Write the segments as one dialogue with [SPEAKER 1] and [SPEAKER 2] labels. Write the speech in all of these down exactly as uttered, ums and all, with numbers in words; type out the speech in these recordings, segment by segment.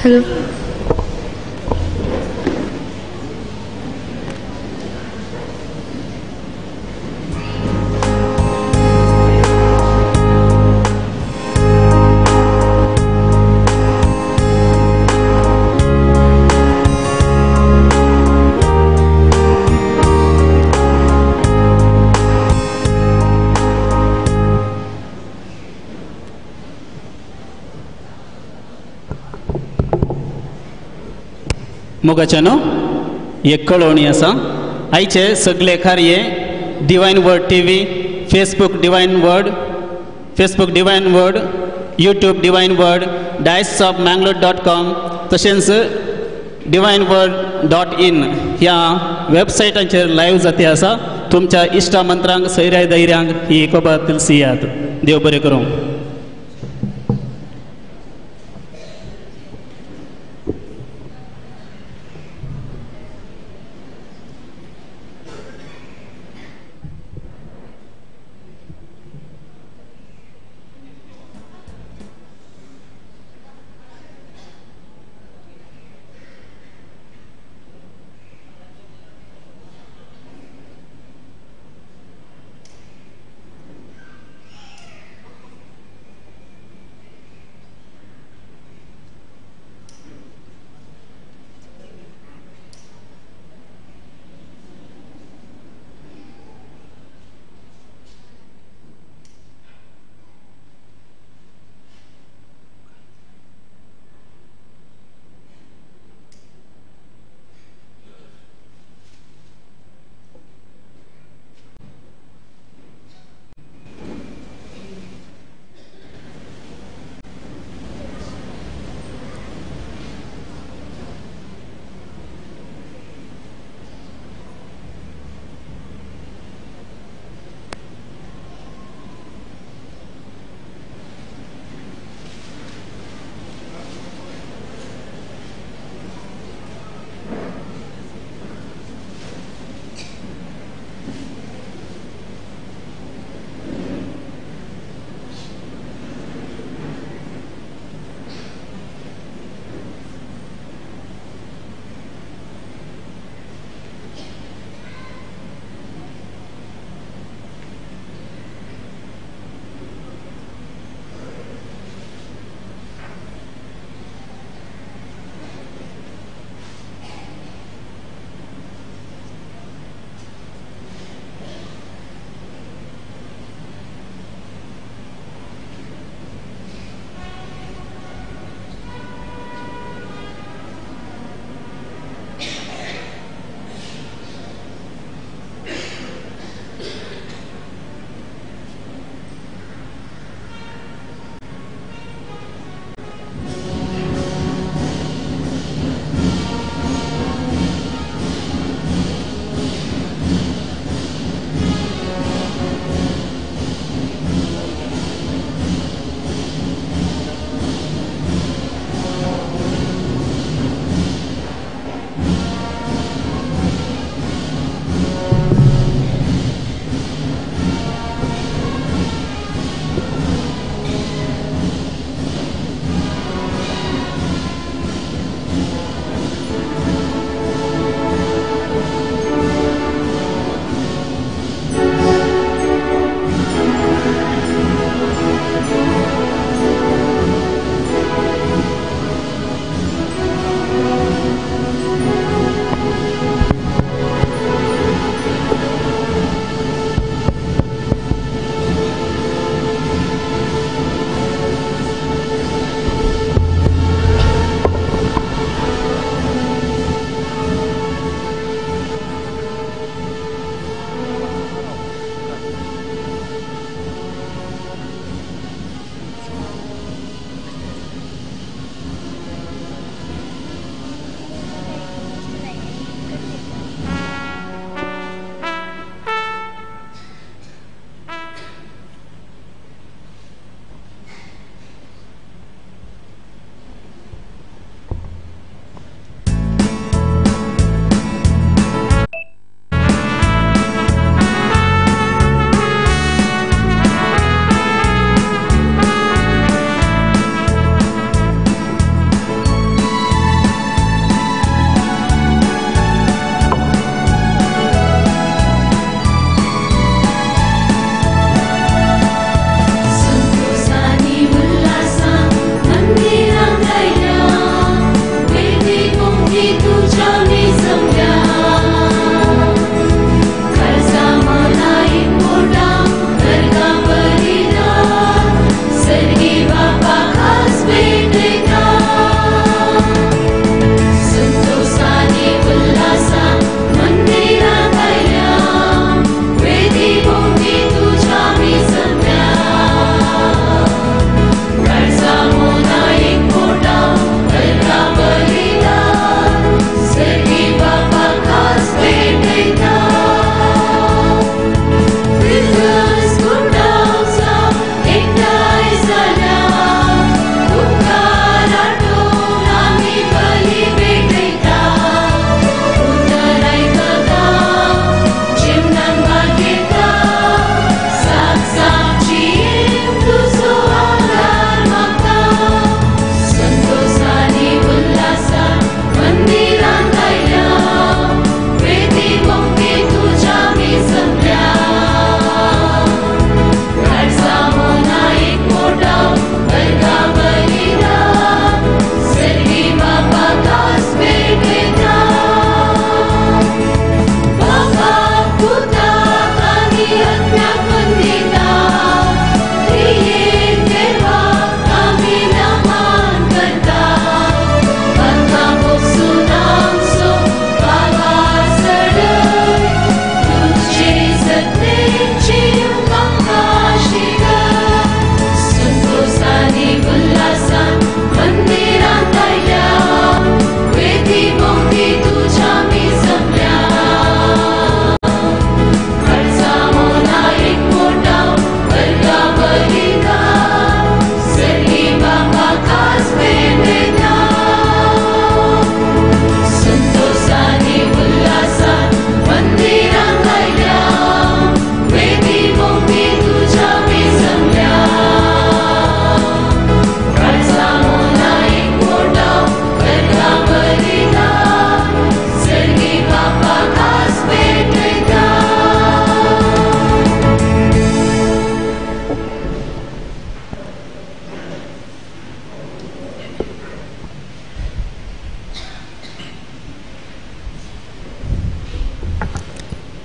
[SPEAKER 1] Hello.
[SPEAKER 2] मोगाच्यानो एक कळवणी आसा आयचे सगळे कार्य divine word T V Facebook divine word Facebook divine word YouTube divine word diocese of Mangalore dot com तशेंच डिवायन वर्ड डॉट इन ह्या वेबसायटांचेर लायव्ह जाती आसा. तुमच्या इश्टा मंत्रांक सैऱ्या धैर्यांक ही खबर तिलसियात. देव बरें करूं.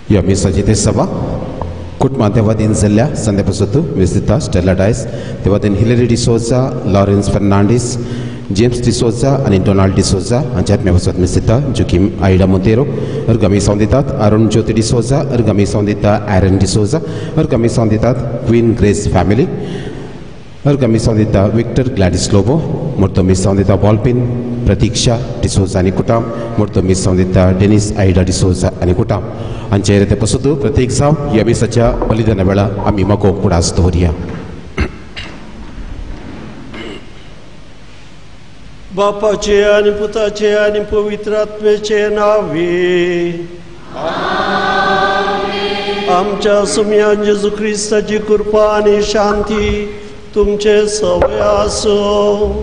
[SPEAKER 1] ह्या मिसाची ते सभा कुटुंबां ते वतीन जाल्ल्या संदे पासून विजिता स्टेला डायस ते वतीन Hillary D'Souza, Lawrence Fernandes, James D'Souza आनी डोनाल्ड डिसोजा हांचे आत्म्या पासून मिसिता जुकिम आयडा मोंतेरो अर्गमी सौंदितात अरुण ज्योति डिसोजा, अर्गमी सौंदिता एरन डिसोजा, अर्गमी सौंदितात क्वीन ग्रेस फैमिली, अर्गमी सौंदिता विक्टर ग्लैडिस लोबो, मुर्तोमी सौंदिता बॉलपिन प्रतीक्षा डिसोजा आनी कुटाम, मुर्तोमी सौंदिता डेनिस आयडा डिसोजा आनी कुटाम हांचे ते पासून प्रत्येक जाव ह्या मिसाच्या बलिदाना वेळा आमी मको कुडास दवरया.
[SPEAKER 3] बापाचे आणि पुताचे आणि पवित्र आत्म्याचे नावे आमच्या सुमयान जेजू ख्रिस्ताची कृपा आणि शांती तुमचे सवय असो.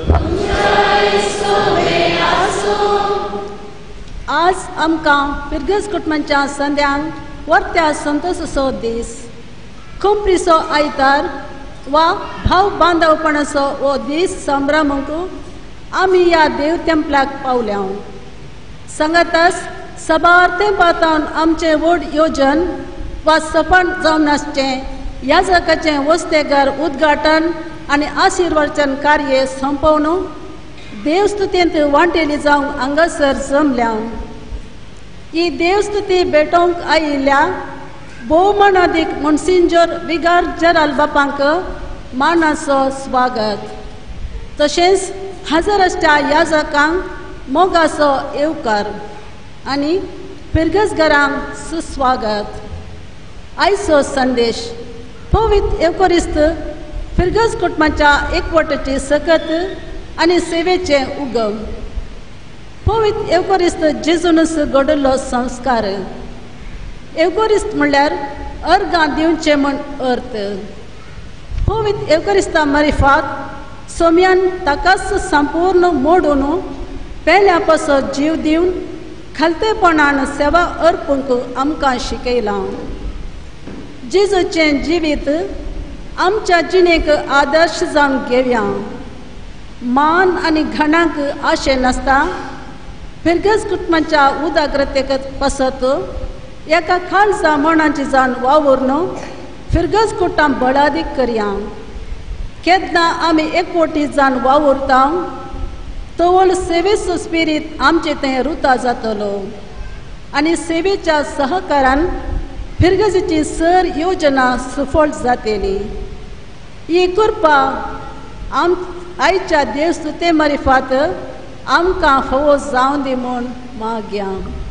[SPEAKER 4] आज आमकां पिर्गस कुटुंबाच्या संद्यांक वर्त्या संतोशाचो दीस, खोंप्रीचो आयतार वा भाव बांदवपणाचो हो दीस संभ्रमूंक आमी ह्या देव तेंपलाक पावल्या. सांगाताच सबार्थे पातावन आमचें व्हड येवजण वा सपन जावन नासचें ह्या जगाचें वस्तेकार उद्घाटन आनी आशिर्वादन कार्य संपवन देवस्तुतेंत वांटेली जावंक हांगासर जमल्या. ही देवस्तुती भेटोवंक आयिल्ल्या भोवमानादीक मोन्सिंजर विगार जराल बापांक मानाचो स्वागत, तशेंच हजर आसच्या याजकांक मोगाचो येवकार आनी पिर्गसगरांक सुस्वागत. आयचो संदेश पवित्र एवकोरिस्त पिर्गस कुटुंबाच्या एकवटाची सकत आनी सेवेचे उगम. पवित्र एवकोरिस्त जेजूनच घडलो संस्कार. एवकोरिस्त म्हणल्यार अर्गां दिवचें म्हण अर्थ. पवित्र एवकोरिस्ता मार्फत सोम्यान ताकाच संपूर्ण मोडून पेल्या पासत जीव दिवन खालतेपणान सेवा अर्पूंक आमकां शिकयलां. जेजूचें जिवीत आमच्या जिणेक आदर्श जावन घेवया. मान आनी घणाक आशे नासता पिर्गस कुटुंबाच्या उदाग्रतेक पासत एका खालसा मनाची जावन वावुरून पिर्गस कुटुंब बळादीक करया. केन्ना आमी एकवटी जावन वावुरता तवळ सेवेचो स्पिरीट आमचे थंय रुता जातलो आनी सेवेच्या सहकारान पिर्गसीची सर योजना सफळ जातली. ही कृपा आम आयच्या देवस्तुते मार्फत आमकां फावो जावं दी म्हूण मागया.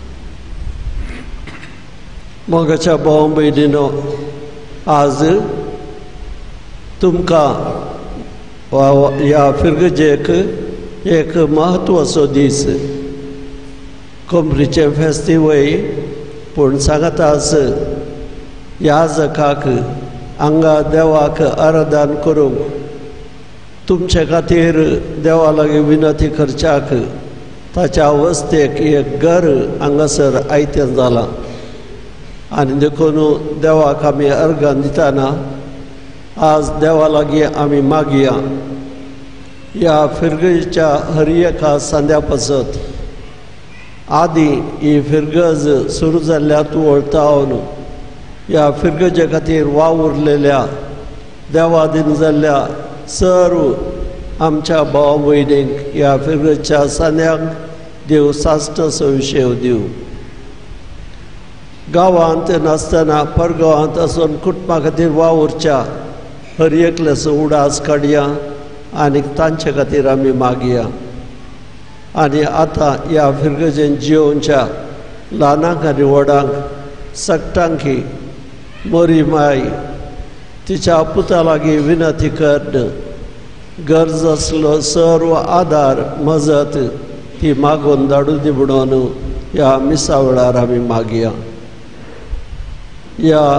[SPEAKER 3] मोगाच्या भाव भयणीनो, आज तुमकां ह्या पिर्गजेक एक म्हत्वाचो दीस. कोंबरीचें फेस्टिवल पूण सांगताच याजकाक हांगा देवाक आराधन करूंक तुमचे खातीर देवा लागीं विनंती करच्याक ताच्या वस्तेक एक घर हांगासर आयतें जालां. आनी देखून देवाक आमी अर्गां दितना आज देवा लागीं आमी मागया. ह्या पिर्गजेच्या हर एका संद्या पासत आदी ही पिर्गज सुरू जाल्ल्या वळतावन ह्या पिर्गजे खातीर वावुरलेल्या देवादीन जाल्ल्या सर्व आमच्या भाव भयणींक ह्या पिर्गजेच्या संद्यांक देव साश्ट संशय दिव. गांवांत नासतना परगांवांत आसून कुटुंबा खातीर वावुरच्या हर एकल्याचो उडास काडया आनी तांचे खातीर आमी मागया. आनी आतां ह्या पिर्गजेन जियोवच्या ल्हानांक आनी व्हडांक सक्टांकी मोरी माय तिच्या पुता लागीं विनंती करन गरज आसलो सर्व आदार मजत ती मागून धाडूं दी म्हणून ह्या मिसा वेळार आमी मागया. ह्या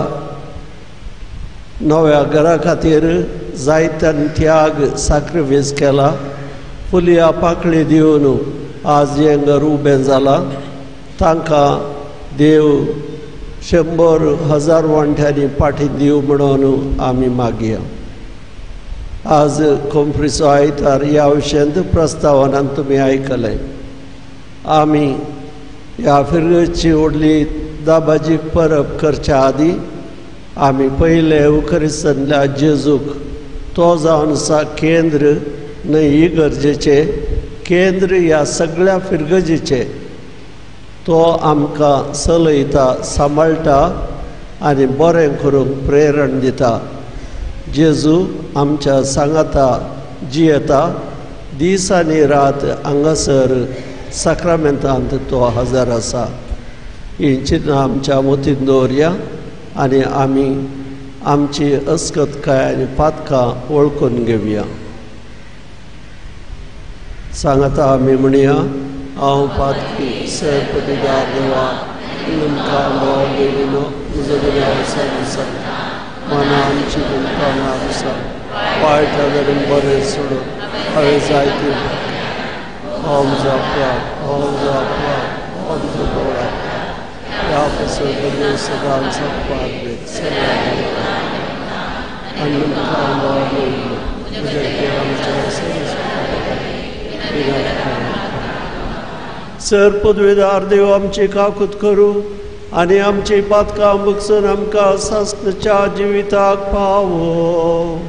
[SPEAKER 3] नव्या घरा खातीर जायत्यान त्याग सॅक्रिफायस केला. फुलया पाकळी दिवन आज हें घर उबें जालां. तांकां देव शंबर हजार वांट्यांनी पाठी दिव म्हणून आमी मागया. आज कॉन्फ्रन्स आयतार ह्या विशयांत प्रस्तावनान तुमी आयकलें. आमी ह्या पिर्गजेची व्हडली दाबाजीक परब करच्या आदी आमी पहिले उखरिस्तल्या जेजूक तो जावन आसा केंद्र न्हय ही गरजेचे केंद्र ह्या सगळ्या फिरगजीचे तो आमकां चलयता सांबाळटा आनी बरें करूंक प्रेरण दिता. जेजू आमच्या सांगाता जियेता दीस आनी रात हांगासर साक्रामेंतांत तो हजर आसा. ही चिन्नां आमच्या मतीन दवरया आनी आमी आमची अस्कतकाय आनी पातकां वळखून घेवया. सांगाता आमी म्हणया हांव पातकी सरपटीदार देवा तुमकां भाव बेगिनो म्हजो देवा मना आमची तुमकां नाग आसा वायट आदारून बरें सोडून हांवें जायती हो म्हजो अपराध हो म्हजो अपराध हो म्हजो दोळा ह्या पासून तुमी सदांच अपवाद बेग आनी तुमकां भाव बेगिनो म्हज्या देवाच्या सर पदवेदार देव आमची काकूत करूं आनी आमची पातकां बगसून आमकां सासच्या जिविताक पावो.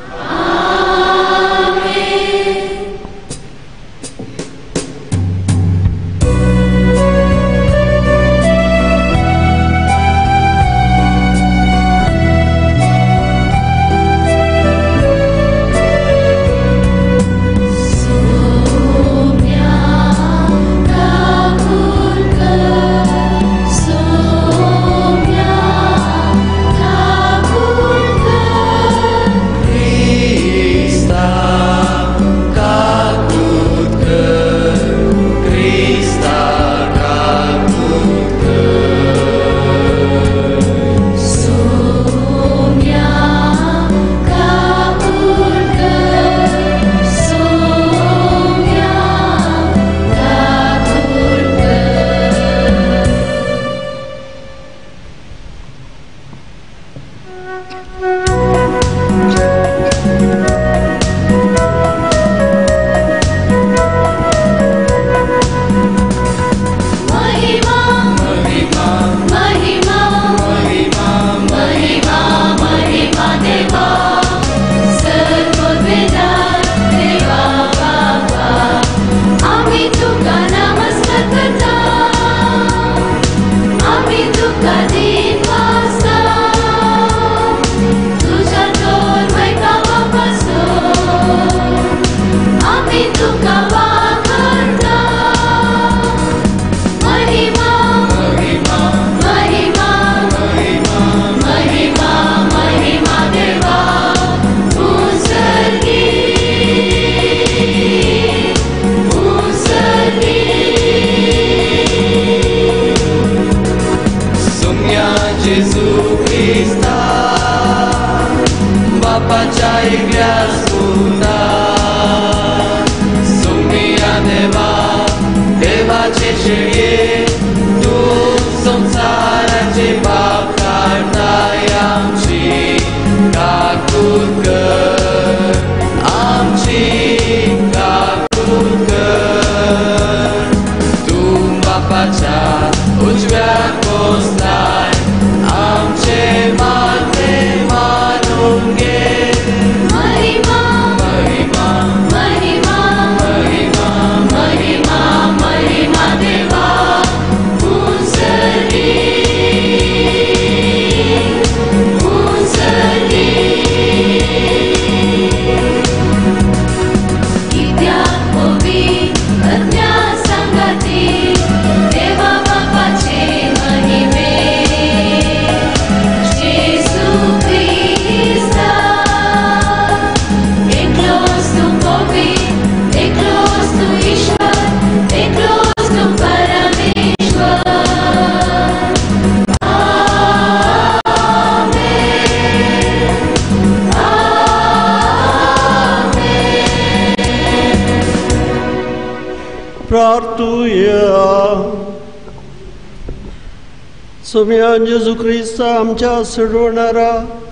[SPEAKER 3] सुम्या जेजू ख्रिस्ता आमच्या सोडवणारा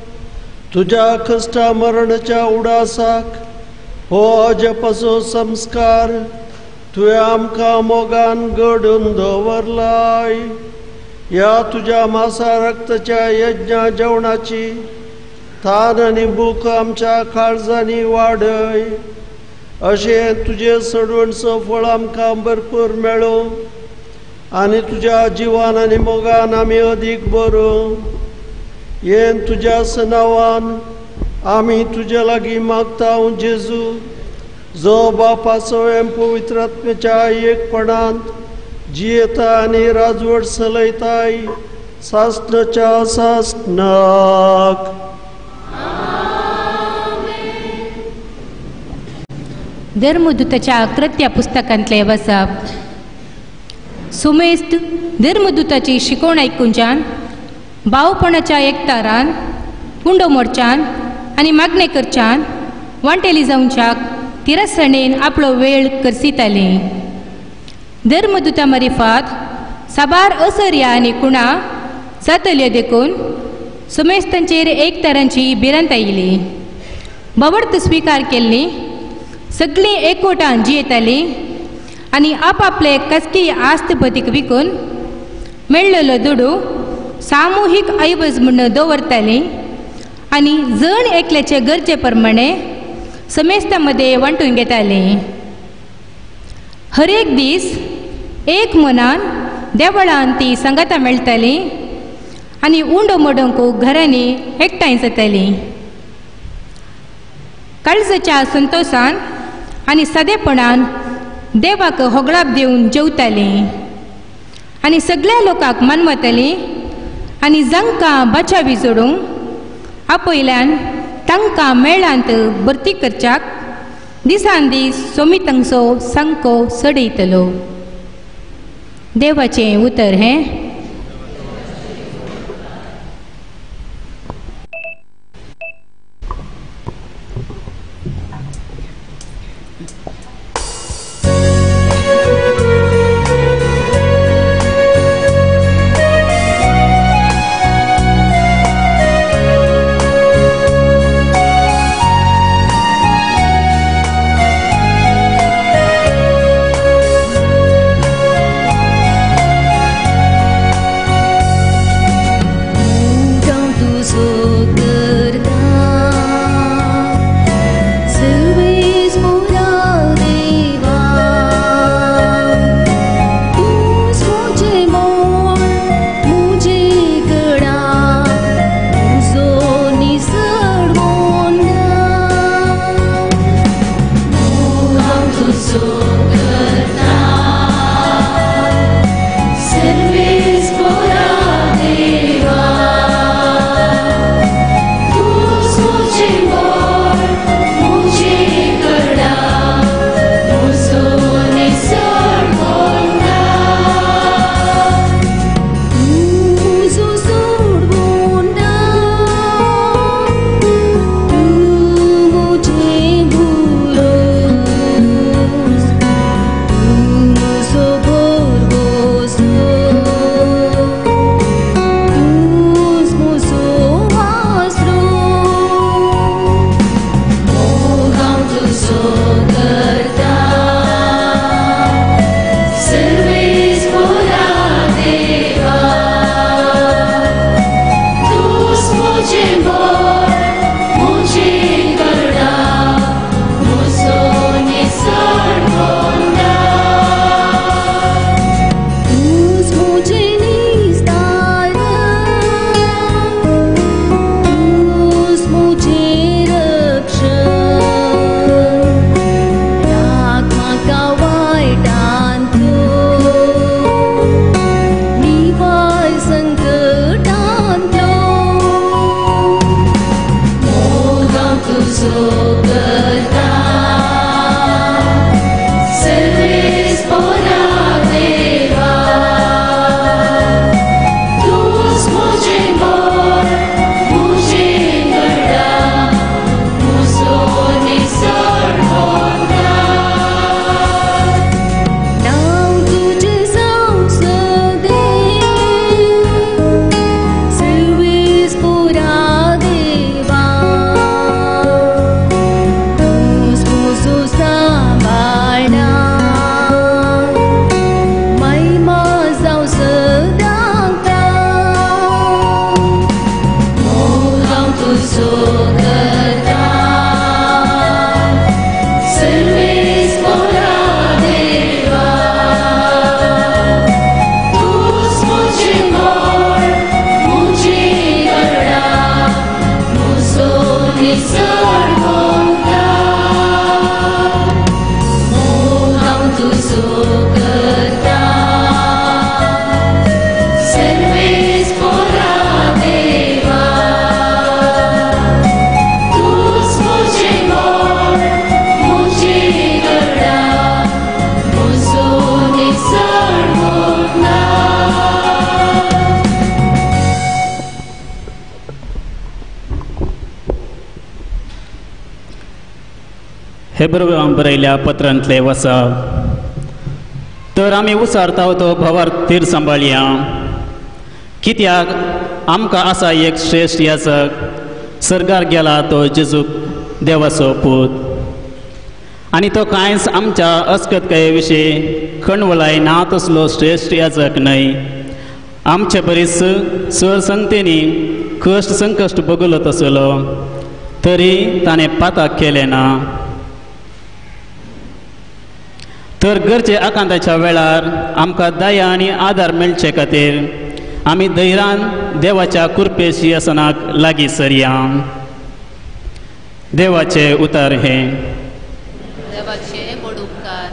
[SPEAKER 3] तुझ्या कष्टा मरणाच्या उडासाक हो अजपाचो संस्कार तुवें आमकां मोगान घडोवन दवरलाय. या तुझ्या मासा रक्ताच्या यज्ञ जेवणाची थान आनी भूक आमच्या काळजांनी वाडय, अशें तुझे सडवणचो फळ आमकां भरपूर मेळो आनी तुज्या जिवान आनी मोगान आमी अदीक बरो. हें तुज्या नांवान आमी तुजे लागीं मागता जेजू, जो बापाचो एम पवित्र आत्म्याच्या एकपणांत जियेता आनी राजवट चलयताय सासणाच्या सासणाक.
[SPEAKER 5] धर्मदूताच्या कृत्या पुस्तकांतले वचप. सुमेस्त धर्मदूताची शिकवण आयकुनच्यान भावपणाच्या एकतारान कुंडो मोडच्यान आनी मागणे करच्यान वांटेली जावच्याक तिरसणेन आपलो वेळ करसिताली. धर्मदूता मारिफात साबार असर्या आनी कुणा जातल्यो देखून सुमेस्तांचेर एक तरांची भिरांत आयिल्ली. बवडत स्विकार केल्ली, सगळीं एकवटान जियेताली आनी आपआपले कसकी आस्त पतीक विकून मेळ्ळलो दुडू सामुहीक ऐवज म्हूण दवरताली आनी जण एकल्याचे गरजे प्रमाणे समेस्ता मदें वांटून घेताली. हर एक दीस एक मनान देवळान ती संगता मेळटाली आनी उंडो मोडोंकू घरांनी एकठांय जाताली. काळजाच्या संतोषान आनी सादेपणान देवाक होगळाप दिवन जेवताली आनी सगळ्या लोकांक मानवताली आनी जांकां बाचावी जोडूंक आपयल्यान तांकां मेळांत भरती करच्याक दिसान दीस सोमितांचो सांको सडयतलो. देवाचें उतर हें.
[SPEAKER 2] हेब्रुवांक बरयल्या पत्रांतले वचप. तर आमी उसारता तो भवार तीर सांबाळया, कित्याक आमकां आसा एक श्रेश्ठ याजक, सर्गार गेला तो जेजू देवाचो पूत, आनी तो कांयच आमच्या अस्कतकाये विशीं खणवलाय ना तसलो श्रेश्ठ याजक न्हय. आमचे बरीच सर संगतेनी कश्ट संकश्ट भोगलो तसलो, तरी ताणें पाताक केलें ना. तर गरजे आकांताच्या वेळार आमकां दया आनी आदार मेळचे खातीर आमी धैर्यान देवाच्या कृपेशी आसनाक लागीं सरया. देवाचे उतार हे.
[SPEAKER 6] देवाचे बड उपकार.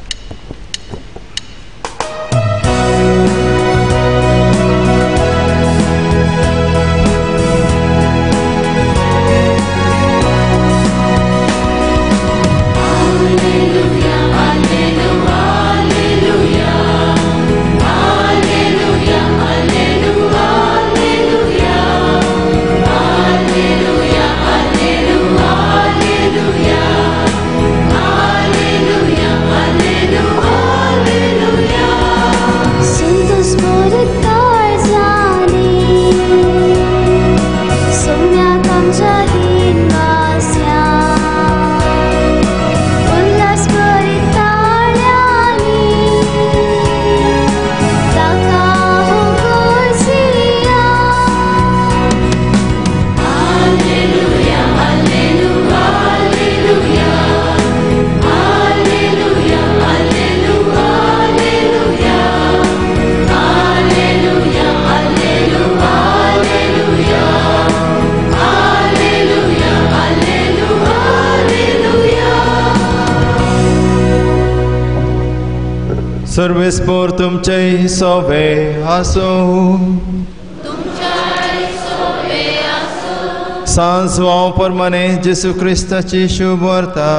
[SPEAKER 7] सर्वेस्पोर तुमचे सोवे आसो. सांज वा परमाने जेसू क्रिस्ताची शुभ वार्ता.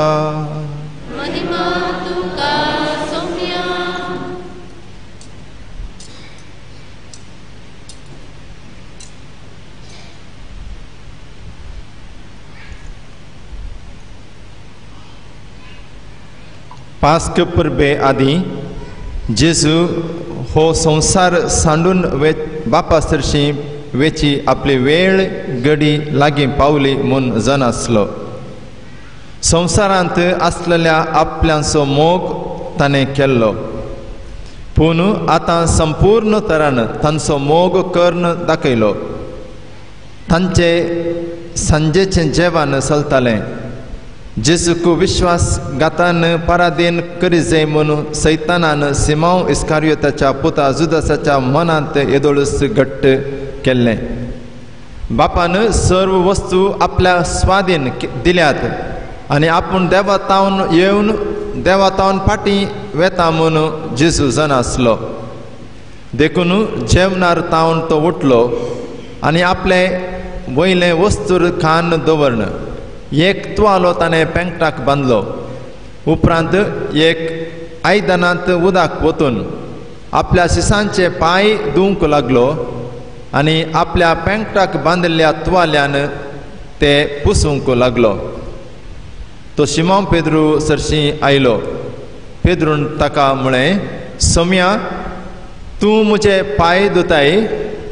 [SPEAKER 7] पास्क परबे आदी जेजू हो संसार सांडून वे बापा सरशी वेची आपली वेळ घडी लागीं पावली म्हूण जन आसलो. संवसारांत आसलेल्या आपल्याचो मोग ताणें केल्लो, पूण आतां संपूर्ण तरान तांचो मोग करून दाखयलो. तांचे सांजेचें जेवण चलतालें. जेजूक विश्वासघातान पराधीन करी जाय म्हणून सैतानान सिमांव इस्कारियोताच्या पुता जुदासाच्या मनांत येदोळूस घट्ट केल्लें. बापान सर्व वस्तू आपल्या स्वाधीन दिल्यात आनी आपूण देवातावन येवन देवातावन फाटीं वेता म्हणून जेजू जन आसलो. देखून जेवणार तावन तो उठलो आनी आपले वयले वस्तूर खान दवरण एक तुवालो ताणें पेंगटाक बांदलो. उपरांत एक आयदनांत उदक वतून आपल्या शिसांचे पांय धुवंक लागलो आनी आपल्या पेंगटाक बांदिल्ल्या तुवाल्यान ते पुसूंक लागलो. तो शिमोन पेद्रू सरशी आयलो. पेद्रून ताका म्हळें, सोम्या, तूं म्हजे पांय धुताय?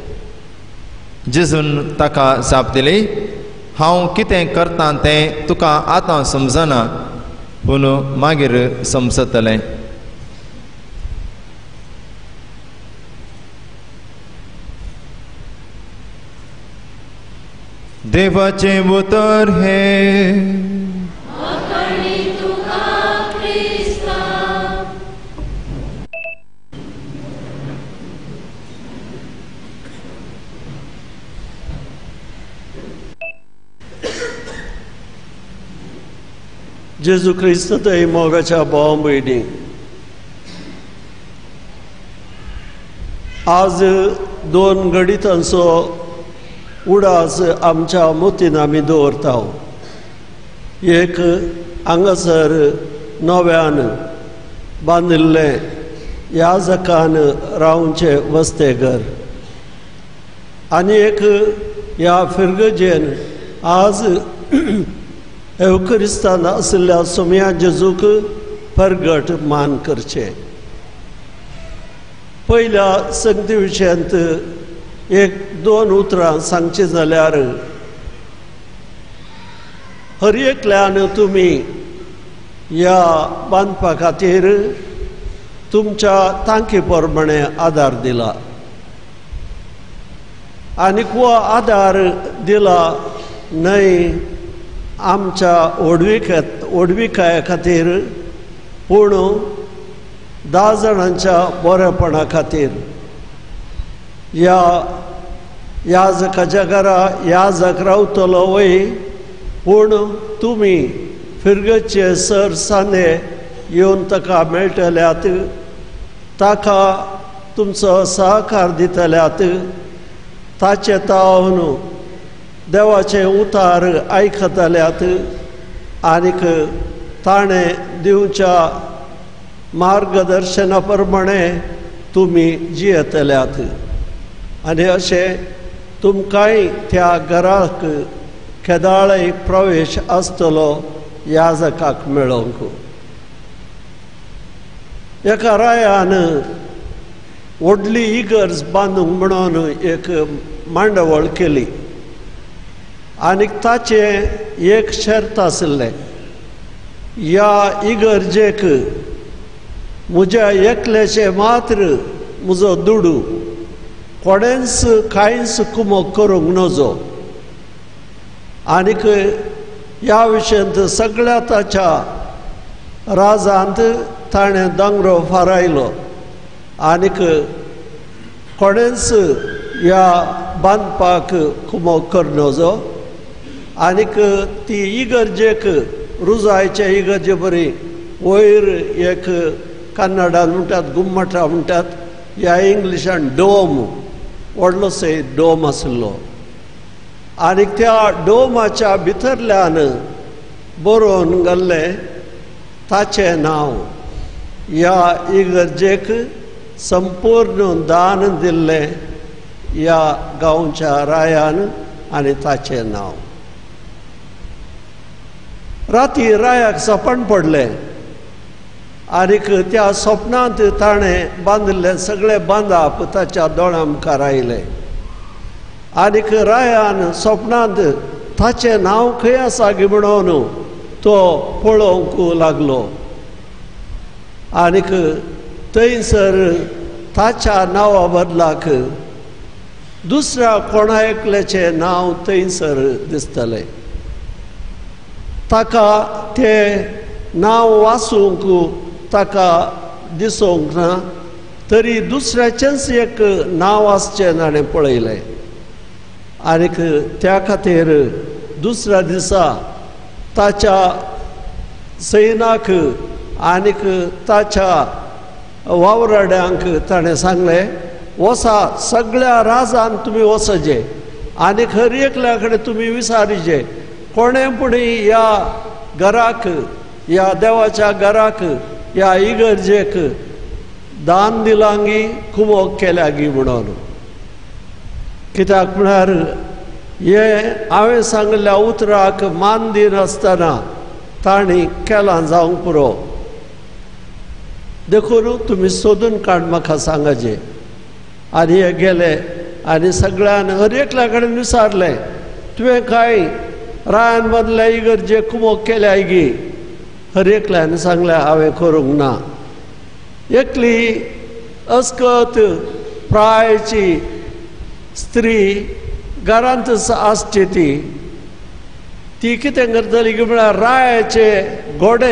[SPEAKER 7] जेजून ताका जाप दिली, हांव कितें करतां तें तुका आतां समजना, पूण मागीर समजतलें. देवाचे उतर हे.
[SPEAKER 3] जेजू क्रिस्त थंय मोगाच्या भाव भयणी, आज दोन गणितांचो उडास आमच्या मोतीन आमी दवरता. एक हांगासर नव्यान बांदिल्लें याजकान रावचे वस्तेघर, आनी एक ह्या फिरगजेन आज एवकरिस्तान आशिल्ल्या सोम्या जेजूक परगट मान करचे. पयल्या संगती विशयांत एक दोन उतरां सांगची जाल्यार हर एकल्यान तुमी ह्या बांदपा खातीर तुमच्या तांकी प्रमाणे आदार दिला आनीक वो आदार दिला न्हय आमच्या ओडविका ओडविकाया खातीर पूण धा जाणांच्या बरेपणा खातीर. ह्या याजकाच्या घरा याजक रावतलो वय पूण तुमी फिरगतचे सर सांदे येवन ताका मेळटल्यात, ताका तुमचो सहकार दितल्यात, ताचे तावन देवाचे उतार आयकतल्यात आनीक ताणें दिवच्या मार्गदर्शना प्रमाणे तुमी जियेतल्यात. आनी अशें तुमकांय त्या घराक केदाळय प्रवेश आसतलो याजकाक मेळोंक. एका रायान व्हडली इगर्ज बांदूंक म्हणून एक मांडवळ केली आनीक ताचे एक शर्त आसलें, ह्या इगर्जेक म्हज्या एकल्याचे मात्र म्हजो दुडू कोणेंच कांयच कुमक करूंक नजो. आनीक ह्या विशयांत सगळ्या ताच्या राजांत ताणें दोंगरो फारायलो आनीक कोणेंच ह्या बांदपाक कुमक करनजो. आनीक ती इगर्जेक रुजायचे इगर्जे बरी वयर एक कन्नडान म्हणटात गुम्मटा म्हणटात, ह्या इंग्लिशान डोम व्हडलोसो डोम आसलो आनीक त्या डोमाच्या भितरल्यान बरोवन घाल्लें ताचें नांव. ह्या इगर्जेक संपूर्ण दान दिल्लें ह्या गांवच्या रायान आनी ताचें नांव. राती रायाक सपन पडलें आनीक त्या सपनांत ताणें बांदिल्ले सगळे बांदाप ताच्या दोळ्या मुखार आयले आनीक रायान सपनांत ताचें नांव खंय आसा गे म्हणून तो पळोवंक लागलो आनीक थंयसर ताच्या नांवा बदलाक दुसऱ्या कोणा एकल्याचें नांव थंयसर दिसतलें. ताका तें नांव वाचूंक ताका दिसोंक ना, तरी दुसऱ्याचेंच एक नांव आसचें ताणें पळयलें आनीक त्या खातीर दुसऱ्या दिसा ताच्या सैनाक आनीक ताच्या वावराड्यांक ताणें सांगलें, वसा सगळ्या राजान तुमी वचचे आनीक हर एकल्या कडेन तुमी विचारीचे कोणें पूण ह्या घराक ह्या देवाच्या घराक ह्या इगर्जेक दान दिलांगी कुमक केल्यागी म्हणून. कित्याक म्हळ्यार हे हांवें सांगल्या उतराक मान दिनासतना तांणी केलां जावंक पुरो. देखून तुमी सोदून काड म्हाका सांगाचे. आनी हे गेले आनी सगळ्यान हर एकल्या कडेन विचारलें, तुवें कांय रायान बांदल्या इगर्जेक कुमक केल्या गी? हर एकल्यान सांगलें हांवें करूंक ना. एकली अस्कत प्रायची स्त्री घरांत आसची ती ती कितें करतली की म्हळ्यार रायाचे घोडे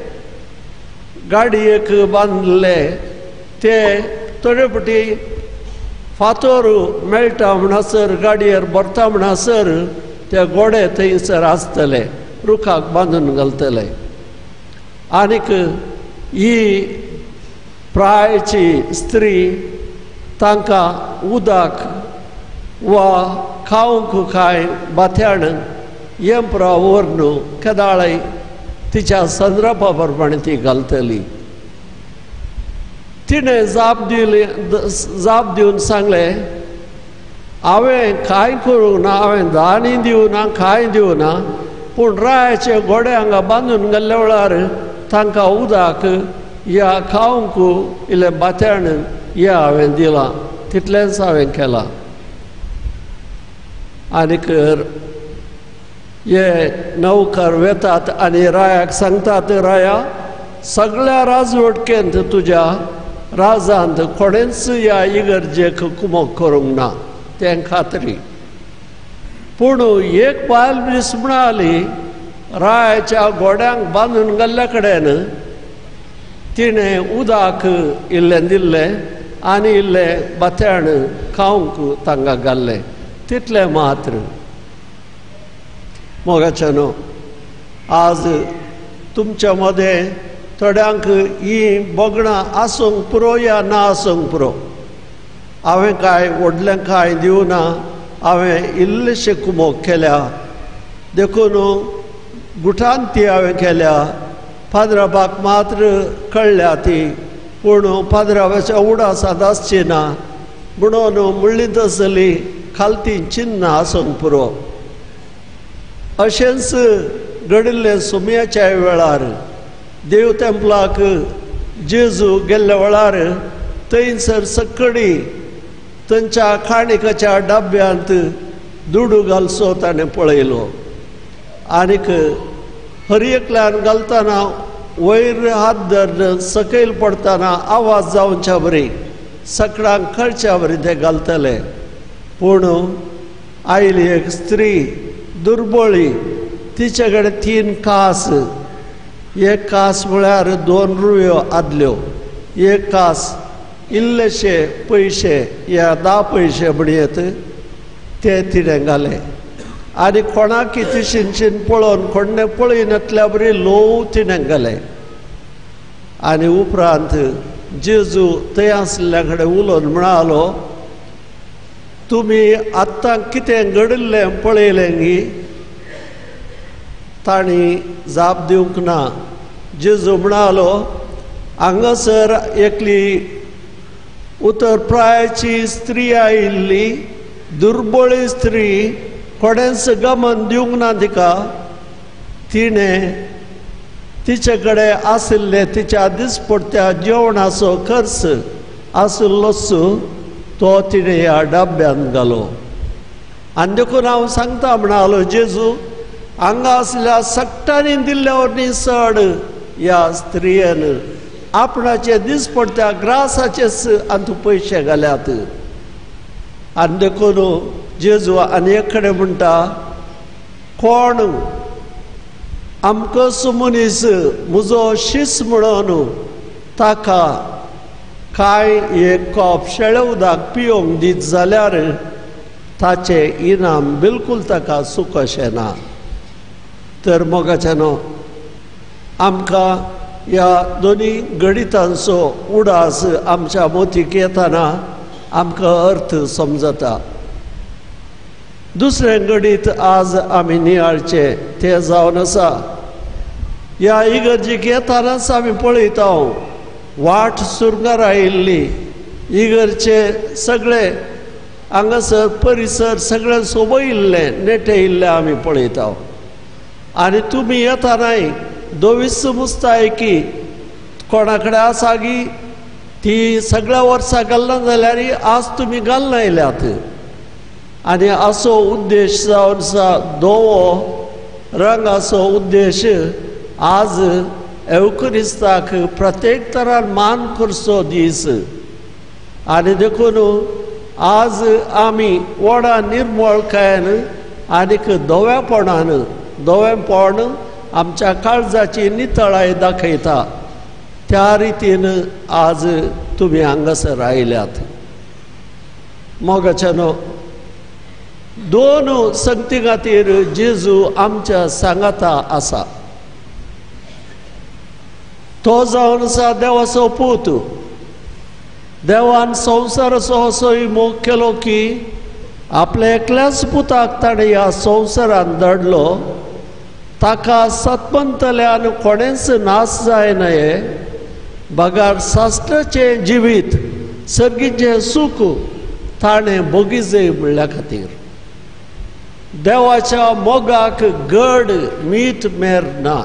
[SPEAKER 3] गाडयेक बांदले ते थोडे फातर मेळटा म्हणसर गाडयेर भरता म्हणसर ते घोडे थंयसर आसतले, रुखाक बांदून घालतले. आनीक ही प्रायची स्त्री तांकां उदक वा खावंक कांय बात्याण येंप्रा व्हरून केदाळय तिच्या संद्रपा प्रमाणे ती घालतली. तिणें जाप दिली जाप दिवन सांगलें, हांवें कांय करूंक ना, हांवें दानी दिवं ना, कांय दिवं ना, पूण रायाचे घोडे हांगा बांदून गेल्ल्या वेळार तांकां उदक या खावंक इल्ले बात्याण हे हांवें दिलां, तितलेंच हांवें केलां. आनीक हे नौकर वेतात आनी रायाक सांगतात, राया सगळ्या राजवटकेंत तुज्या राजांत कोणेंच ह्या इगर्जेक कुमोक करूंक ना, तें खात्री. पूण एक बायल मनीस म्हणाली, रायाच्या घोड्यांक बांदून गेल्ले कडेन तिणें उदक इल्लें दिल्लें आनी इल्लें बात्याण खावंक तांकां घाल्लें, तितलें मात्र. मोगाच्यानो, आज तुमच्या मदें थोड्यांक ही बोगणां आसूंक पुरो या ना आसूंक पुरो. हांवें कांय व्हडलें कांय दिवना, हांवें इल्लेशें कुमोक केल्या, देखून गुठान ती हांवें केल्या. पाद्राबाक मात्र कळ्ळ्या ती, पूण पाद्राबाच्या उडासांत आसची ना म्हणून म्हणली तसली खालती चिन्न आसूंक पुरो. अशेंच घडिल्लें सुमयाच्या वेळार देव तेंपलाक जेजू गेल्ल्या वेळार थंयसर सकडी थंयच्या खाणिकाच्या डब्यांत दुडू घालसो ताणें पळयलो. आनीक हरयेकल्यान घालतना वयर हात धरून सकयल पडटना आवाज जावच्या बरी, सकडांक कळच्या बरी ते घालतले. पूण आयली एक स्त्री दुर्बळी, तिचे कडेन तीन कास. एक कास म्हळ्यार दोन रुयो आदल्यो, एक कास इल्लेशे पयशे या धा पयशे म्हणयत ते तिणें घाले. आनी कोणाक तिशीनशीन पळोवन कोणें पळयनातल्या बरी लोव तिणें घाले. आनी उपरांत जेजू थंय आसल्या कडेन उलोवन म्हणालो, तुमी आत्तां कितें घडिल्लें पळयलें गी? ताणी जाप दिवंक ना. जेजू म्हणालो, हांगासर एकली उतर प्रायाची स्त्री आयिल्ली, दुर्बळी स्त्री, कोणेंच गमन दिवंक ना तिका. तिणें तिचे कडेन आशिल्ले तिच्या दिसपट्ट्या जेवणाचो खर्च आशिल्लोच तो तिणें ह्या डब्यांत घालो. आनी देखून हांव सांगता म्हणालो, जेजू हांगा आसल्या सक्टांनी दिल्ल्या वरवीं चड ह्या स्त्रियेन आपणाचे दिसपट्ट्या ग्रासाचेच अंत पयशे घाल्यात. आनी देखून जेजू आनी एक कडेन म्हणटा, कोण आमकां मनीस म्हजो शिस म्हणून ताका कांय एक कॉप शेळे उदक पिवंक दीत जाल्यार ताचें इनाम बिलकूल ताका सूख अशें ना. तर मोगाच्यानो, आमकां ह्या दोनी गणितांचो उडास आमच्या मोतीक येताना आमकां अर्थ समजता. दुसरें गणित आज आमी नियाळचे तें जावन आसा, ह्या इगर्जेक येतानाच आमी पळयता वाट सुरंगार आयिल्ली, इगर्जे सगळे हांगासर परिसर सगळें सोबयिल्लें नेटयिल्लें आमी पळयता. आनी तुमी येतानाय दोवीस मुस्तायकी कोणा कडेन आसा गी ती सगळ्या वर्सां घालना जाल्यार आज तुमी घालून आयल्यात. आनी असो उद्देश जावन आसा धवो रंगाचो उद्देश आज एवकरिस्ताक प्रत्येक तरान मान करचो दीस. आनी देखून आज आमी व्हडा निर्मळकायेन आनीक धव्यापणान धवेपण आमच्या काळजाची नितळाय दाखयता, त्या रितीन आज तुमी हांगासर आयल्यात. मोगाच्यानो, दोन संगती खातीर जेजू आमच्या सांगाता आसा. तो जावन आसा देवाचो पूत. देवान संवसाराचो असोय मोग केलो की आपल्या एकल्याच पुताक ताणें ह्या संवसारांत धाडलो, ताका सतमंतल्यान कोणेंच नाश जायनये, बगार साश्टाचें जिवीत सर्गीचें सूख ताणें भोगी जाय म्हणल्या खातीर. देवाच्या मोगाक गड मीठ मेरना.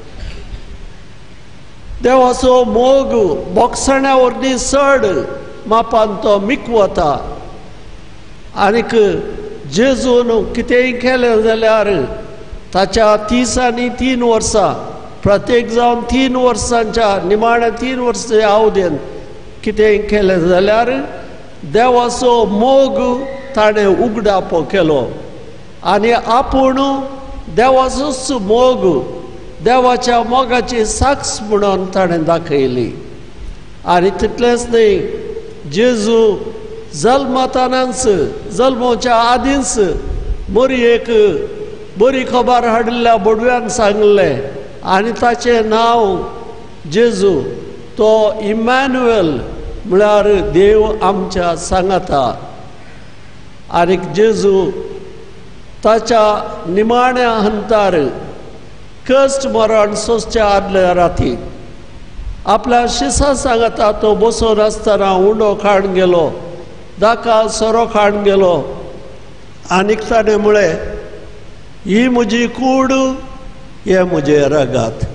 [SPEAKER 3] देवाचो मोग बोगसण्या वरवीं चड मापान तो मिकवता. आनीक जेजून कितेंय केलें जाल्यार ताच्या तीस आनी तीन वर्सां प्रत्येक जावन तीन वर्सांच्या निमाण्या तीन वर्सांच्या अवधेन कितेंय केलें जाल्यार देवाचो मोग ताणें उगडापो केलो आनी आपूण देवाचोच मोग देवाच्या मोगाची साक्ष म्हणून ताणें दाखयली. आनी तितलेंच न्ही, जेजू जल्मतानाच जल्माच्या आदींच मोरयेक बरी खबर हाडिल्ल्या बडव्यान सांगलें आनी ताचें नांव जेजू. तो इमॅन्युएल म्हळ्यार देव आमच्या सांगाता. आनीक जेजू ताच्या निमाण्या हंतार कश्ट मरण सोंसच्या आदल्या राती आपल्या शिसा सांगता तो बसून आसतना उंडो खाण गेलो, दाका सोरो खाण गेलो. आनीक ताणें म्हळें, ही म्हजी कूड, हे म्हजे रगात.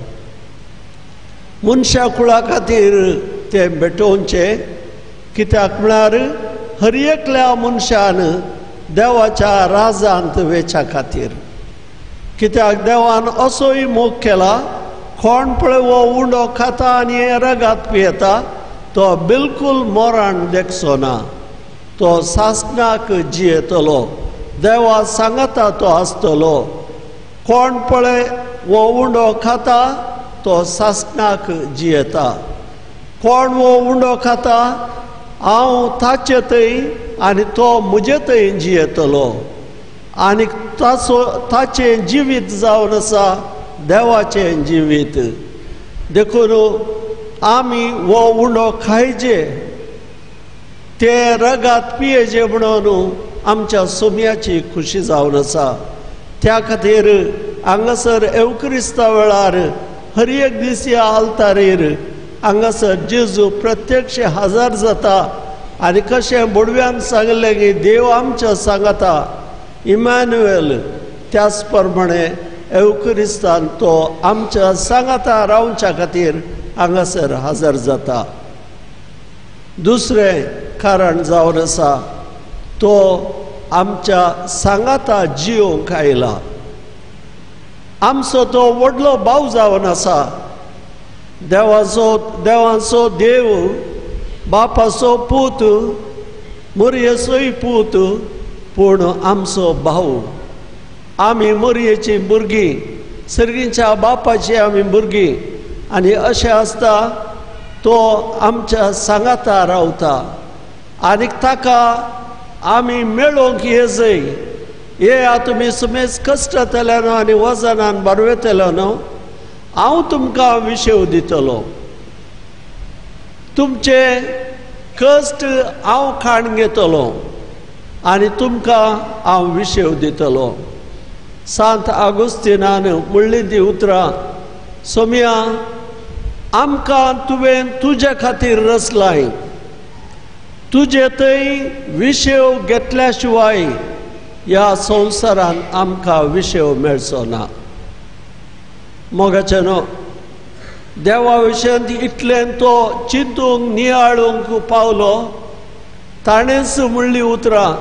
[SPEAKER 3] मनशा कुळा खातीर तें भेटोवचें, कित्याक म्हळ्यार हर एकल्या मनशान देवाच्या राजांत वेच्या खातीर. कित्याक देवान असोय मोग केला, कोण पळय वो उंडो खाता आनी हे रगात पियेता तो बिलकूल मोरान देखचो ना. तो सासणाक जियेतलो, देवा सांगता तो आसतलो. कोण पळय वो उंडो खाता तो सासणाक जियेता. कोण वो उंडो खाता हांव ताचे थंय आनी तो म्हजे थंय जियेतलो. आनी ताचो ताचें जिवीत जावन आसा देवाचें जिवीत. देखून आमी वो उंडो खायचे, ते रगात पियेचे म्हणून आमच्या सोम्याची खुशी जावन आसा. त्या खातीर हांगासर एवक्रिस्ता वेळार हर एक दीस ह्या आल्तारीर हांगासर जेजू प्रत्यक्ष हजर जाता. आनी कशें बडव्यान सांगलें की देव आमच्या सांगता इमॅन्युएल, त्याच प्रमाणे एवक्रिस्तान तो आमच्या सांगता रावच्या खातीर हांगासर हजर जाता. दुसरें कारण जावन आसा तो आमच्या सांगाता जियोंक आयला. आमचो तो व्हडलो भाव जावन आसा. देवाचो देवाचो देव, बापाचो पूत, मोरयेचोय पूत, पूण आमचो भाव. आमी मोरयेची भुरगीं, सर्गीच्या बापाची आमी भुरगीं. आनी अशें आसता तो आमच्या सांगाता रावता आनीक ताका आमी मेळोवंक येजय. हे आतां तुमी सुमेज कश्टांतल्यान न्हू आनी वजनान बरवेतलो न्हू, हांव तुमकां विशेव दितलो. तुमचे कश्ट हांव खाण घेतलो आनी तुमकां हांव विशेव दितलो. सांत आगोस्तिनान म्हणली ती उतरां, सोम्या आमकां तुवें तुज्या खातीर रचलाय. तुजे थंय विशेव घेतल्या शिवाय ह्या संवसारान आमकां विशेव मेळचो ना. मोगाचें न्हू, देवा विशयान इतलें तो चिंतूंक नियाळूंक पावलो. ताणेंच म्हणली उतरां,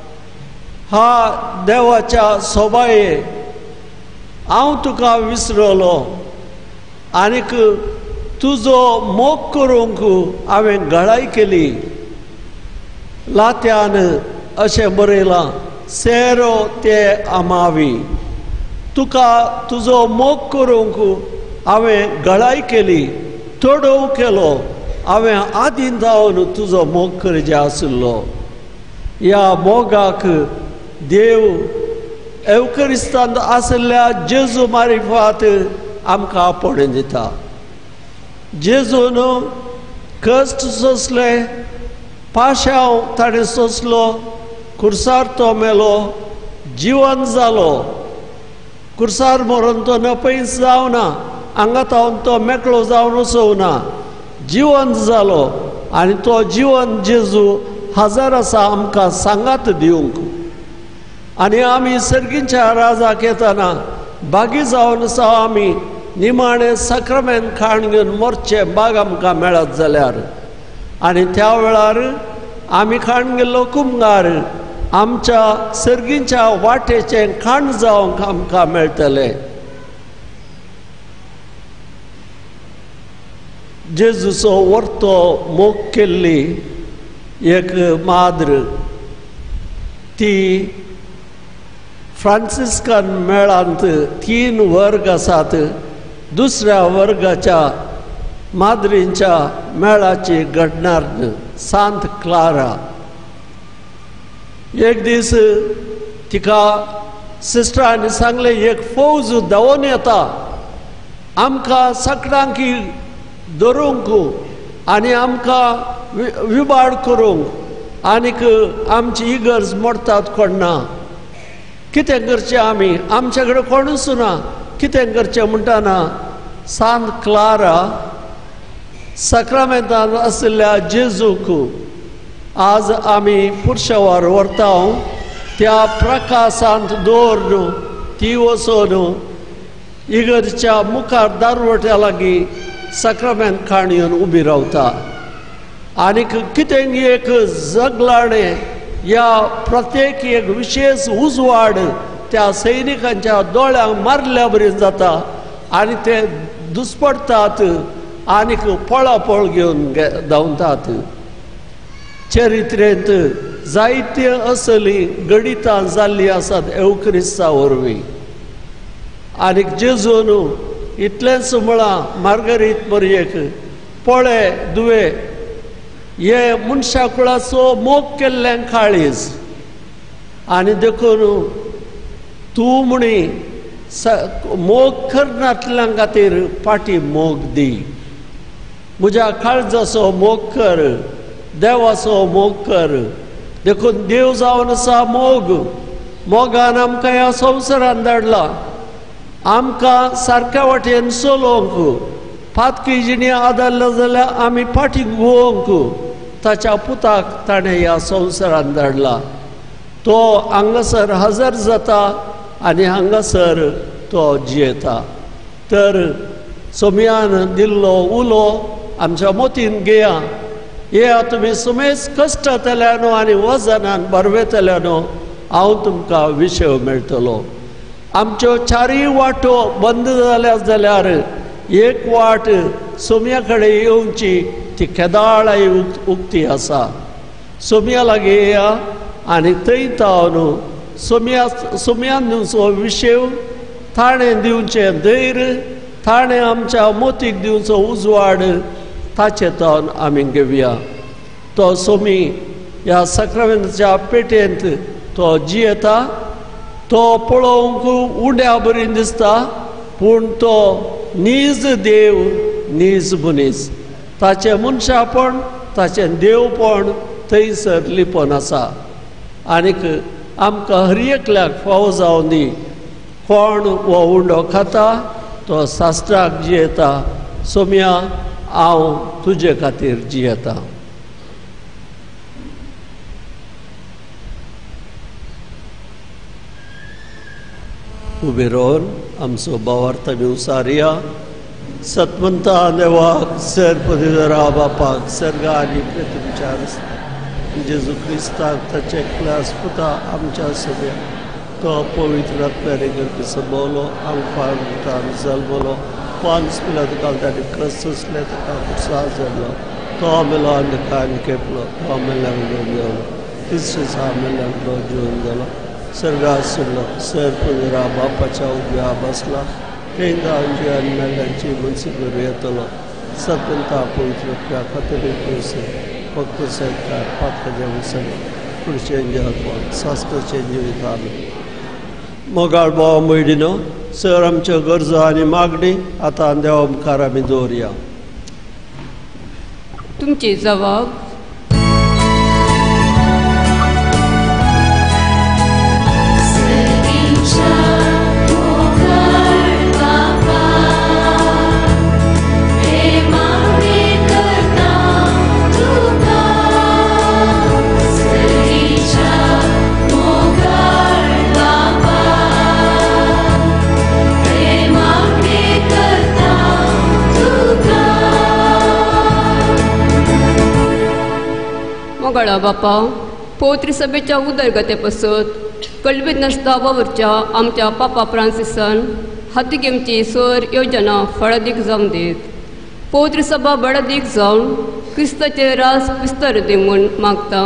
[SPEAKER 3] हा देवाच्या सोबाये, हांव तुका विसरलो आनीक तुजो मोग करूंक हांवें घाळाय केली. लात्यान अशें बरयलां, सेरो ते आमावी. तुका तुजो मोग करूंक हांवें घाळाय केली, तोडव केलो. हांवें आदीं जावन तुजो मोग करचें आशिल्लो. ह्या मोगाक देव एवक्रिस्तांत आशिल्ल्या जेजू मारिफात आमकां आपण दिता. जेजून कश्ट सोंसले, पाशांव ताणें सोंसलो, खुर्सार तो मेलो, जिवन जालो. खुर्सार मरून तो नपयस जावना, हांगा तावन तो मेकळो जावन वचोवना, जिवन जालो. आनी तो जिवन जेजू हजर आसा आमकां सांगात दिवंक. आनी आमी सर्गींच्या राजाक येताना बागी जावन आसा आमी निमाणें सक्रामेंत खाण घेवन मोरचे बाग आमकां मेळत जाल्यार आनी त्या वेळार आमी खाण गेल्लो कुमगार आमच्या सर्गींच्या वाटेचें खाण जावंक आमकां मेळटलें. जेजूचो वर्तो मोग केल्ली एक माद्र ती फ्रांसिस्कन मेळांत तीन वर्ग आसात. दुसऱ्या वर्गाच्या माद्रींच्या मेळाची घडणारन सांत क्लारा. एक दीस तिका सिस्टरांनी सांगलें एक फौज धांवून येता आमकां सकाळांकी धरूंक आनी आमकां विबाड करूंक आनीक आमची इगर्ज मोडतात कोण ना. कितें करचें आमी आमचे कडेन कोणूच ना कितें करचें म्हणटाना सांत क्लारा सक्रामेंतांत आशिल्ल्या जेजूक आज आमी पुरशेवार व्हरता त्या प्रकाशांत दवरून ती वचून इगर्जेच्या मुखार दारवट्या लागीं सक्रामेंत खाण येवन उबी रावता. आनीक कितें एक जगलाणें ह्या प्रत्येक एक विशेष उजवाड त्या सैनिकांच्या दोळ्यांक मारल्या बरी जाता आनी ते दुस्पडटात आनीक पळापळ घेवन धांवतात. चरित्रेंत जायती असली गणितां जाल्लीं आसात एवक्रिस्ता वरवीं आनीक जेजून इतलेंच म्हळां मार्गरीत मरयेक पळय दुवे हे मनशा कुळाचो मोग केल्लें काळीज आनी देखून तूं म्हणी मोग करनातल्यां खातीर फाटी मोग दी. म्हज्या काळजाचो मोग कर देवाचो मोग कर. देखून देव जावन आसा मोग. मोगान आमकां ह्या संवसारांत धाडला आमकां सारक्या वाटेन चलोवंक फातकी जिणी आदारला जाल्यार आमी फाटीं घुवंक ताच्या पुताक ताणें ह्या संवसारांत धाडला. तो हांगासर हजर जाता आनी हांगासर तो जियेता. तर सोमयान दिल्लो उलो आमच्या मोतीन घेया. हे तुमी सुमेज कश्टांतल्यान आनी वजनान बरवेतल्यान हांव तुमकां विशय मेळटलो. आमच्यो चारूय वाटो बंद जाल्या जाल्यार एक वाट सोम्या कडेन येवची ती केदाळाय उक्ती आसा. सोम्या लागीं येया आनी थंय तावन सोम्या सोम्याचो विशय ताणें दिवचें धैर्य ताणें आमच्या मोतीक दिवचो उजवाड ताचे तावन आमी घेवया. तो सोमी ह्या सक्रामेंताच्या पेटयेंत तो जियेता. तो पळोवंक उड्या बरी दिसता पूण तो नीज देव नीज मनीस. ताचें मनशापण ताचें देवपण थंयसर लिपोन आसा. आनीक आमकां हर एकल्याक फावो जावन दी. कोण हो उंडो खाता तो साश्टाक जियेता. सोम्या हांव तुजे खातीर जियेता. उबे रावन आमचो भावार्थ आमी उसारया. सतमंता देवाक सर्पदिरा बापाक सर्गा आनी पृथ्वीच्या जेजू क्रिस्ताक ताचे क्लास पुता आमच्या सगळ्या तो पवित्र आत्म्याने गर्दी सबवलो आंगपान जल्मलो पांच पिलात घालतानी क्रसले ताका उत्साह जाल्लो. तो मेलो आनी कान केपलो. तो मेल्यान गेलो क्रिस्तूस हा मेल्यान तो जिवन जालो. सर्गा सुरलो सर्पदिरा बापाच्या उब्या बसला. तेंगांची आनी मेल्यांची मनसी करूं येतलो. सतमंता पवित्र त्या खातीर फक्त सरकार पातकाच्या विसर पुढचें जेवण सास्त्रचें जिवितान मोगाळ भाव मैडिनो सर आमच्यो गरजो आनी मागणी आतां देवा मुखार आमी दवरया.
[SPEAKER 8] तुमचे जबाब
[SPEAKER 9] Mogar
[SPEAKER 8] मोगाळा बापा पवित्र सभेच्या उदरगते पासत कळवीत नासता वावरच्या आमच्या पापा फ्रांसिसान हाती घेवची सर योजना फळादीक जावन दीत पवित्र सभा बळदीक जावन क्रिस्ताचे रास विस्तार दी म्हूण मागता.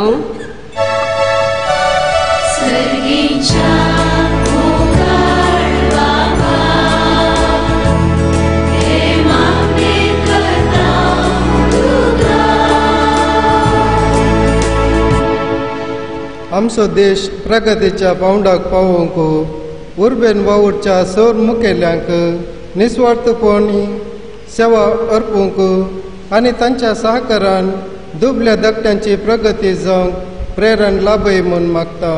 [SPEAKER 9] आमचो देश प्रगतीच्या पावंडाक पावोवंक उर्बेन वावुरच्या सौर मुखेल्यांक निस्वार्थपणी सेवा अर्पूंक आनी तांच्या सहकारान दुबल्या धाकट्यांची प्रगती जावंक प्रेरण लाभय म्हूण मागता.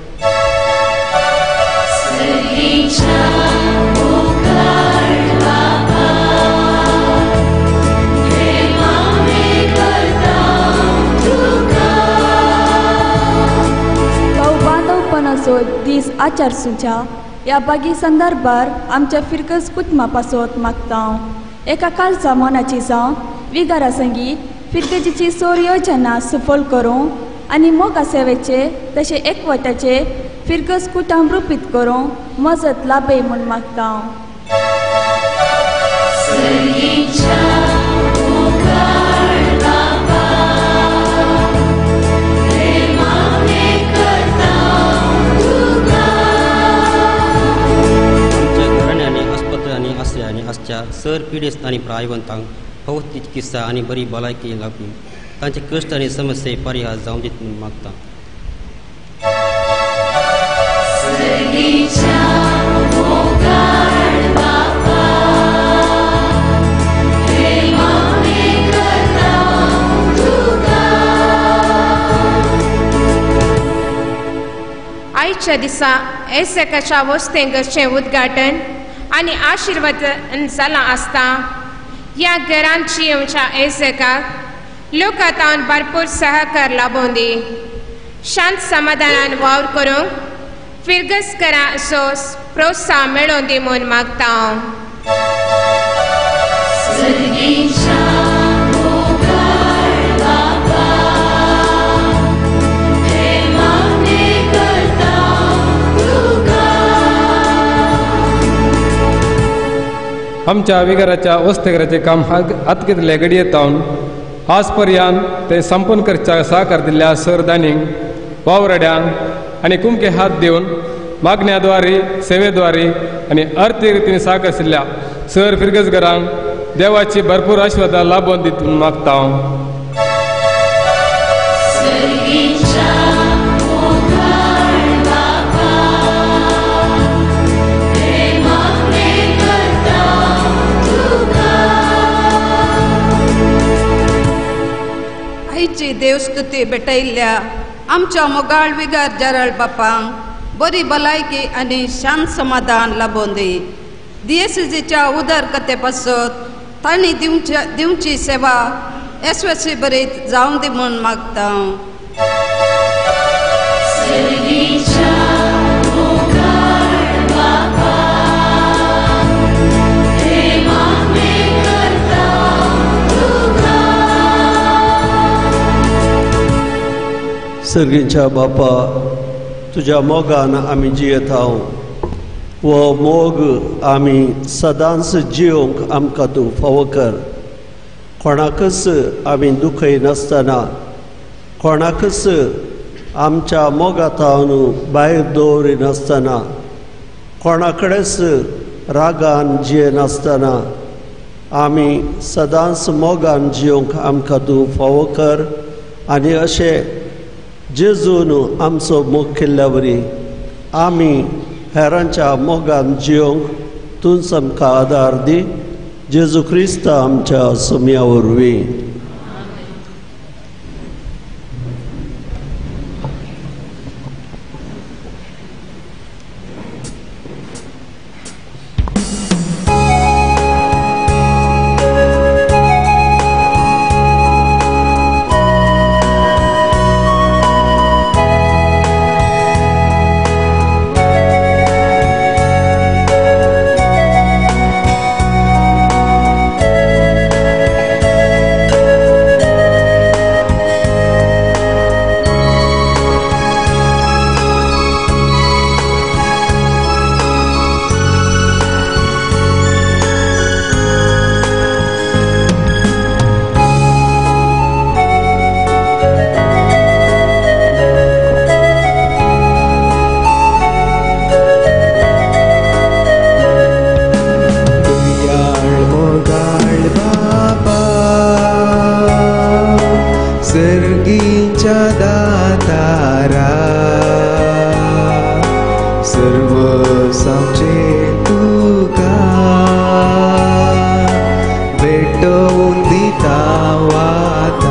[SPEAKER 10] दीस आचार सुचा ह्या बागी संदर्भार आमच्या फिरकस कुटुंबा पासत मागता. एका कालचा मनाची जावं विगारा संगी फिरकजीची सोर योजना सफल करूं आनी मोगा सेवेचे तशें एकवटाचे फिरकस कुटुंब रुपीत करूं मजत लाभय म्हूण मागता.
[SPEAKER 11] आसच्या सर पिडेस्त आनी प्रायवंतांक भौतीक चिकित्सा आनी बरी भलायकी लाभली तांचे कश्ट आनी समस्ये परिहार जावं दीत म्हूण मागता.
[SPEAKER 12] आयच्या दिसा एसेकाच्या वस्तेंगरचें उद्घाटन आनी आशिर्वादन जालां आसता. ह्या घरांत जियोवच्या एसेकाक लोकांतावन भरपूर सहकार लाभून दी शांत समाधानान वावर करूंक फिरगसकारां असो प्रोत्साहन मेळोवन दी म्हूण मागता.
[SPEAKER 13] आमच्या विगाराच्या वस्तेघराचे काम हातकितले घडयेतावन आज पर्यंत ते संपन्न करच्या सहकार दिल्ल्या सरदानींक वावरड्यांक आनी कुमके हात दिवन मागण्याद्वारे सेवेद्वारे आनी अर्थीक रितीन सहकार दिल्ल्या सर फिरगसगरांक देवाची भरपूर आशिर्वाद लाभून दितून मागता.
[SPEAKER 14] आयची देवस्तुती भेटयल्ल्या आमच्या मोगाळ विगार जारळ बापांक बरी भलायकी आनी शांत समाधान लाभून दी. दियेसीच्या उदरगते पासत तांणी दिवच्या दिवची सेवा येसवेसी बरीत जावं दी म्हूण मागता.
[SPEAKER 3] सर्गींच्या बापा तुज्या मोगान आमी जियेता. वो मोग आमी सदांच जियोंक आमकां तूं फावो कर. कोणाकच आमी दुखय नासतना कोणाकच आमच्या मोगातावन भायर दवरी नासतना कोणा कडेच रागान जिये नासतना आमी सदांच मोगान जियोंक आमकां तूं फावो कर. आनी अशें जेजून आमचो मोग केल्ल्या वरी आमी हेरांच्या मोगान जियोंक तूंच आमकां आदार दी. जेजू क्रिस्त आमच्या सुमया वरवीं.
[SPEAKER 15] सर्गेच्या दातारा सर्व सांचे तुका भेटवून दिता वाता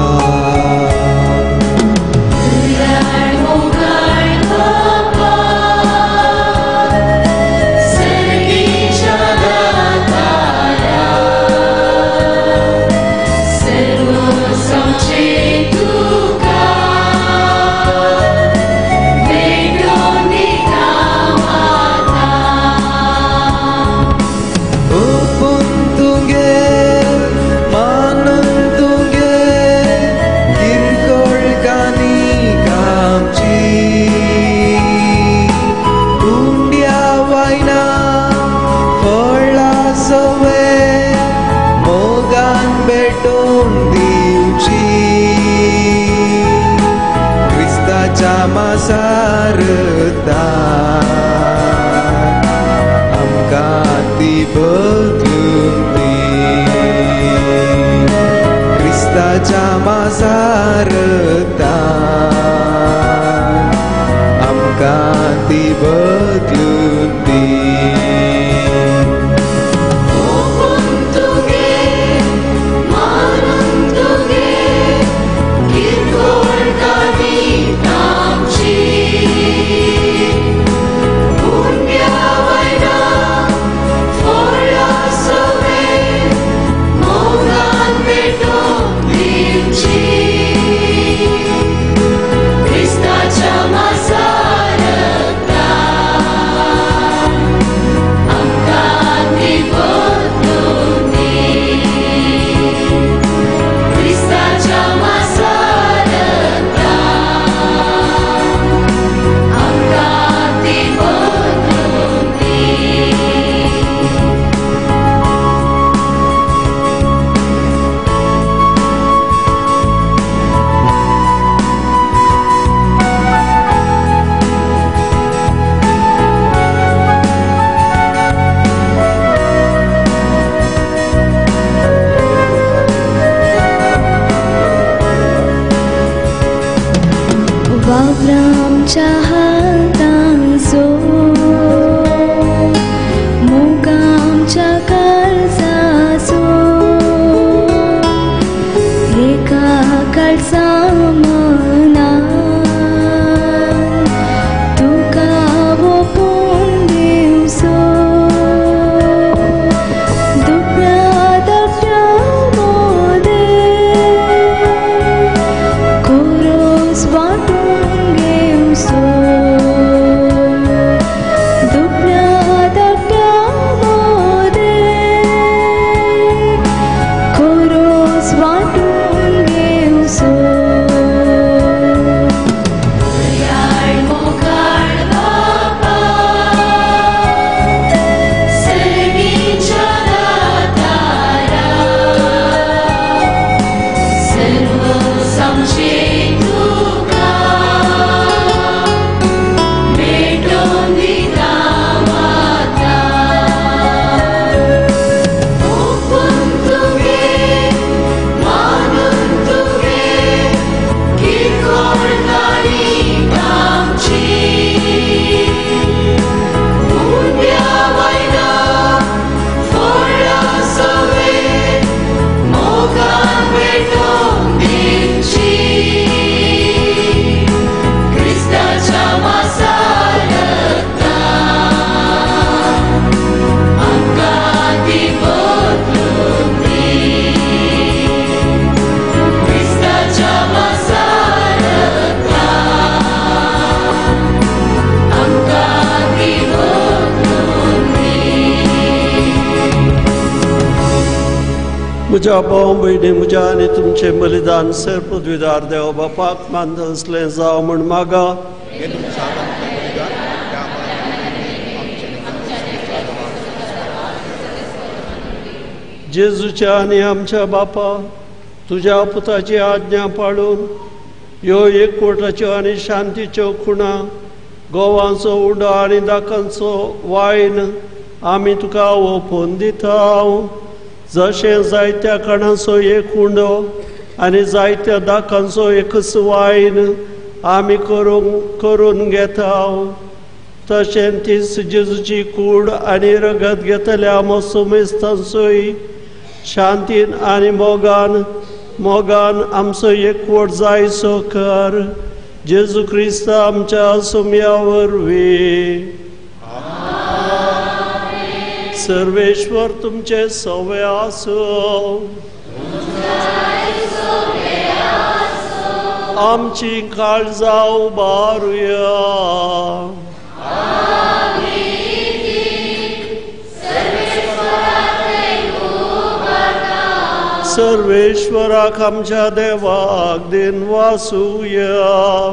[SPEAKER 15] सारता आमकां ती बदलून दी क्रिस्ताच्या मासारता आमकां ती बदलून दी
[SPEAKER 3] म्हज्या भाव भयणी म्हज्या आनी तुमचे बलिदान सर पदवीदार देव बापाक मानसलें जावं म्हण मागा. जेजूच्या आनी आमच्या बापा तुज्या पुताची आज्ञा पाळून ह्यो एकवटाच्यो आनी शांतीच्यो खुणा गोवांचो उडो आनी दाकांचो वायन आमी तुका ओपोवन दिता. जशें जायत्या कणांचो एक उंडो आनी जायत्या दाखांचो एकच वायन आमी करूंक करून घेता तशें तीच जेजूची कूड आनी रगत घेतल्या आमचो मेस्तांचोय शांतीन आनी मोगान मोगान आमचो एकवट जायचो कर जेजू क्रिस्त आमच्या सुम्या वरवीं. सर्वेश्वर तुमचे सवे आसूं. आमची काळजां उबारुया. सर्वेश्वराक आमच्या देवाक दिन वासुया.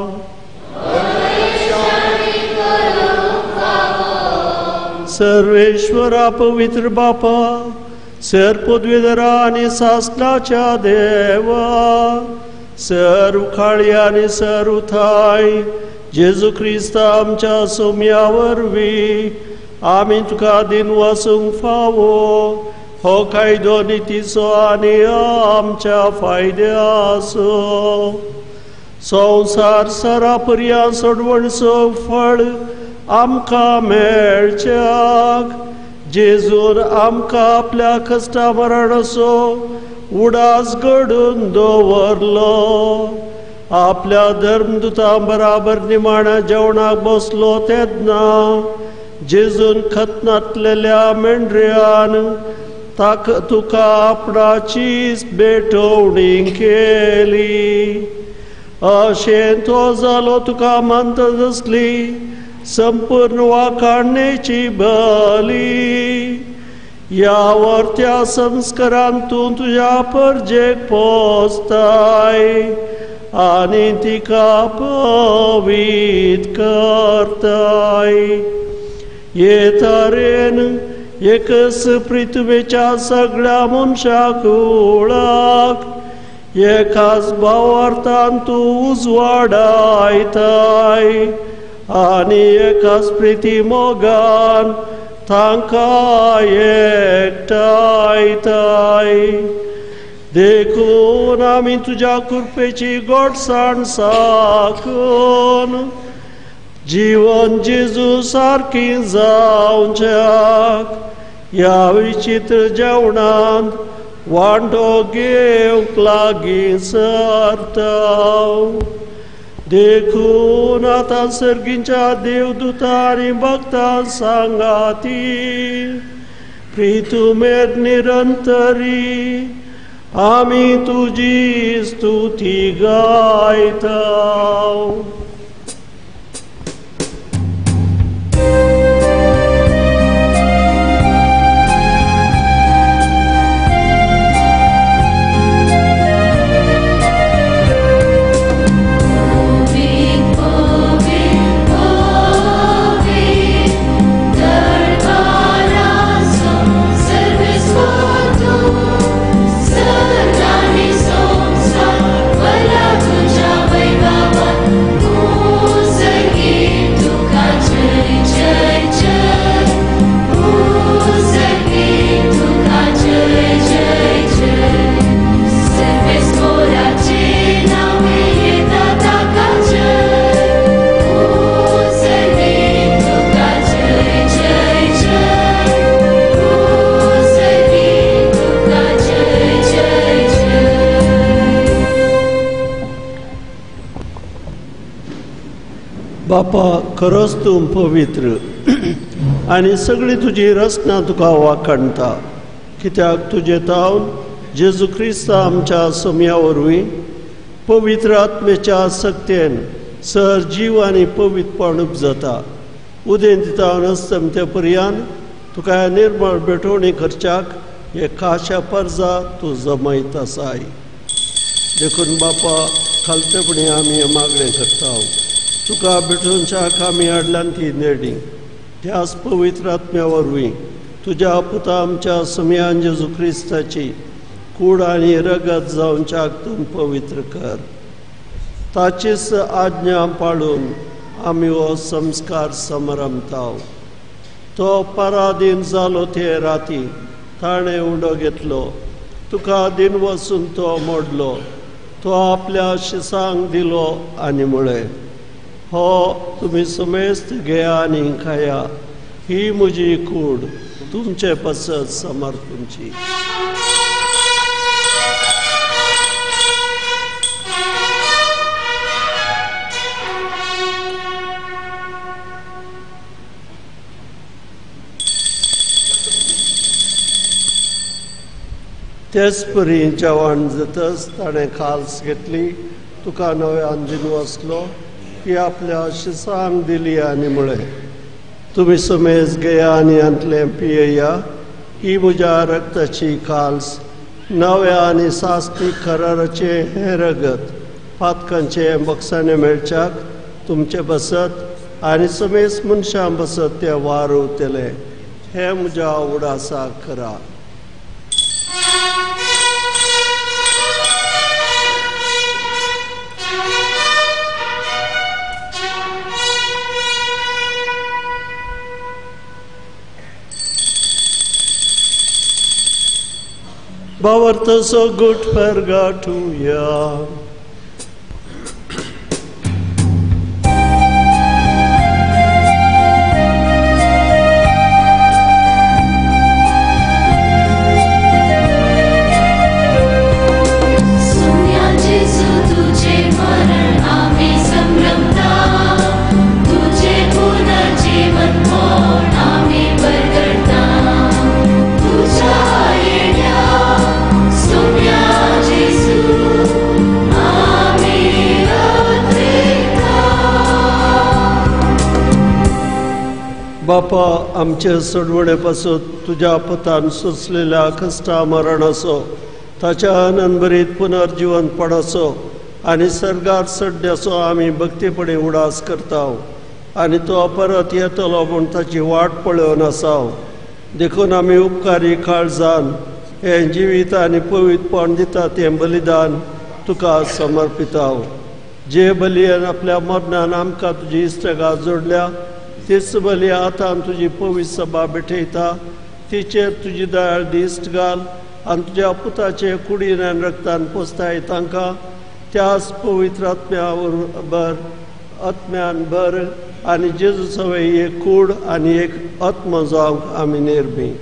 [SPEAKER 3] सर्वेश्वरा पवित्र बापा सर पदवीधरा आनी सासलाच्या देवा सर उखाळी आनी सर उथाय जेजू क्रिस्त आमच्या सोम्या वरवीं आमी तुका दिन वासूंक फावो हो कायदो नितीचो आनी आमच्या फायद्या आसो. संवसार सरा पर्यां सोडवणचो फळ आमकां मेळच्याक जेजून आमकां आपल्या कश्टा मरणाचो उडास घडून दवरलो. आपल्या धर्मदुतां बराबर निमाण्या जेवणाक बसलो तेन्ना जेजून खतनातलेल्या मेंढऱ्यान ताका तुका आपणाचीच भेटवणी केली. अशें तो जालो तुका मानता तसली संपूर्ण वाखाणणेची बली. या वर्त्या संस्कारान तूं तुज्या परजेक पोसताय आनी तिका पवीत करताय. हे तरेन एकच पृथ्वेच्या सगळ्या मनशाक उळाक एकाच भावार्थान तूं उजवाडायताय आनी एकाच प्रिती मोगान तांकां एकठांयताय. देखून आमी तुज्या कृपेची गोडसाण साकून जीवन जेजू सारकी जावच्याक ह्या विचित्र जेवणांत वांटो घेवंक लागीं सरता. देखून आतां सर्गीच्या देवदूतां आनी भक्तां सांगाती प्रितुमेर निरंतरी आमी तुजी स्तुती गायता. बापा खरोच तूं पवित्र आनी सगळी तुजी रचना तुका वाखणटा कित्याक तुजे तावन जेजू क्रिस्त आमच्या सोम्या वरवीं पवित्र आत्मेच्या सक्तेन सर जीव आनी पवित्रपण उपजता. उदें दितावन अस्तमते पर्यान तुका निर्मळ भेटवणी करच्याक हे खाशा परजा तूं जमयत आसाय. देखून बापा खालतेपणी आमी हे मागणें करता तुका भेटोवच्याक आमी हाडल्यान ती नेडी त्याच पवित्र आत्म्या वरवीं तुज्या पुता आमच्या सम्यान जेजू क्रिस्ताची कूड आनी रगत जावच्याक तूं पवित्र कर. ताचीच आज्ञा पाळून आमी हो संस्कार समरमताव. तो पराधीन जालो ते राती ताणें उडो घेतलो तुका दिन वचून तो मोडलो तो आपल्या शिसांक दिलो आनी म्हळें, हो तुमी समेस्त घेया आनी खाया, ही म्हजी कूड, तुमचे पसत समर्थूंची. तेच परी जेवण जातच ताणें खाल्स घेतली, तुका नव्यान दिनू आसलो, ती आपल्या शिसांक दिली आनी म्हळें, तुमी समेज घेया आनी अंतलें पियेया, ही म्हज्या रक्ताची खाल्स, नव्या आनी सास्ती कराराचे हें रगत, पातकांचे बक्षाने मेळच्याक तुमचे बसत आनी समेज मनशां बसत ते वारवतले, हें म्हज्या उडासाक करा. Bavartaso gut purgatuja. बापा, आमचे सडवडे पासून तुज्या पतान सोंसलेल्या कश्टा मरण असो, ताच्या आनंदभरीत पुनर्जीवन असो आनी सर्गार सड्ड्याचो आमी भक्तीपणे उडास करता आनी तो परत येतलो म्हूण ताची वाट पळोवन आसाव. देखून आमी उपकारी काळजान हें जिवीत आनी पवित्रपण दिता तें बलिदान तुका समर्पिताव. जे बलयेन आपल्या मरणान आमकां तुजी इश्टगा जोडल्या, तीच बली आतां तुजी पवित्र सभा भेटयता, तिचेर तुजी दयाळ दिश्ट घाल आनी तुज्या पुताचे कुडीन आनी रक्तान पोसताय तांकां त्याच पवित्र आत्म्या बर आत्म्यान भर आनी जेजू सवय एक कूड आनी एक आत्म जावंक आमी निर्मी.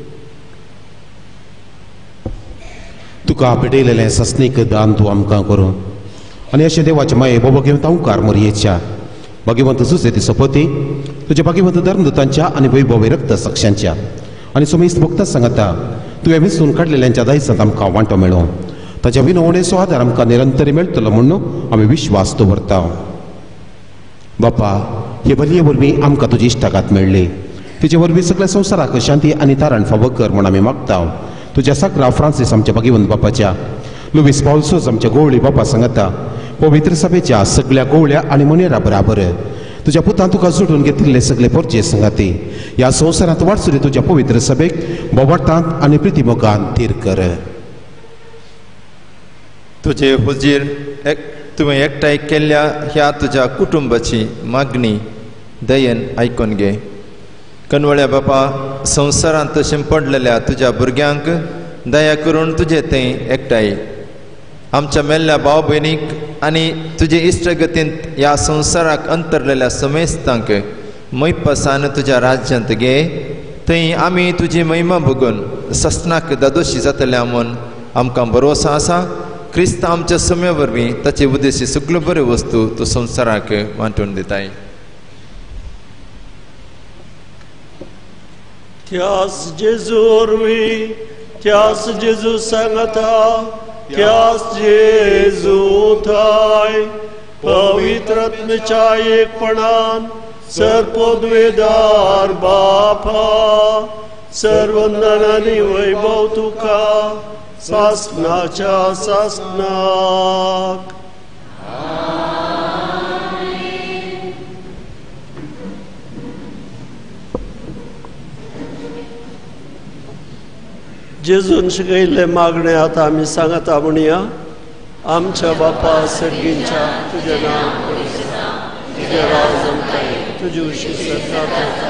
[SPEAKER 1] तुका भेटयलेलें सस्नीक दान तूं आमकां करूं आनी अशें देवाचे माये बाबा घेवन तांकार मोरयेच्या भगिवंत सुसेती सोपती तुझ्या भगिवंत धर्मदूतांच्या आणि वैभवी रक्त साक्षांच्या आणि सुमेस्त भक्ता सांगता तुवें विसरून काडलेल्यांच्या दायसांत आमकां वांटो मेळो, ताच्या विनवणेचो आदार आमकां निरंतरी मेळटलो म्हणून आमी विश्वास दवरता. बापा, हे बलये वरवीं आमकां तुजी इश्टागात मेळ्ळी, तिचे वरवीं सगळ्या संवसाराक शांती आनी तारण फावो कर म्हूण आमी मागता. तुज्या साकरा फ्रांसीस आमच्या भगिवंत बापाच्या, लुईस पौल्सोस आमच्या गोवळी बापा सांगता, पवित्र सभेच्या सगळ्या गोवळ्या आनी मनेरा बराबर तुझ्या पुतान तुका जोडून घेतिल्ले सगळे पोरचे संगाती ह्या संवसारांत वाडसुरी तुज्या पवित्र सभेक बोवाटांत आनी प्रितीमोगान थीर कर.
[SPEAKER 7] तुजे हुजीर एक तुवें एकठांय केल्ल्या ह्या तुज्या कुटुंबाची मागणी दयेन आयकून घे. कनवळ्या बापा, संवसारांत तशें पडलेल्या तुज्या भुरग्यांक दया करून तुजे तें एकठांय आमच्या मेल्ल्या भाव भयणीक आनी तुजे इश्टगतींत ह्या संवसाराक अंतरलेल्या समेस्तांक मैपसान तुज्या राज्यांत घे. थंय आमी तुजी महिमा भोगून सस्नाक दादोशी जातल्या म्हूण आमकां भरोसा आसा. क्रिस्त आमच्या समय वरवीं ताचे उद्देशी सगळ्यो बऱ्यो वस्तू तूं संवसाराक वांटून दिताय.
[SPEAKER 3] त्यास जेजू वरवीं त्यास जेजू सांगता, त्यास जेजू थाय पवित्र आत्म्याच्या एकपणान सर्पोद्वेदार बापा, सर्वंदन आनी वैभव तुका सासनाच्या सासनाक. जेजून शिकयल्ले मागणे आतां आमी सांगता म्हणया. आमच्या बापा सर्गींच्या तुजें नांव तुजें राज जमतलें, तुजी उशी स्वर्गांत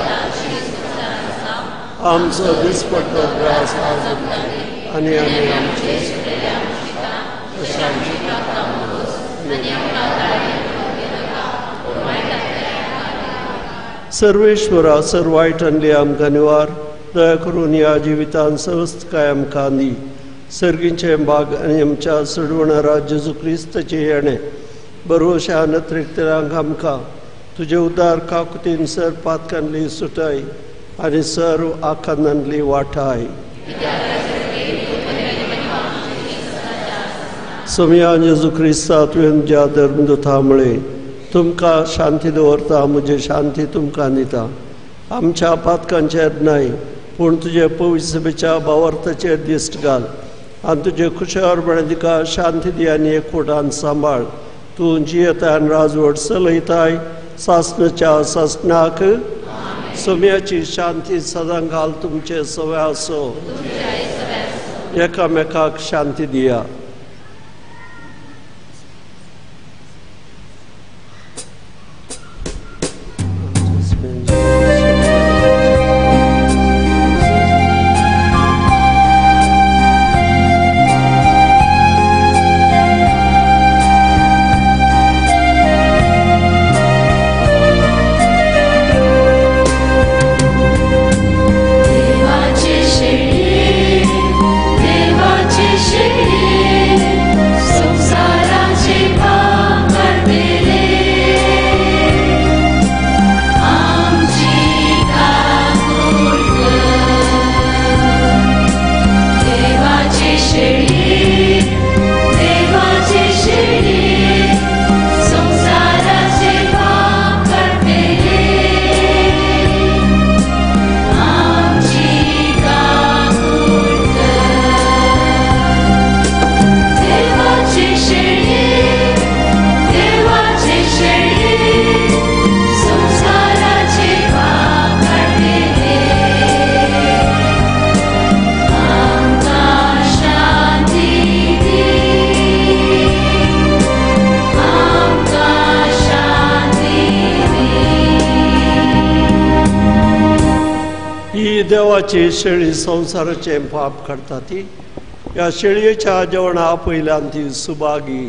[SPEAKER 3] आमचो दिसपट्टो ग्रास आज जमतली आनी आमी आमचे सर्वेश्वरा सर वायटांतली आमकां निवार दया करून ह्या जिवितान सवस्थ काय आमकां दी सर्गींचे भाग आनी आमच्या सडवणारा जेजू क्रिस्ताचे येणे बरोवशा नत्रिक्तरांक आमकां तुजे उदार काकुतीन सर पातकांतली सुटाय आनी सर्व आखांतांतली वाटाय सोम्या जेजू क्रिस्ता तुवें ज्या धर्म दोतामुळे तुमकां शांती दवरता म्हजी शांती तुमकां दिता आमच्या पातकांचेर न्हय पूण तुजे पवित्र सभेच्या भावार्थाचेर दिश्ट घाल आनी तुजे खुशालपणे तिका शांती दी आनी एकवटान सांबाळ तूं जियेता आनी राजवट चलयताय सासणाच्या सासणाक सोम्याची शांती सदां घाल तुमचे सवय आसो एकामेकाक शांती दिया देवाची शेळी संवसाराचे पाप करता ती ह्या शेळयेच्या जेवणा पयल्यान ती सुभागी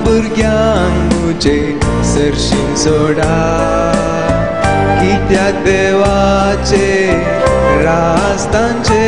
[SPEAKER 15] भुरग्यांक मुजे सरशीं सोडा कित्याक देवाचे रास तांचे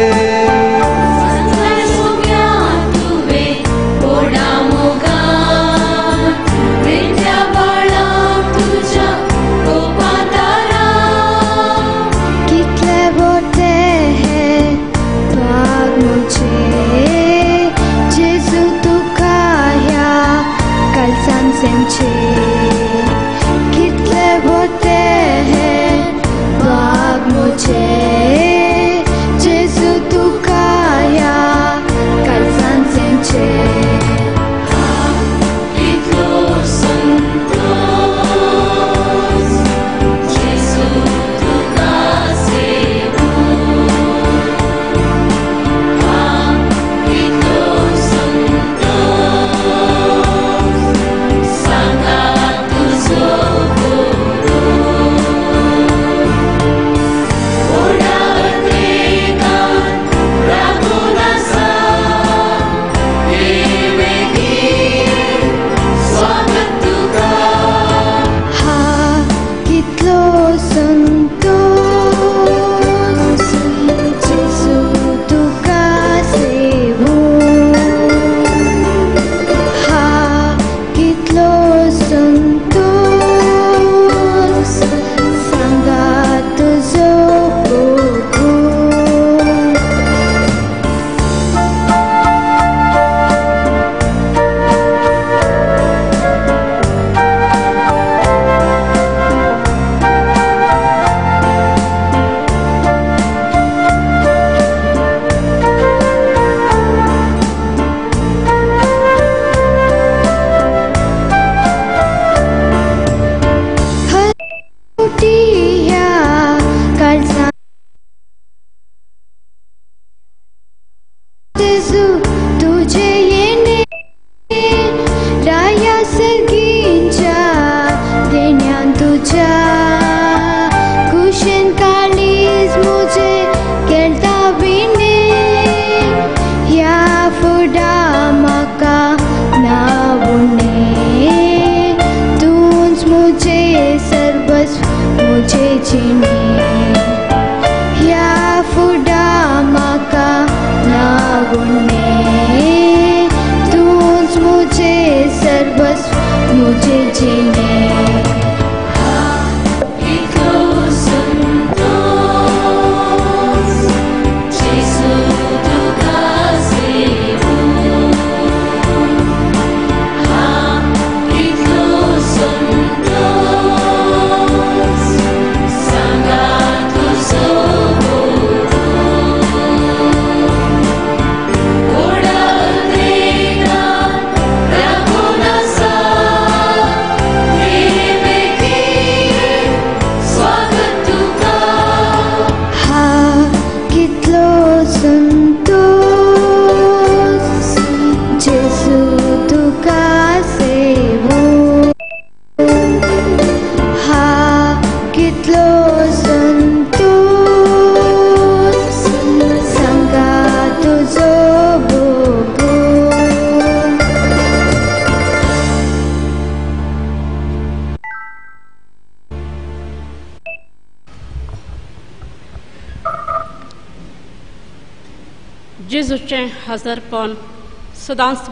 [SPEAKER 16] जेजूचें हजरपण सदांच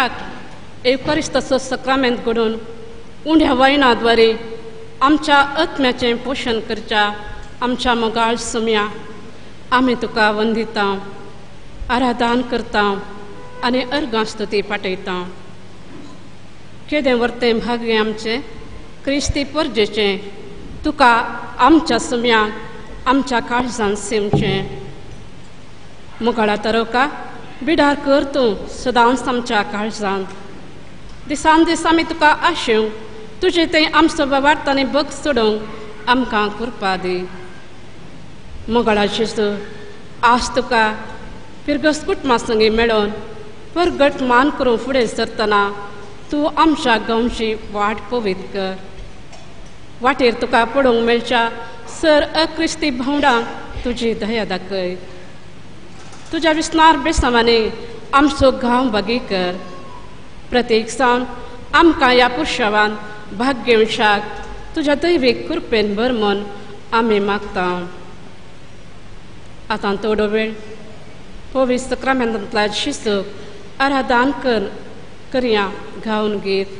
[SPEAKER 16] बक्षाक एवकारिस्ताचो सकामेंत घडोवन उंड्या वायनाद्वारे आमच्या आत्म्याचें पोशण करच्या आमच्या मोगाळ सुम्या आमी तुका वंदिता आराधन करता आनी अर्गां स्तुती पाठयता. केदें वर्तें भाग्य आमचें क्रिस्ती परजेचें तुका आमच्या सुम्याक आमच्या काळजांत सेमचें. मुखाळा तरोका बिडार कर तूं सदांच आमच्या काळजांत. दिसान दीस आमी तुका आशेवंक तुजें तें आमचो वार्तांनी बग सोडोवंक आमकां कृपा दी. मुखाळा जेजू आज तुका फिरगस कुटुंबा संगी मेळोवन परगट मान करून फुडें सरतना तूं आमच्या गांवची वाट पवित कर. वाटेर तुका पळोवंक मेळच्या सर अक्रिस्ती भावंडांक तुजी दया दाखय. तुज्या विस्नार बेसांवांनी आमचो गांव बागी कर. प्रत्येक सावन आमकां ह्या पुरशावान भाग घेवशाक तुज्या दैवीक कृपेन भर म्हूण आमी मागता. आतां थोडो वेळ पवित्र सक्रामेंतांतल्या शिसूक आराधन कर करया गावन गीत.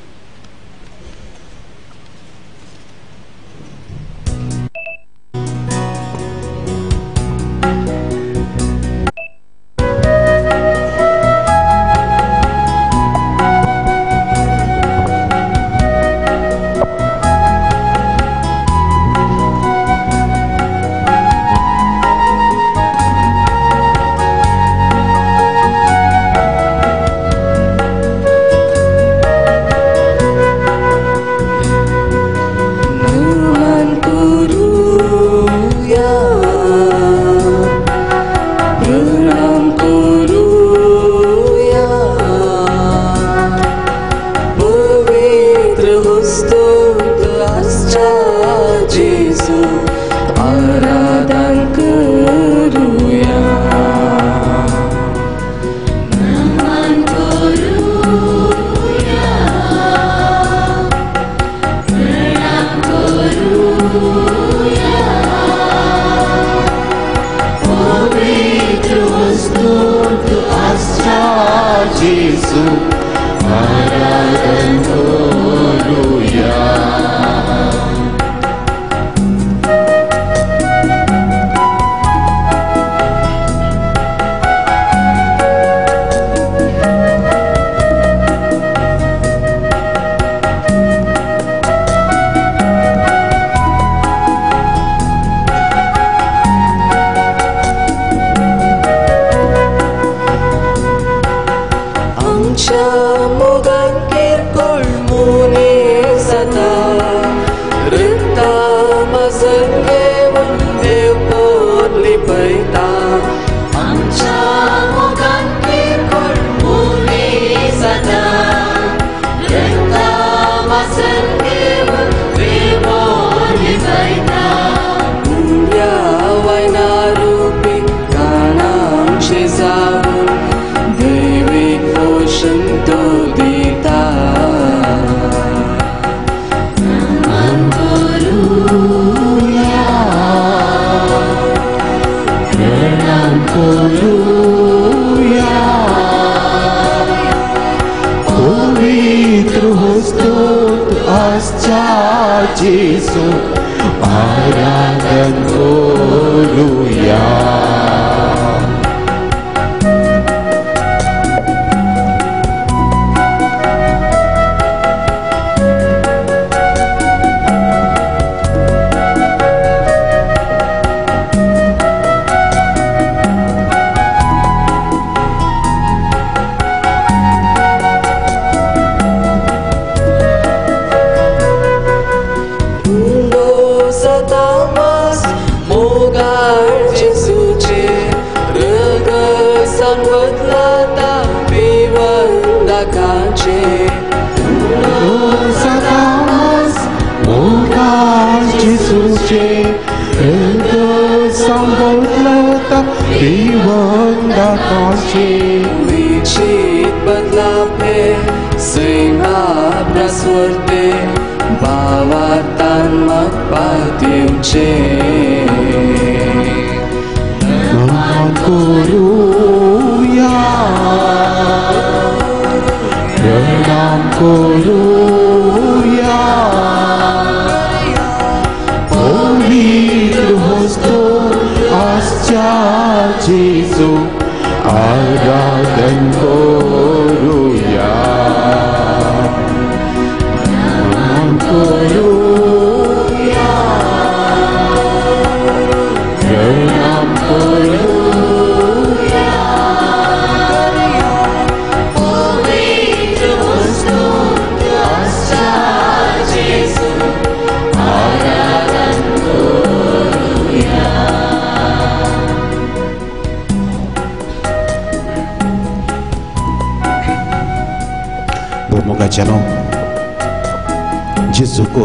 [SPEAKER 1] जेजूको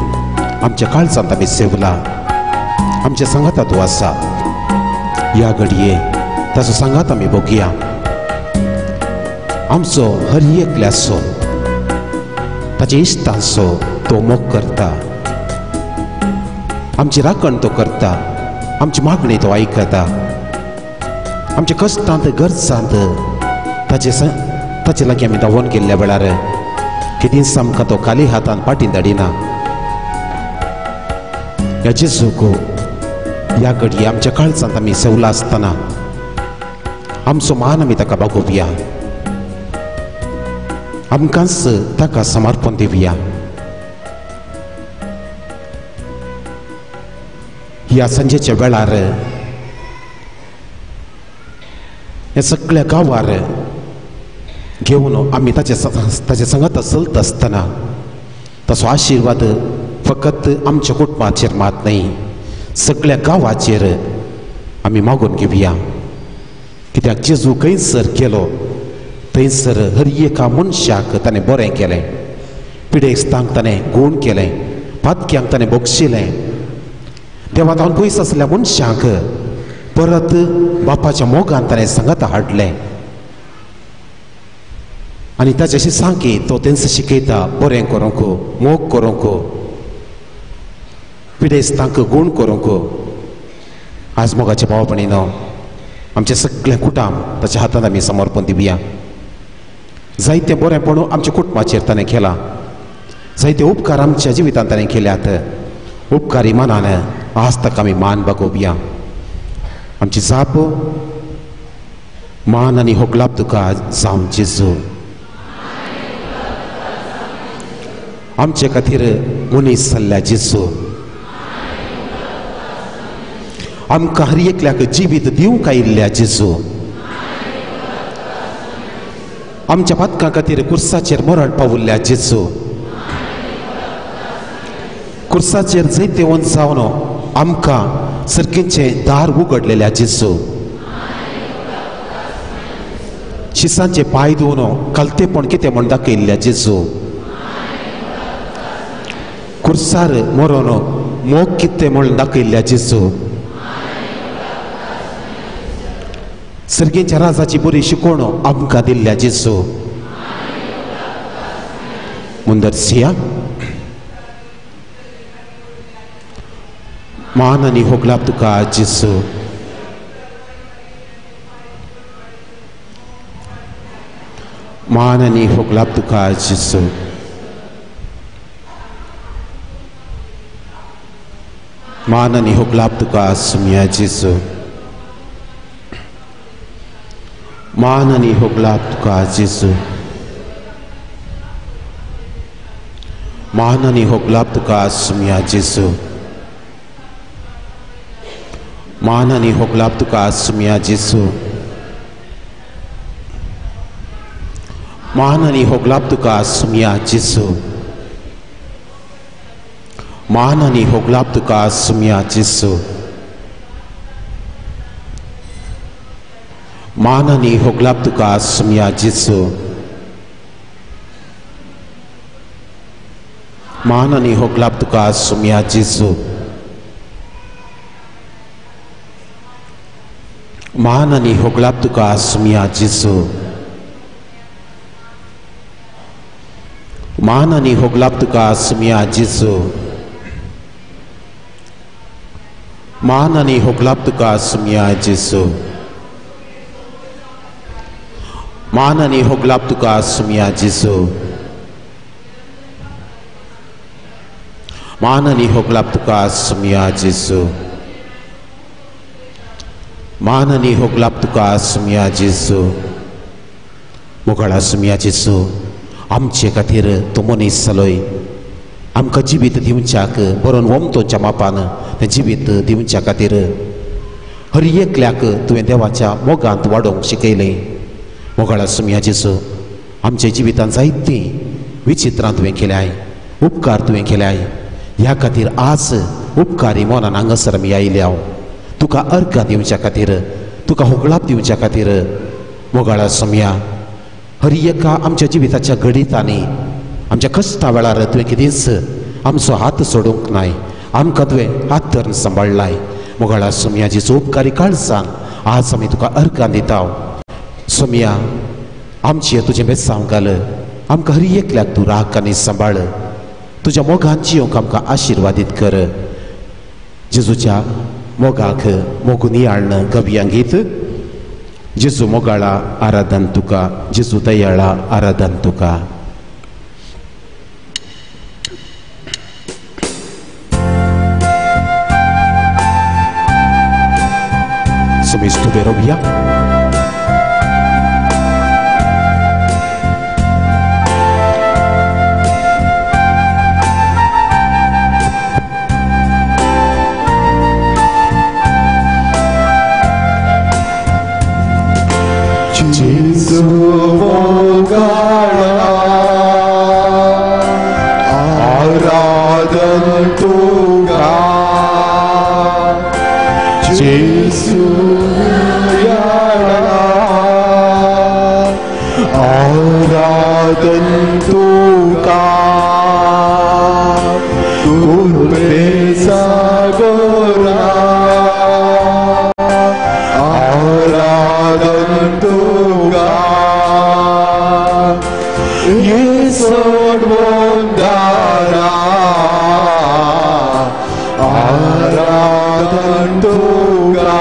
[SPEAKER 1] आमच्या काळजांत आमी सेवला, आमच्या संगाता तूं आसा. ह्या घडये ताचो सांगात आमी बघुया. आमचो हर एकल्या सोन ताचे इश्टांचो तो मोग करता. आमची राखण तो करता. आमची मागणी तो आयकता. आमच्या कश्टांत गरजांत ताचे ताचे लागीं आमी धांवून गेल्ल्या वेळार कितें आमकां तो खाली हातान पाटी धाडिना. ह्या जेजूक ह्या घडये आमच्या काळजांत आमी सेवला आसतना आमचो मान आमी ताका बागोवया. आमकांच ताका समर्पण दिवया. ह्या संजेच्या वेळार हे सगळ्या गांवार घेवन आमी ताचे ताचे संगत चलत आसतना ताचो आशिर्वाद फकत आमच्या कुटुंबाचेर मात न्ही, सगळ्या गांवाचेर आमी मागून घेवया. कित्याक जेजू खंयसर गेलो थंयसर हर एका मनशाक ताणें बरें केलें. पिडेस्तांक ताणें गूण केलें. पातक्यांक ताणें बक्षिलें. देवान हांव पयस आसल्या मनशांक परत बापाच्या मोगान ताणें सांगत हाडलें. आनी ताचे सांगी तो तेंच शिकयता बरें करूंक, मोग करूंक, पिडेस्तांक गूण करूंक. आज मोगाचे भाव भयणीनो, आमचे सगळे कुटाम ताच्या हातांत आमी समर्पण दिवया. जायते बरेंपण आमच्या कुटुंबाचेर ताणें केलां. जायते उपकार आमच्या जिवितांत ताणें केल्यात. उपकार इमानान आज ताका आमी मान बागोवया. आमची जाप मान आनी होगलाप तुका जावं जेजू. आमचे खातीर मनीस जाल्ल्या जेजू. आमकां हर एकल्याक जिवीत दिवंक आयिल्ल्या जेजू. आमच्या पातकां खातीर कुर्साचेर मरण पावल्ल्या जेजू. कुर्साचेर जायते वंत जावन आमकां सर्गेचें दार उगडलेल्या जेजू. शिसांचे पांय धुवन कालतेपण कितें म्हण दाखयल्ल्या जेजू. कुर्सार मरून मोग कितें म्हण दाखयल्ल्या जेजू. सर्गेच्या राजाची बरी शिकोवण आमकां दिल्ल्या जेजू. मुंदरसिया मान आनी होगलाप तुका जेजू. मान आनी होगलाप तुका जेजू. मान आनी होगलाप तुका सुमया जेजू. मान आनी होगलाप तुका जेजू. मान आनी होगलाप तुका सुमया जेजू. मान आनी होगलाप तुका सुमया जेजू. मान आनी होगलाप तुका सुमया जेजू. मान आनी होगलाप तुका सुमया जेजू. मान आनी होगलाप तुका सुमया जेजू. मान आनी होगलाप तुका सुमया जेजू. मान आनी होगलाप तुका सुमया जेजू. मान आनी होगलाप तुका सुमया जेजू. मान आनी होगलाप तुका सुमया जेजू. मान आनी होगलाप तुका सुमया जेजू. मान आनी होगलाप तुका सुमया जेजू. मान आनी होगलाप तुका सुमया जेजू. मोगाळा सुमया जेजू, आमचे खातीर तो मनीस जालोय. आमकां जिवीत दिवच्याक बरोवन वमतोच्या मापान तें जिवीत दिवच्या खातीर हर एकल्याक तुवें देवाच्या मोगांत वाडोवंक शिकयलें. मोगाळा सुमया जेजू, आमच्या जिवितांत जायतीं विचित्रां तुवें केल्याय, उपकार तुवें केल्याय. ह्या खातीर आज उपकारी मनान हांगासर आमी आयल्या तुका अर्घ दिवच्या खातीर, तुका होगलाप दिवच्या खातीर. मोगाळा सुमया, हर एका आमच्या जिविताच्या घडीतांनी आमच्या कश्टा वेळार तुवें कितेंच आमचो हात सोडूंक नाय. आमकां तुवें हात धरून सांबाळलाय. मोगाळा सुमया जेजू, उपकारी काळजान आज आमी तुका अर्घां दिता. सुमया, आमची तुजें बेसांव घाल. आमकां हर एकल्याक तूं राख आनी सांबाळ तुज्या मोगांची आमकां आशिर्वादीत कर जेजूच्या मोगाक मोगून याळन गव्यांक गीत जेजू मोगाळा आराधन तुका जेजू दयाळा आराधन तुका Sumis tu berobia
[SPEAKER 15] Jesu mogala आराधन तुका Jesu आराधन तुका तुर्बे सागोरा आराधन तुका येसोड वंदारा आराधन तुका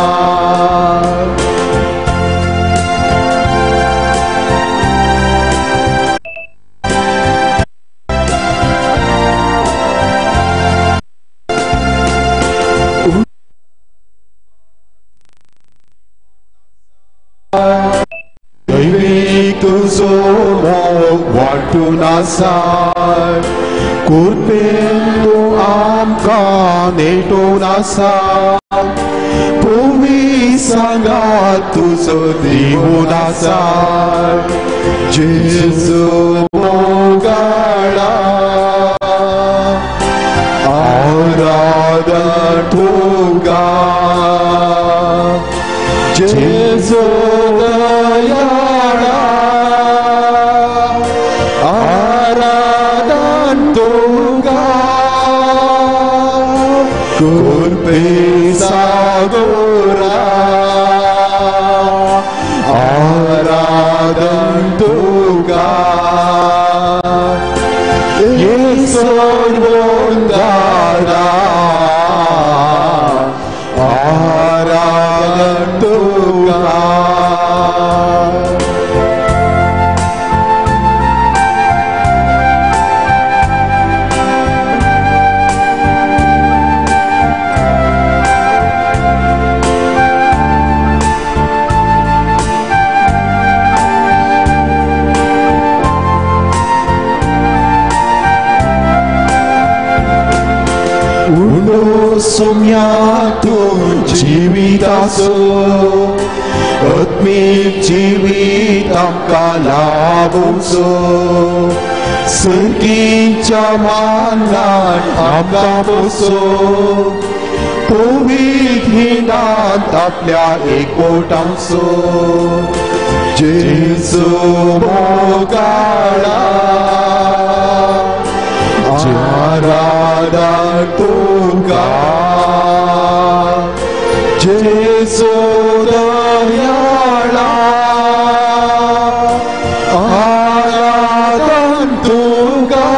[SPEAKER 15] Wantunasai kurpendo amka netonasai puvi sangatu sodivunasai Jesu mogala आराधन तुका Jesu दयाळा आराधन तुका कृपे सागोरा आराधन तुका येसोड वंदारा आराधन तुका Sumyatum jivitaso Atmik jivitam kalabumso Sengkinca manan amkamuso Puvik hinan taplia ekotamso Jesu mogala आराधन तुका Jesu दयाळा आराधन तुका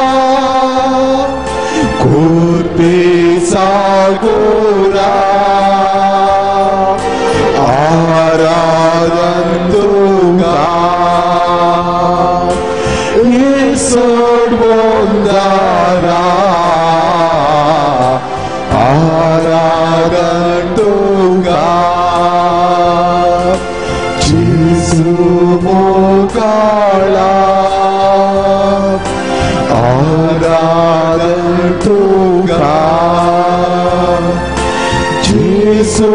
[SPEAKER 15] कृपे सागोरा आराधन तुका येसोड वंदारा आराधन तुका Jesu mogala आराधन तुका Jesu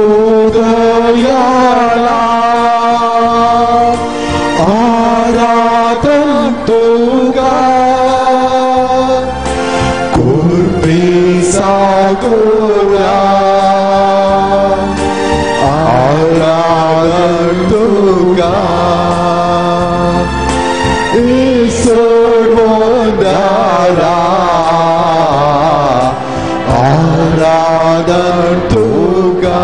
[SPEAKER 15] दयाळा आराधन तुका कृपे सागोरा आराधन तुका येसोड वंदारा आराधन तुका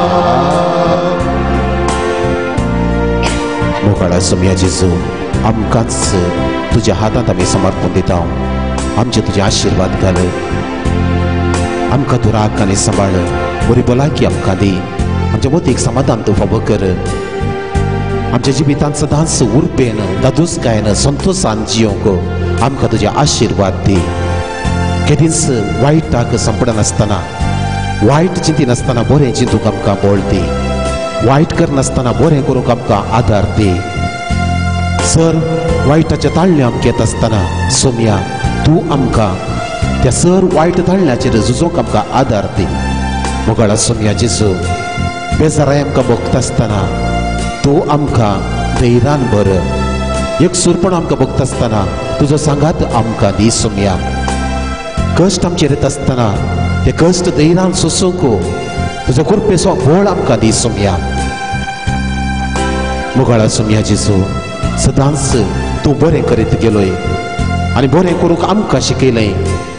[SPEAKER 1] मोगाळा सोम्या जेजू आमकांच तुझ्या हातात आम्ही समर्पण दिता आमचे तुझे आशीर्वाद घाल आमकां तू राख आनी सांबाळ बरी भलायकी आमकां दी आमच्या मोतीक समाधान तू फावो कर आमच्या जिवितांत सदांच उर्बेन दादूसकायन संतोषान जियोंक आमकां तुजे आशीर्वाद दी केदींच वायटाक संपडनासतना वायट चिंतिनासतना बरें चिंतूंक आमकां बळ दी वायट करनासतना बरें करूंक आमकां आदार दी सर वायटाच्या ताळण्यो आमकां येत आसतना सोम्या तूं आमकां त्या सर वायट ताळण्याचेर झुजोवंक आमकां आदार दी मोगाळा सोम्या जेजू बेजाराय आमकां भोगता आसतना तूं आमकां धैर्यान भर एक सुरपण आमकां भोगता आसतना तुजो सांगात आमकां दी सोम्या कश्ट आमचेर येता आसतना ते कश्ट धैर्यान सोसूंक तुजो कृपेचो बळ आमकां दी सोम्या मोगाळा सोम्या जेजू सदांच तूं बरें करीत गेलोय आनी बरें करूंक आमकां शिकयलें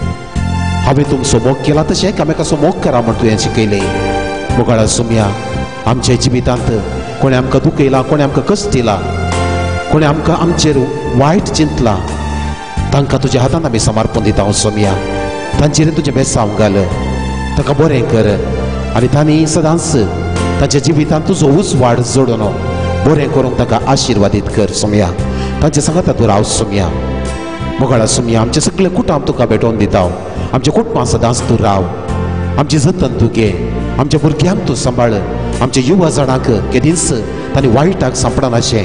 [SPEAKER 1] हांवें तुमचो मोग केला तशें एकामेकाचो मोग करा म्हण तुवें शिकयलें मोगाळा सोम्या आमच्या जिवितांत कोणी आमकां दुखयला कोणी आमकां कश्ट दिला कोणी आमकां आमचेर वायट चिंतला तांकां तुज्या हातांत आमी समर्पण दिता सोम्या तांचेर तुजें बेसांव घाल ताका बरें कर आनी तांणी सदांच तांच्या जिवितांत तुजो उस वाड जोडून बरें करूंक ताका आशिर्वादीत कर सोम्या तांचे सांगात तूं राव सोम्या मोगाळा सोम्या आमचे सगळे कुटुंब तुका भेटोवन दिता आमच्या कुटुंबां सदांच तूं राव आमची जतन तूं घे आमच्या भुरग्यांक तूं सांबाळ आमच्या युवा जाणांक केदींच तांणी वायटाक सांपडनाशें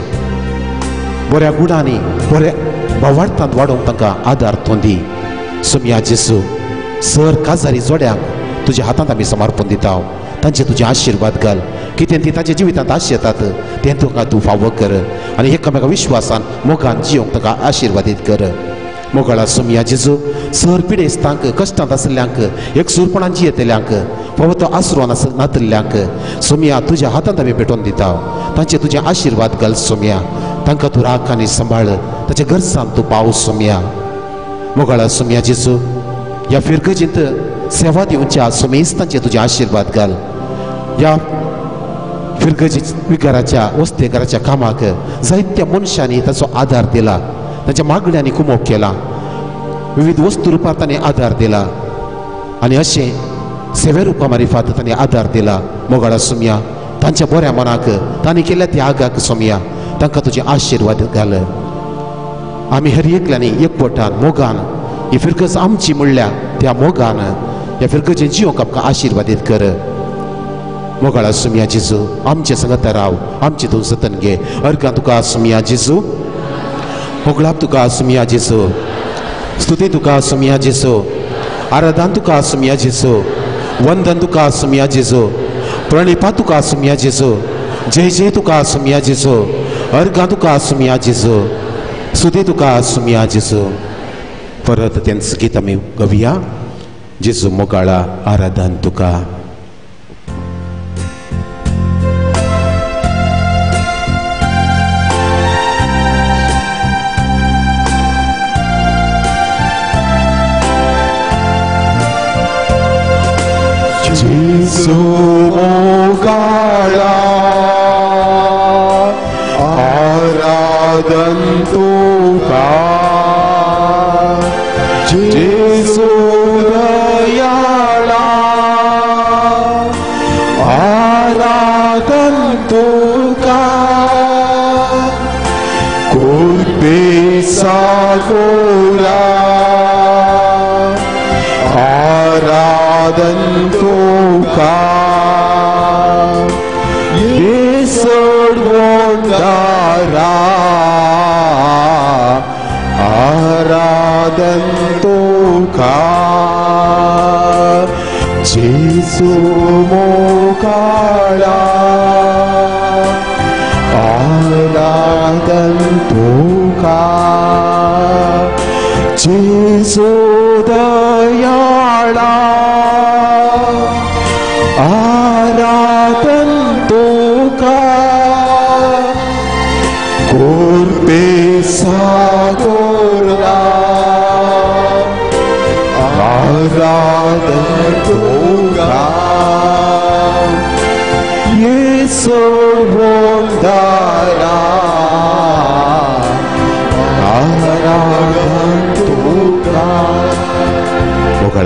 [SPEAKER 1] बऱ्या गुणांनी बऱ्या भावार्थांत वाडोवंक तांकां आदार तूं दी सोम्या जेजू सर काजारी जोड्यांक तुज्या हातांत आमी समर्पण दिता तांचे तुजे आशिर्वाद घाल कितें ती तांच्या जिवितांत आश येतात तें तुका तूं फावो कर आनी एकामेका विश्वासान मोगान जियोंक ताका आशिर्वादीत कर मोगाळा सोम्या जेजू सर पिडेस्तांक कश्टांत आसल्यांक एक सुरपणान जियेतल्यांक फावो तो आसरो नातल्ल्यांक सोम्या तुज्या हातांत आमी भेटोवन दिता तांचे तुजे आशिर्वाद घाल सोम्या तांकां तूं राख आनी सांबाळ ताच्या गरजांत तूं पाव सोम्या मोगाळा सोम्या जेजू ह्या फिरगजींत सेवा दिवच्या सोमेस्तांचे तुजे आशिर्वाद घाल ह्या फिरगजी विकाराच्या वस्तेकाराच्या कामाक जायत्या मनशांनी ताचो आदार दिला तांच्या मागण्यांनी कुमोग केला विविध वस्तू रुपांत तांणी आदार दिला आनी अशें सेवे रुपा मारिफात तांणी आदार दिला मोगाळा सोम्या तांच्या बऱ्या मनाक तांणी केल्ल्या त्यागाक सोम्या तांकां तुजे आशिर्वाद घाल आमी हर एकल्यांनी एकवटान मोगान ही फिरगज आमची म्हणल्या त्या मोगान ह्या फिरगजेन जियोंक आमकां आशिर्वादीत कर मोगाळा सोम्या जेजू आमचे संगत राव आमची तूं जतन घे अर्गां तुका सोम्या जेजू मोगळाप तुका सोम्या जेजू स्तुती तुका सोम्या जेजू आराधन तुका सोम्या जेजू वंदन तुका सोम्या जेजू प्रणिपा तुका सोम्या जेजू जय जय तुका सोम्या जेजू अर्गां तुका सोम्या जेजू स्तुती तुका सोम्या जेजू परत त्यांचं गीत आमी गवया जेजू मोगाळा आराधन तुका
[SPEAKER 15] जेजू मोगाळा आराधन तुका जेजू दयाळा आराधन तुका कृपे सागोरा आराधन तुका येसोड वंदारा आराधन तुका जेजू मोगाळा आराधन तुका जेजू दयाळा आराधन तुका कृपे सागोरा आराधन तुका येसू वंदारा आराधन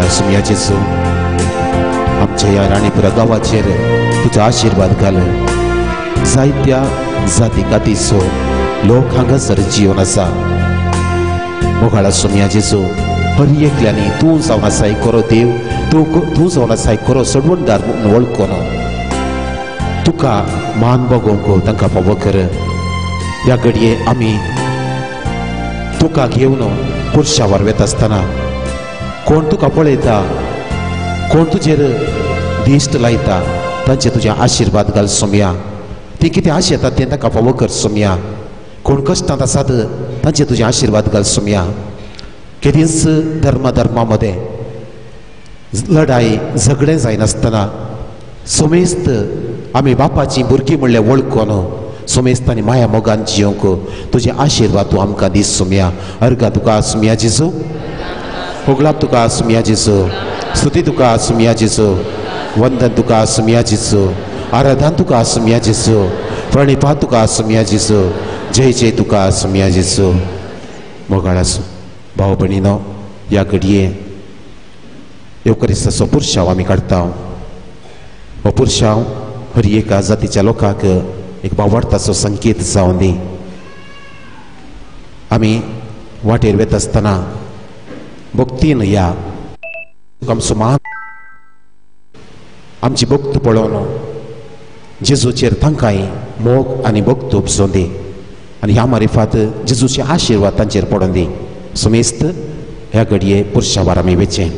[SPEAKER 1] मोगाळा सुमया जेजू आमच्या ह्या राणीपुरा गांवाचेर तुजो आशीर्वाद घाल जायत्या जाती कातीचो लोक हांगासर जिवन आसा मोगाळा सुमया जेजू हर एकल्यानी तूं जावन आसा एक खरो देव तूं तूं जावन आसा एक खरो सडवणदार म्हणून वळखून तुका मान बगोवंक तांकां फावो कर ह्या घडये आमी तुका घेवन पुरशावर वेत आसतना कोण तुका पळयता कोण तुजेर दिश्ट लायता तांचे तुजें आशिर्वाद घाल सुमया ती कितें आश येता तें ताका फावो कर सुमया कोण कश्टांत आसात तांचे तुजें आशिर्वाद घाल सुमया केदींच धर्मा धर्मा मदें लढाई झगडें जायनासतना सुमेस्त आमी बापाची भुरगीं म्हणलें वळखून सुमेस्त आनी माया मोगान जियोंक तुजें आशिर्वाद तूं आमकां दीस सुमया अर्गा तुका सुमया जेजू होगलाप तुका सुमया जेजू स्तुती तुका सुमया जेजू वंदन तुका सुमया जेजू आराधन तुका सुमया जेजू प्रणिपा तुका सुमया जेजू जय जय तुका सुमया जेजू मोगाळ आसूं भाव भयणीनो ह्या घडये येवकरिस्ताचो पुरशांव आमी काडटा हो पुरशांव हर एका जातीच्या लोकांक एक भावार्थाचो संकेत जावन दी आमी वाटेर वेत आसतना भक्तीन या आमचो मान आमची भक्त पळोवन जेजूचेर तांकांय मोग आनी भक्त उपजोवन दी आनी ह्या मारिफात जेजूचे आशिर्वाद तांचेर पडोवन दी सुमेस्त ह्या घडये पुरशांवार आमी वेचें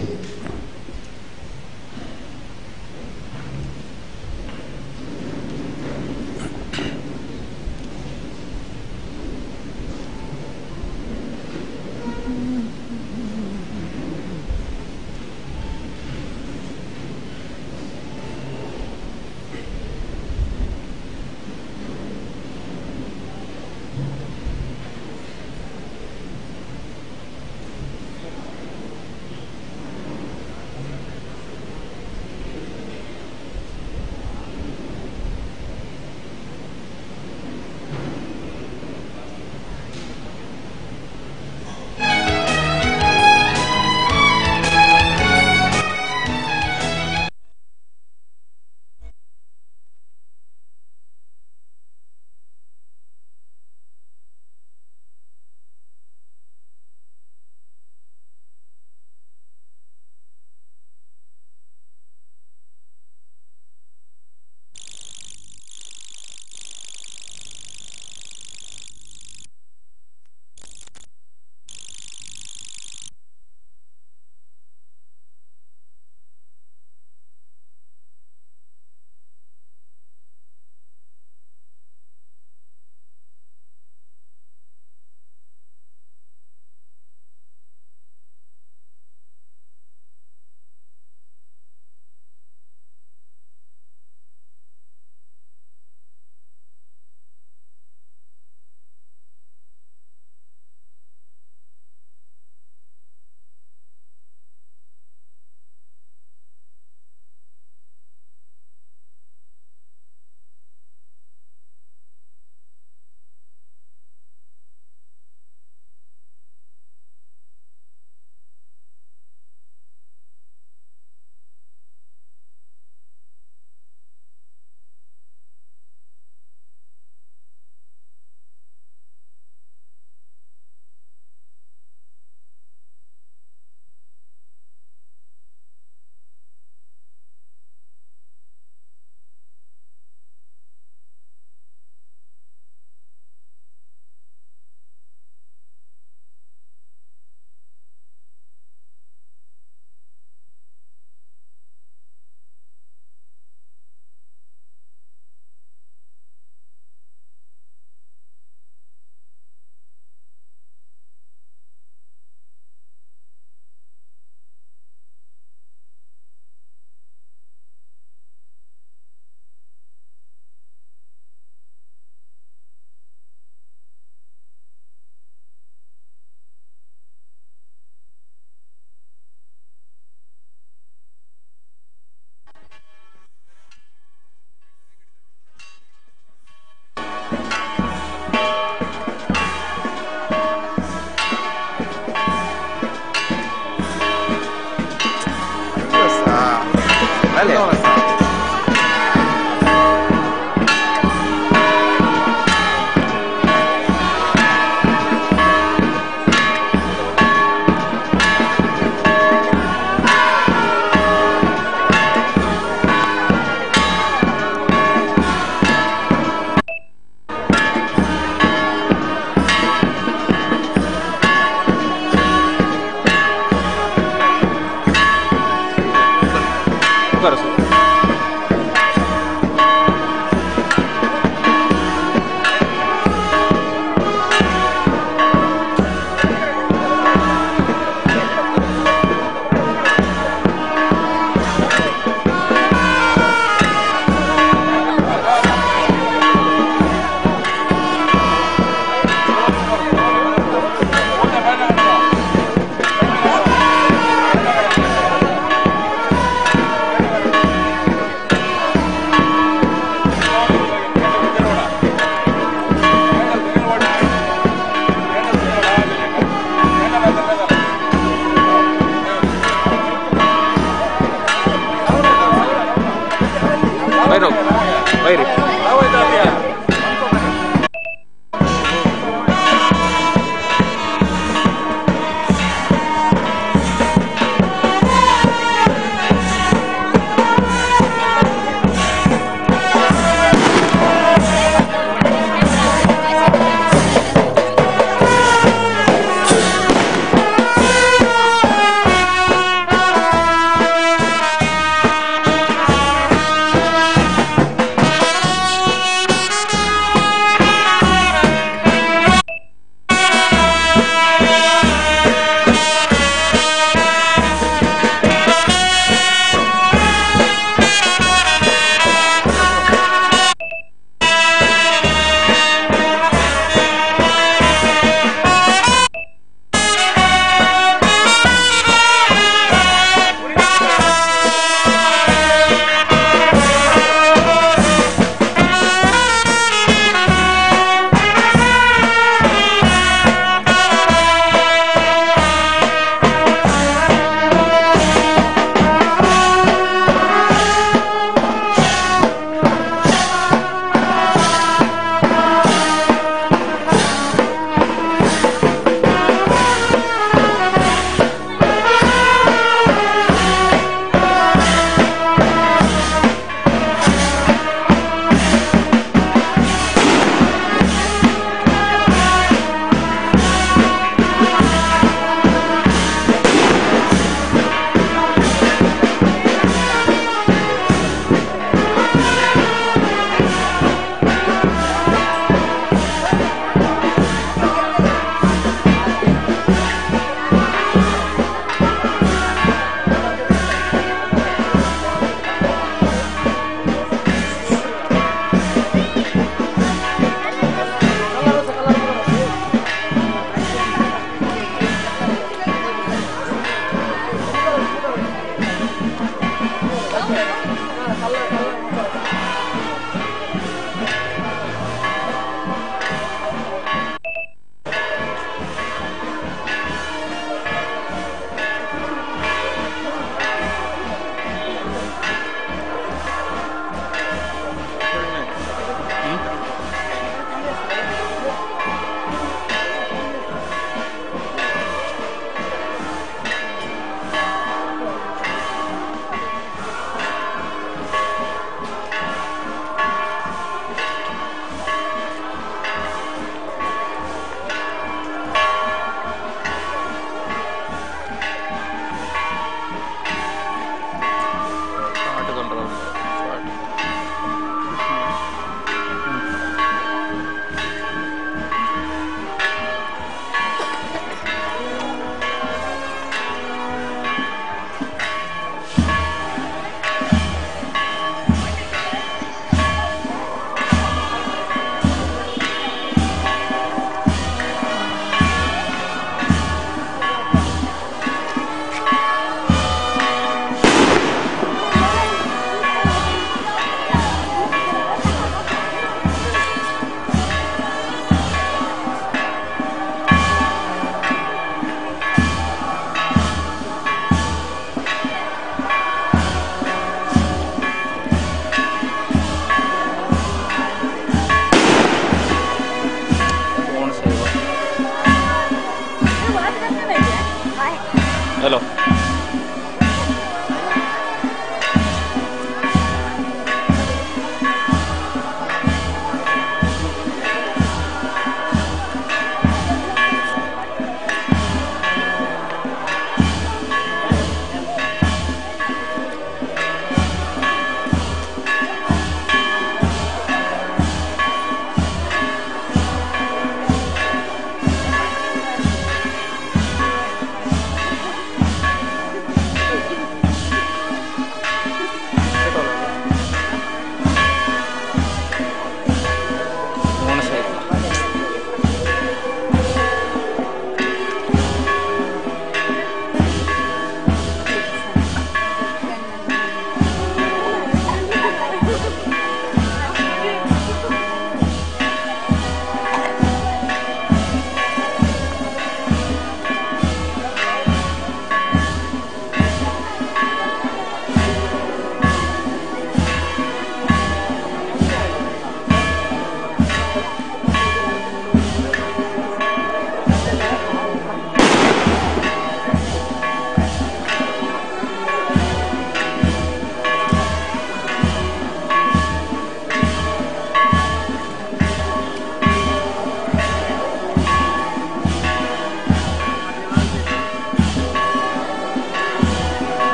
[SPEAKER 17] हॅलो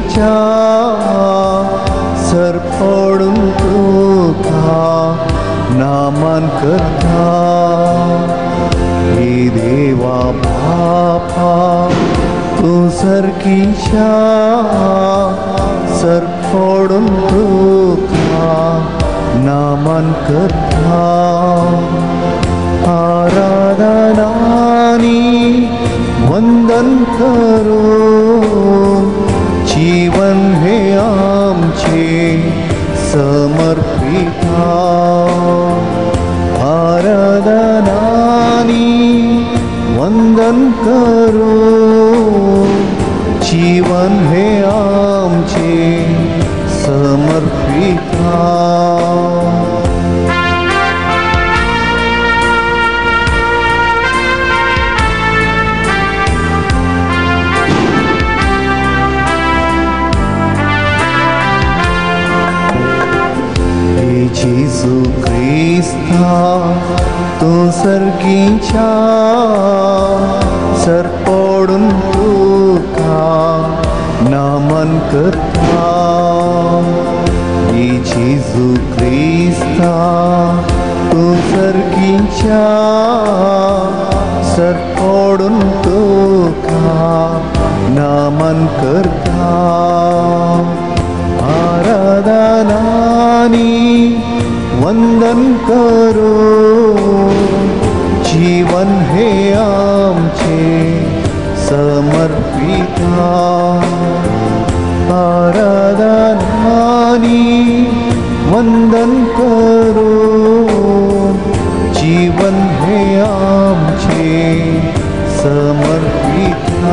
[SPEAKER 15] सर्गीच्या सरपडून तुका नामान करता हे देवा बापा तू सर्गीच्या सरपडून तुका नामान करता आराधनानी वंदन करून जीवन हे आमचे समर्पिता आराधनानी वंदन करून जीवन हे आमचे समर्पिता जेजू ख्रिस्ता तू सर्गीच्या सरपडून तुका नामन करता जेजू ख्रिस्ता तू सर्गीच्या सरपडून तुका नामन करता आराधनानी वंदन करून जीवन हे आमचे समर्पिता आराधनानी वंदन करून जीवन हे आमचे समर्पिता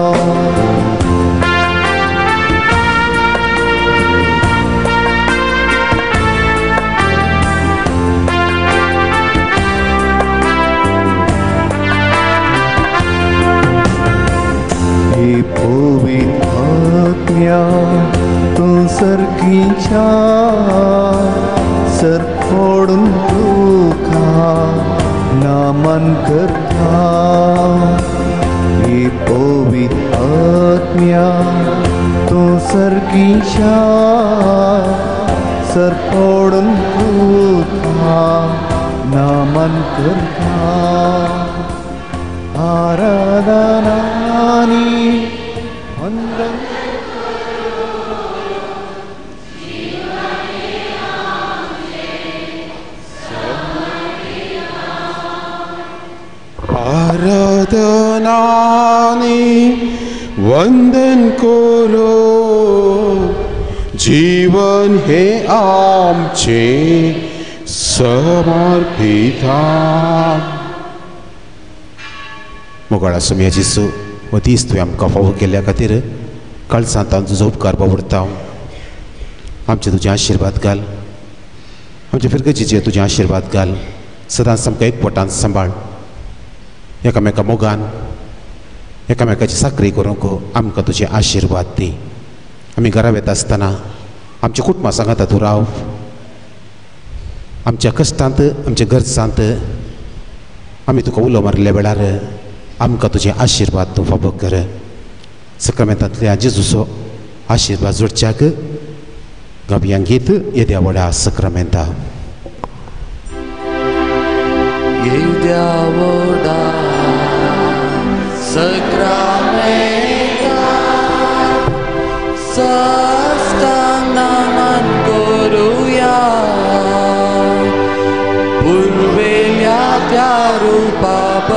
[SPEAKER 15] पवित्रा तू सर्गीच्या सरपडून तुका नामन करता हे पवित्र आत्म्या तू सर्गीच्या सरपडून तुका नामन करता आराधनानी वंदन
[SPEAKER 1] आराधनानी वंदन करो जीवन हे आमचे समर्पिता मोगाळा सुमया जिसू व तीच तुवें आमकां फावो केल्ल्या खातीर काळजांत तुजो उपकार बावडटा आमचे तुजे आशिर्वाद घाल आमचे फिरगेचीचे तुजे आशिर्वाद घाल सदांच आमकां एक पोटान सांबाळ एकामेका मोगान एकामेकाची साखरी करूंक आमकां तुजे आशिर्वाद दी आमी घरा वेता आसतना आमच्या कुटुंबा सांगात तूं राव आमच्या कश्टांत आमच्या गरजांत आमी तुका उलो मारिल्ल्या वेळार आमकां तुजे आशिर्वाद तूं फावो कर सक्रामेंतांतल्या जेजूचो आशिर्वाद जोडच्याक गांभयांक गीत येद्या व्हडा सक्रामेंता
[SPEAKER 15] येद्या व्हडा सक्रामेंता साश्टांग नमन करुया पुर्वेल्या त्या रूपा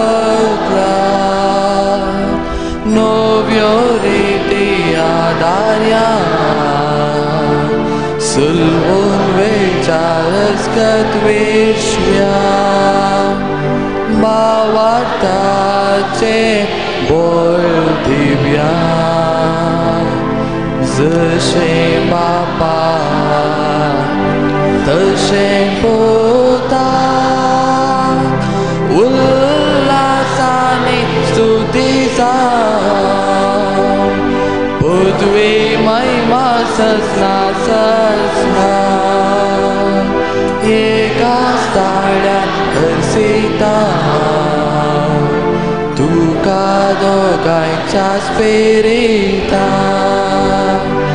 [SPEAKER 15] novio ritia daria sulvun vechalas katvishya bavartache bol divya zshe bapa tashe pota ullasani stutisa Putwe महिमा ससना ससना एका साड्या हरसिता तुका दोगांच्या स्पिरिता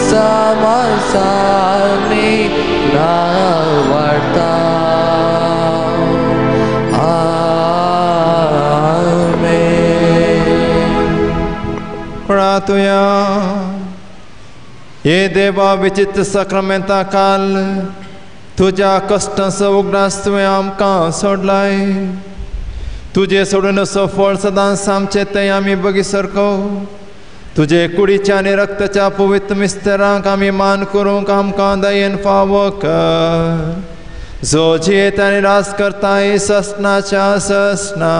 [SPEAKER 15] sama-sami nawarta.
[SPEAKER 7] Pratuya ये देवा विचित्र सक्रामेंता काल तुझ्या कष्टांचा उगडास तुवें आमकां सोडलाय. तुझे सोडून असो फळ सदांच आमचे ते आमी बगी सरको. तुझे कुडीच्या आनी रक्ताच्या पवित्र मिस्तेरांक आमी मान करूंक आमकां दयेन फावो कर. जो जियेता आनी रास करता ससनाच्या ससना.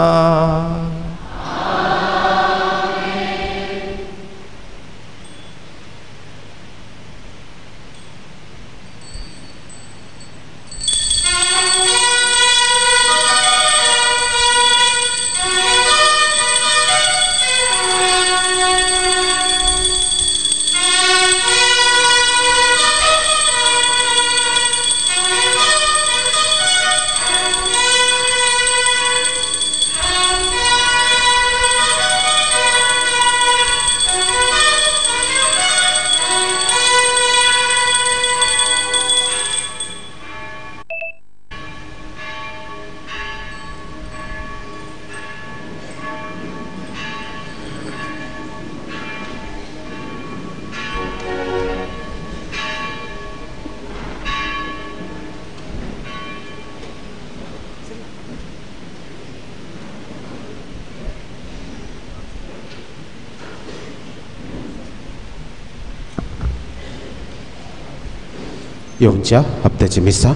[SPEAKER 1] येऊनच्या हप्त्याची मिसा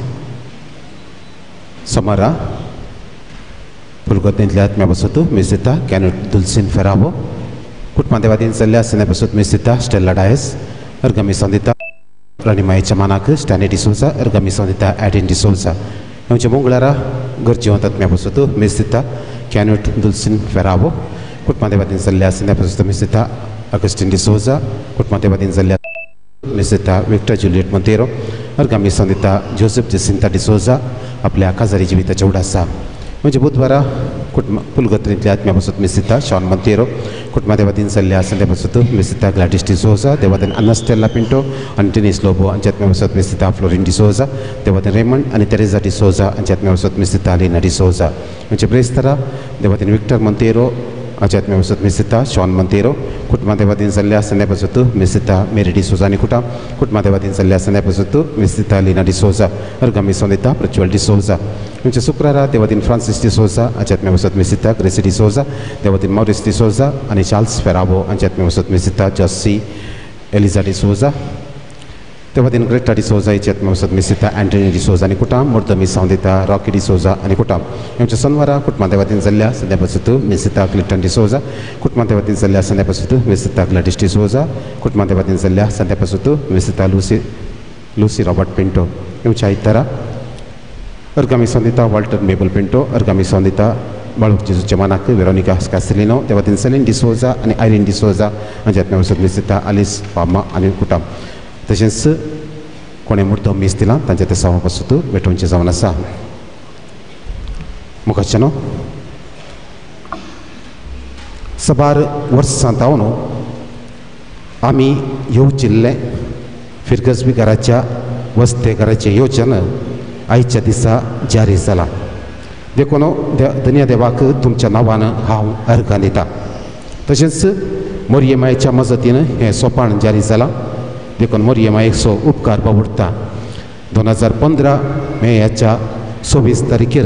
[SPEAKER 1] समारा पुलगोत्नींतल्या आत्म्या बसतू मिसिता कॅनट दुलसीन फेरावो कुटमादेवादीन चल्ल्या सिने बसत मिसिता स्टेला डायस अर्गमी संदिता राणीमाईच्या मानाक स्टॅनी डिसोजा अर्गमी संदिता ॲडिन डिसोजा येऊनच्या मंगळारा गरजेवंत आत्म्या बसतू मिसिता कॅनट दुलसीन फेरावो कुटमादेवादीन चल्ल्या सिने बसत मिसिता अगस्टिन डिसोजा कुटमादेवादीन चल्ल्या मिसिता विक्टर जुलियट मोंतेरो अर्गामी संदिता जोसेफ जेसिंता डिसोजा आपल्या काजारी जिविताच्या उडासा म्हणजे बुधवारा कुटुंब पुलगोत्नींतल्या आत्म्या बसत मिसिता शॉन मोंतेरो कुटुंबादेवादीन चल्ल्या संध्या बसत मिसिता ग्लॅडिस डिसोजा देवादीन अनस्टेला पिंटो आणि टेनिस लोबो हांचे आत्म्या बसत मिसिता फ्लोरिन डिसोजा देवादीन रेमंड आणि तेरेजा डिसोजा हांचे आत्म्या बसत मिसिता लिना डिसोजा म्हणजे ब्रेस्तरा देवादीन विक्टर मोंतेरो हांचे आत्म्या बसत मिसिता शॉन मोंतेरो कुटुंबादेवादीन चल्ल्या संध्या बसत मिसिता मेरी डिसोजा आनी कुटा कुटुंबादेवादीन चल्ल्या संध्या बसत मिसिता लिना डिसोजा अर्गामी संदिता प्रज्वल डिसोजा म्हणजे शुक्रारा देवादीन फ्रांसिस डिसोजा हांचे आत्म्या बसत मिसिता ग्रेसी डिसोजा देवादीन मॉरिस डिसोजा आनी चार्ल्स फेराबो हांचे आत्म्या बसत मिसिता जॉसी एलिझा डिसोजा देवादीन ग्रेटा डिसोजा हांचे आत्म्या बसत मिसिता अँटनी डिसोजा आनी कुटाम मुर्दमी संदिता रॉकी डिसोजा आनी कुटाम ह्यांच्या सोनवारा कुटुंबादेवादीन चल्ल्या संध्या बसत मिसिता क्लिफ्टन डिसोजा कुटुंबादेवादीन चल्ल्या संध्या बसत मिसिता ग्लॅडिस डिसोजा कुटुंबादेवादीन चल्ल्या संध्या बसत मिसिता लुसी लुसी रॉबर्ट पिंटो ह्यांच्या आयतारा अर्गामी संदिता वॉल्टर मेबल पिंटो अर्गामी संदिता बाळूक जेजूच्या मानाक वेरोनिका कास्टेलिनो देवादीन सेलिन डिसोजा आनी आयरीन डिसोजा हांचे आत्म्या बसत मिसिता आलिस पामा आनी कुटाम तशेंच कोणें मुर्दो मीस दिला तांचे ते सवा बसत भेटोवचें जावन आसा मुखाच्यानो सबार वर्सां तावन आमी येवचिल्ले फिरगजबी घराच्या वस्ते घराचें येवचन आयच्या दिसा जारी जाला देखून धन्य देवाक तुमच्या नांवान हांव अर्घां दिता तशेंच मोरयेमायेच्या मजतीन हें सोपाण जारी जालां देखून मोरयेमायेचो उपकार बावडटा दोन हजार पंदरा मे ह्याच्या सव्वीस तारखेर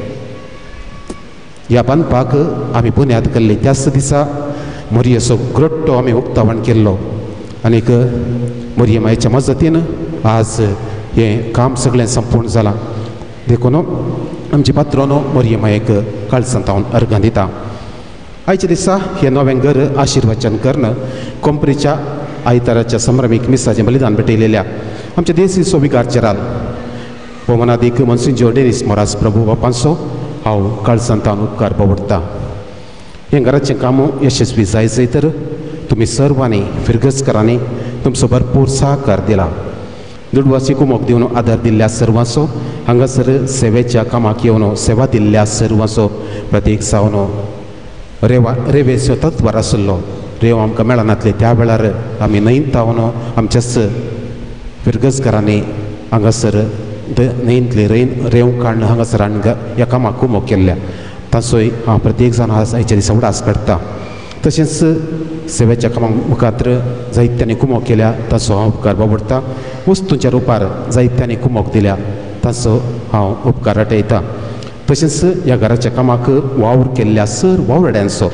[SPEAKER 1] ह्या बांदपाक आमी बुन्याद केल्ली त्याच दिसा मोरयेचो ग्रोट्टो आमी उक्तावण केल्लो आनीक मोरयेमायेच्या मजतीन आज हें काम सगळें संपूर्ण जालां देखून आमची पात्रोनो मोरयेमायेक काळसंतावन अर्घां दिता आयच्या दिसा हें नवें घर आशिर्वचन कर्ण कोंपरीच्या आयताराच्या संभ्रमीक मिसाचें बलिदान भेटयलेल्या आमच्या देसी सोविकार चेराल भोवनादीक मनसिंजो डेनिस मोरास प्रभू बापांचो हांव काळसंतावन उपकार बावडटा हें घराचें काम यशस्वी जाय जाय तर तुमी सर्वांनी फिरगजकारांनी तुमचो भरपूर सहकार दिला दुडवासी कुमोक दिवन आदार दिल्ल्या सर्वांचो हांगासर सेवेच्या कामाक येवन सेवा दिल्ल्या सर्वांचो प्रतीक जावन रेवा रेवेचो तत्वार आसलो रेव आमकां मेळनातले त्या वेळार आमी न्हंयत तावन आमच्याच फिरगजकारांनी हांगासर न्हंयतले रेन रेव काडून हांगासर आनी ह्या कामाक कुमो केल्ल्या ताचोय हांव प्रत्येक जाण आज आयच्या दिसा उडास काडटा. तशेंच सेवेच्या कामाक मुखार जायत्यांनी कुमो केल्या ताचो हांव उपकार बाबडटा. वस्तूंच्या रुपार जायत्यांनी कुमोक दिल्या ताचो हांव उपकार आटयता. तशेंच ह्या घराच्या कामाक वावर केल्ल्या सर वावरड्यांचो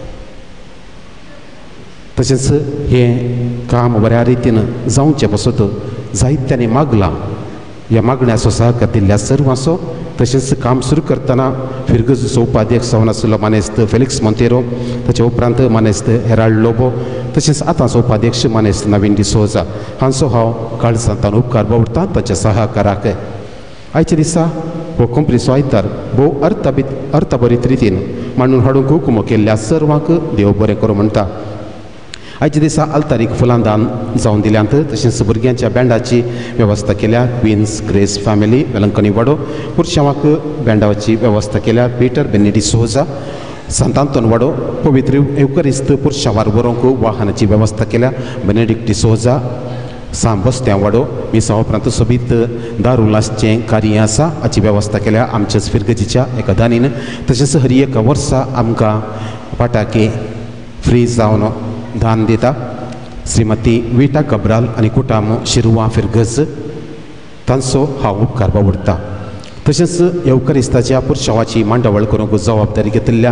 [SPEAKER 1] तशेंच हें काम बऱ्या रितीन जावचें पासत जायत्यांनी मागलां. ह्या मागण्याचो सहकार दिल्ल्या सर्वांचो. तशेंच काम सुरू करतना फिरगजचो उपाध्यक्ष जावन आशिल्लो मानेस्त फेलिक्स मोंतेरो, ताचे उपरांत मानेस्त हेराल्ड लोबो, तशेंच आतांचो उपाध्यक्ष मानेस्त नवीन डिसोजा हांचो हांव काळजांतल्यान उपकार बावडटां ताच्या सहकाराक. आयच्या दिसा हो कंप्लीचो आयतार भोव अर्थबीत अर्थभरीत रितीन मांडून हाडूंक कुमो केल्ल्या सर्वांक देव बरें करूं म्हणटा. आयच्या दिसा आल्तारीक फुलां दान जावन दिल्यांत. तशेंच भुरग्यांच्या बँडाची वेवस्था केल्या क्विन्स ग्रेस फॅमिली वेलंकनी वाडो. पुरशांवाक बँडाची वेवस्था केल्या पिटर बेनेडी सोजा सांतांतोन वाडो. पवित्र एवकरिस्त पुरशांवार बरोवंक वाहनाची वेवस्था केल्या बेनेडिक्ट डिसोजा साम बसत्या वाडो. मिसा उपरांत सोबीत दारुलासचें कार्य आसा हाची वेवस्था केल्या आमच्याच फिरगजीच्या एका दानीन. तशेंच हर एका वर्सा आमकां पटाके फ्री जावन दान दिता श्रीमती विटा कब्राल आनी कुटाम शिरवा फिरगज तांचो हांव उपकार बावडटा. तशेंच एवकरिस्ताच्या पुरशांवाची मांडावळ करूंक जबाबदारी घेतिल्ल्या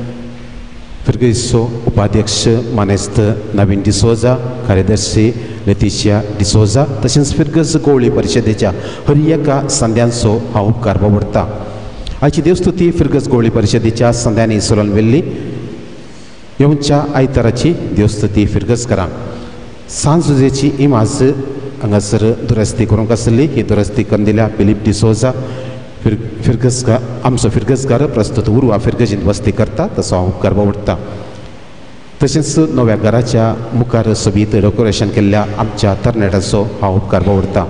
[SPEAKER 1] फिरगजीचो उपाध्यक्ष मानेस्त नवीन डिसोजा, कार्यदर्शी लेतिशिया डिसोजा, तशेंच फिरगज गोवळी परिशदेच्या हर एका संद्यांचो हांव उपकार बावडटा. आयची देवस्तुती फिरगज गोवळी परिशदेच्या संद्यांनी सोलोन वेल्ली. येवच्या आयताराची देवस्तुती फिरगजकारांक सांजुजेची इमाज हांगासर दुरस्ती करूंक आसली. ही दुरस्ती करून दिल्या फिलीप डिसोजा. फिर फिरगजकार आमचो फिरगजकार प्रस्तुत उर्वा फिरगजींत वस्ती करता तसो हांव उपकार बावडटा. तशेंच नव्या घराच्या मुखार सोबीत डेकोरेशन केल्ल्या आमच्या तरणाट्याचो हांव उपकार बावडटा.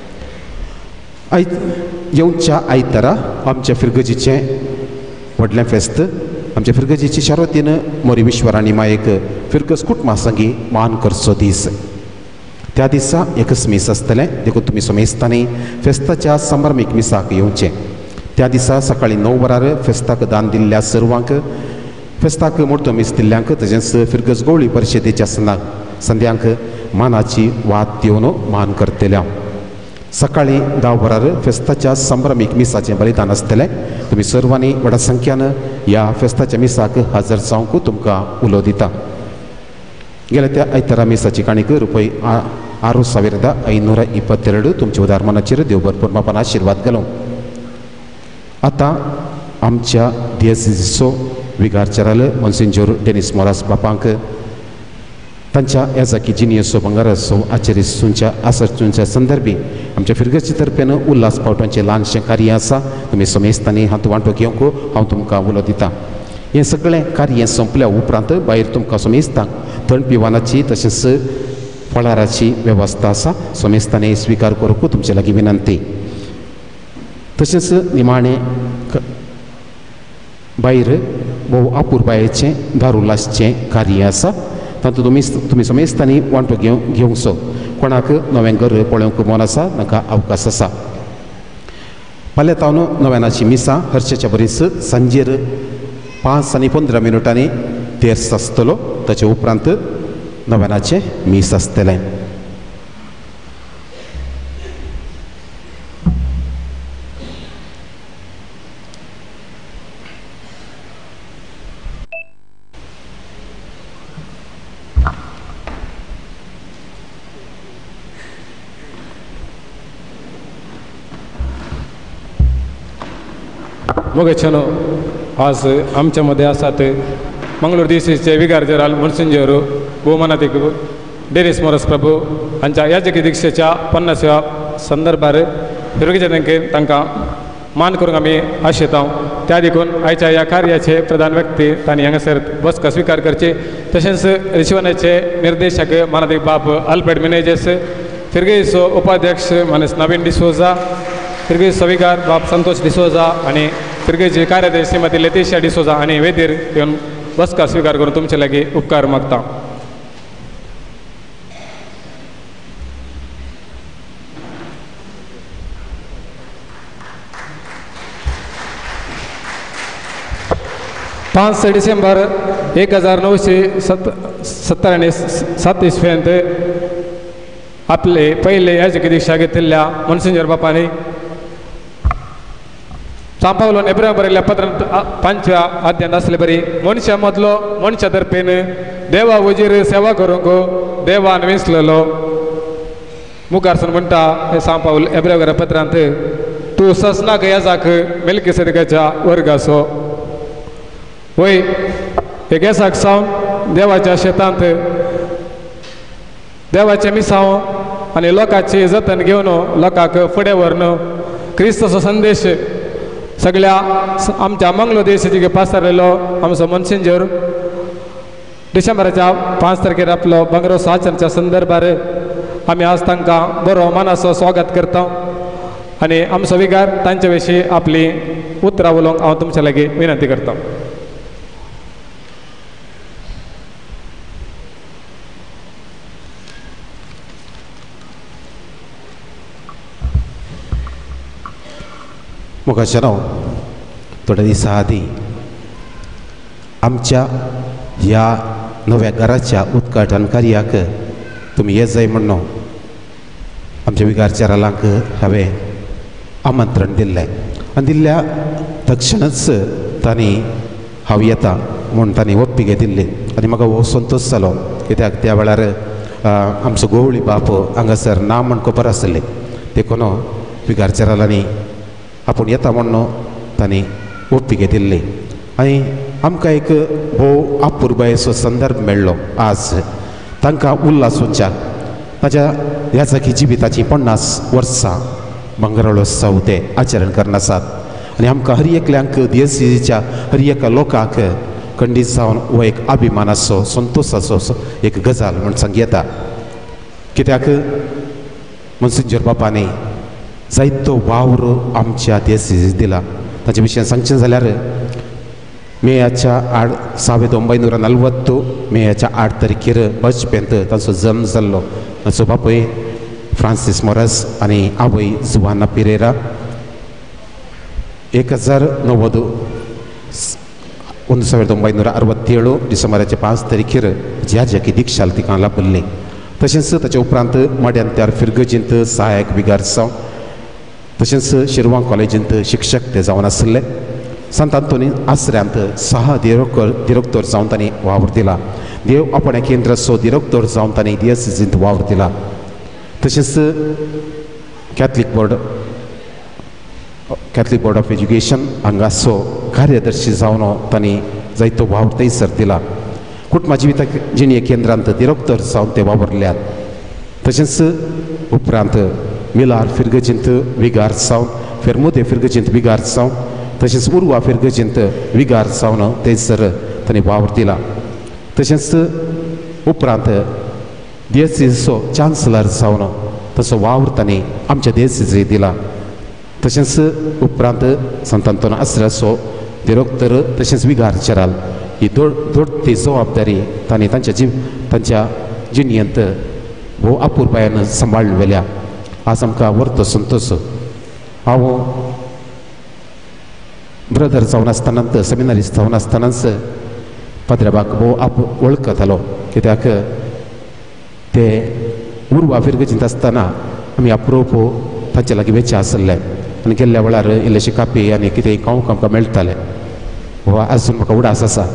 [SPEAKER 1] आय येवच्या आयतारा आमच्या फिरगजीचें व्हडलें फेस्त. आमच्या फिरगजीची शारवतीन मोरी विश्वराणी मायेक फिरगज कुटुंबा संगी मान करचो दीस. त्या दिसा एकच मीस आसतलें देखून तुमी सोमेस्तांनी फेस्ताच्या संभ्रमीक मिसाक येवचें. त्या दिसा सकाळीं णव वरार फेस्ताक दान दिल्ल्या सर्वांक फेस्ताक मोठो मीस दिल्ल्यांक तशेंच फिरगज गोवळी परिशदेच्या संदाक संद्यांक मानाची वात दिवन मान करतल्या. सकाळीं धा वरार फेस्ताच्या संभ्रमीक मिसाचें बलिदान आसतलें. तुमी सर्वांनी व्हडा संख्यान ह्या फेस्ताच्या मिसाक हजर जावंक तुमकां उलो दिता. गेल्या त्या आयतारा मिसाची काणीक रुपय आरू ಸಾವಿರದ ಐನೂರ ಇಪ್ಪತ್ತೆರಡು तुमच्या उदार मनाचेर देव भरपूर मापान आशिर्वाद घालूं. आतां आमच्या दिएसीसीचो विगारचाराल मोन्सिंजोर डेनिस मोरास बापांक तांच्या येजाकी जिनियसो बंगाराचो आचरिसूंच्या आसरचूंच्या संदर्भी आमच्या फिरगजी तर्फेन उल्हास पावटांचें ल्हानशें कार्य आसा. तुमी सोमेस्तांनी हातूंत वांटो घेवंक हांव तुमकां उलो दितां. हें सगळें कार्य संपल्या उपरांत भायर तुमकां सोमेस्तांक थंड पिवानाची तशेंच फळाराची वेवस्था आसा. सोमेस्तांनी स्विकार करूंक तुमचे लागीं विनंती. तशेंच निमाणें भायर भोव आपुरबायेचें दारुलासचें कार्य आसा. तातूंत तुमी तुमी सोमेस्तांनी वांटो घेव घेवंचो. कोणाक नवें घर पळोवंक मन आसा तांकां अवकाश आसा. फाल्यां तावन नव्यानाची मिसां हरशेच्या बरीच सांजेर पांच आनी पंदरा मिनटांनी तेर्स आसतलो. ताचे उपरांत नव्यानाचें मीस आसतलें.
[SPEAKER 13] मोगेचनो आज आमच्यामध्ये आसात मंगळूर दिसीचे विगार जनरल मोन्सिंजोर भोवमानाधिक डेनिस मोरस प्रभू हांच्या याजकी दिक्षेच्या पन्नासव्या संदर्भार फिरगीच्या बँकेन तांकां मान करूंक आमी आशेता. त्या देखून आयच्या ह्या कार्याचे प्रधान व्यक्ती तांणी हांगासर बसका स्विकार करची. तशेंच रिशवनाचे निर्देशक मानाधिक बाब अल्फ्रेड मिनेजेस, फिरगीचो उपाध्यक्ष मानस नवीन डिसोजा, फिरगीच सविकार बाब संतोष डिसोजा आनी फिरगीची कार्यदर्शी श्रीमती लेतिशिया डिसोजा आनी वेदीर येवन बसका स्विकार करून तुमचे लागीं उपकार मागता. पाच डिसेंबर एक हजार नऊशे सत् सत्तर आणि सात इसवीपर्यंत आपले पहिले याजकी दीक्षा घेतलेल्या मनसिंजर बापाने सांपावलो एप्रिल बरयल्या पत्रांत पांचव्या अध्यायात असले बरी मनशा मदलो मनशा तर्फेन देवा वजीर सेवा करूंक देवान विसललो मुखारसन म्हणटा हे सांपावल एप्रिल पत्रांत तूं ससनाक याजाक मेल्किसेदेकाच्या वर्गाचो वय हे गेसाक सावन देवाच्या शेतांत देवाचे मिसांव आनी लोकांची जतन घेवन लोकांक फुडें व्हरून क्रिस्ताचो संदेश सगळ्या आमच्या मंगलो देशाची पासरलेलो आमचो मनसिंजर डिसेंबराच्या पांच तारखेर आपलो बंगरोत्सव आचरणाच्या संदर्भार आमी आज तांकां बरो मनाचो स्वागत करता आनी आमचो विगार तांचे विशीं आपली उतरां उलोवंक हांव तुमच्या लागीं विनंती करता.
[SPEAKER 1] मुखाशराव थोड्या दिसा आदी आमच्या ह्या नव्या घराच्या उद्घाटन कार्याक तुमी ये जाय म्हणून आमच्या विगारचारांक हांवें आमंत्रण दिल्लें आनी दिल्ल्या तक्षणच तांणी हांव येता म्हूण तांणी ओप्पिगे दिल्ली आनी म्हाका हो संतोश जालो कित्याक त्या वेळार आमचो गोवळी बाप हांगासर ना म्हण खबर आसलें देखून विगारचारांनी आपूण येता म्हणून तांणी ओप्पिगे दिल्ली आनी आमकां एक भोव अपुर्बायेचो संदर्भ मेळ्ळो आज तांकां उल्हासोच्या ताच्या ह्या जाकी जिविताची पन्नास वर्सां मंगळोत्सव ते आचरण करनासात आनी आमकां हर एकल्यांक दिएसीच्या हर एका लोकांक खंडीत जावन हो एक अभिमानाचो संतोशाचो एक गजाल म्हण सांग येता कित्याक मनसिंजर बापानी जायतो वावर आमच्या देशाक दिला ताचे विशयी सांगचें जाल्यार मेयाच्या आड सावेत ಒಂಬೈನೂರ ನಲವತ್ತು मेयाच्या आठ तारखेर बचपेंत ताचो जल्म जाल्लो ताचो बापूय फ्रांसीस मोरस आनी आवय जुवाना पिरेरा एक हजार णव्वद ಒಂದು ಸಾವಿರದ ಒಂಬೈನೂರ ಅರವತ್ತೇಳು डिसेंबराच्या पांच तारखेर ज्या जाकी दीक्षा तिका लाभल्ली तशेंच ताचे उपरांत मड्यांत्यार फिरगजींत सहायक विगार जावन तशेंच शिरवां कॉलेजींत शिक्षक ते जावन आसले संत आंतोनी आसऱ्यांत सहा दिरोकर दिरोक्तोर जावन तांणी वावर दिला देव आपणे केंद्राचो दिरोक्तोर जावन तांणी दिएसीजींत वावर दिला तशेंच Catholic board Catholic board of education हांगाचो कार्यदर्शी जावन तांणी जायतो वावर थंयसर दिला कुटुंबा जिविता जिणये केंद्रांत दिरोक्तोर जावन ते वावरल्यात तशेंच उपरांत मिलार फिरगजींत विगार जावन फेरमुदे फिरगजींत विगार जावन तशेंच उर्वा फिरगजींत विगार जावन थंयसर तांणी वावर दिला तशेंच उपरांत दिएसीचो चान्सलर जावन तसो वावर तांणी आमच्या दिएसीचेर दिला तशेंच उपरांत संत आंतोन आसऱ्याचो दिरोक्तर तशेंच विगार चराल ही दोड दोड ती जबाबदारी तांणी तांच्या जीव तांच्या जिणयेंत भोव अपुर्बायेन सांबाळून व्हेल्या आज आमकां व्हरतो संतोश हांव ब्रदर जावन आसतनाच सेमिनारिस्ट जावन आसतनाच पाद्र्याबाग भोव आप वळखतालो कित्याक ते उर्वा फिरगजींत आसतना आमी अप्रोप तांचे लागीं वेचे आसले आनी गेल्ल्या वेळार इल्लेशे कापी आनी कितेंय खावंक आमकां मेळटालें हो आजून म्हाका उडास आसा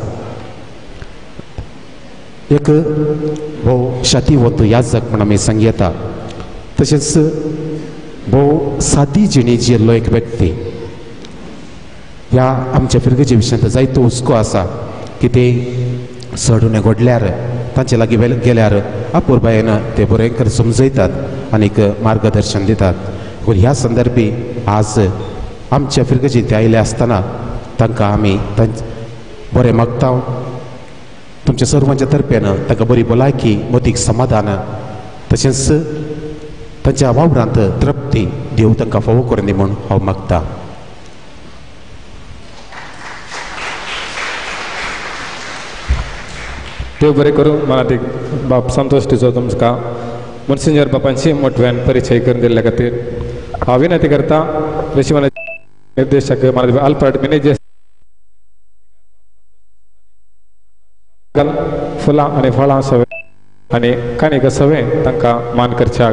[SPEAKER 1] एक भोव शातीवंत याजक म्हण आमी सांग येता तशेंच भोव सादी जिणी जियेल्लो एक व्यक्ती ह्या आमच्या फिरगेचे विशयांत जायतो हुस्को आसा कितें सडून घडल्यार तांचे लागीं गेल्यार अपुर्बायेन ते बरेंकर समजयतात आनीक मार्गदर्शन दितात पूण ह्या संदर्भी आज आमच्या फिरगेचे ते आयले आसतना तांकां आमी बरें मागता तुमच्या सर्वांच्या तर्फेन तांकां बरी भलायकी मतीक समाधान तशेंच तांच्या वावरांत तृप्ती देव तांकां फावो करून दी म्हूण हांव मागतां.
[SPEAKER 13] देव बरें करूं. मला एक बाप संतोष दिसो तुमकां मनसिंजर बापांची मोठव्यान परिचय करून दिल्ल्या खातीर हांव विनंती करता निर्देशक मला आल्बर्ट मॅनेजर फुलां आनी फळां सवे आनी काणीक सवे तांकां मान करच्याक.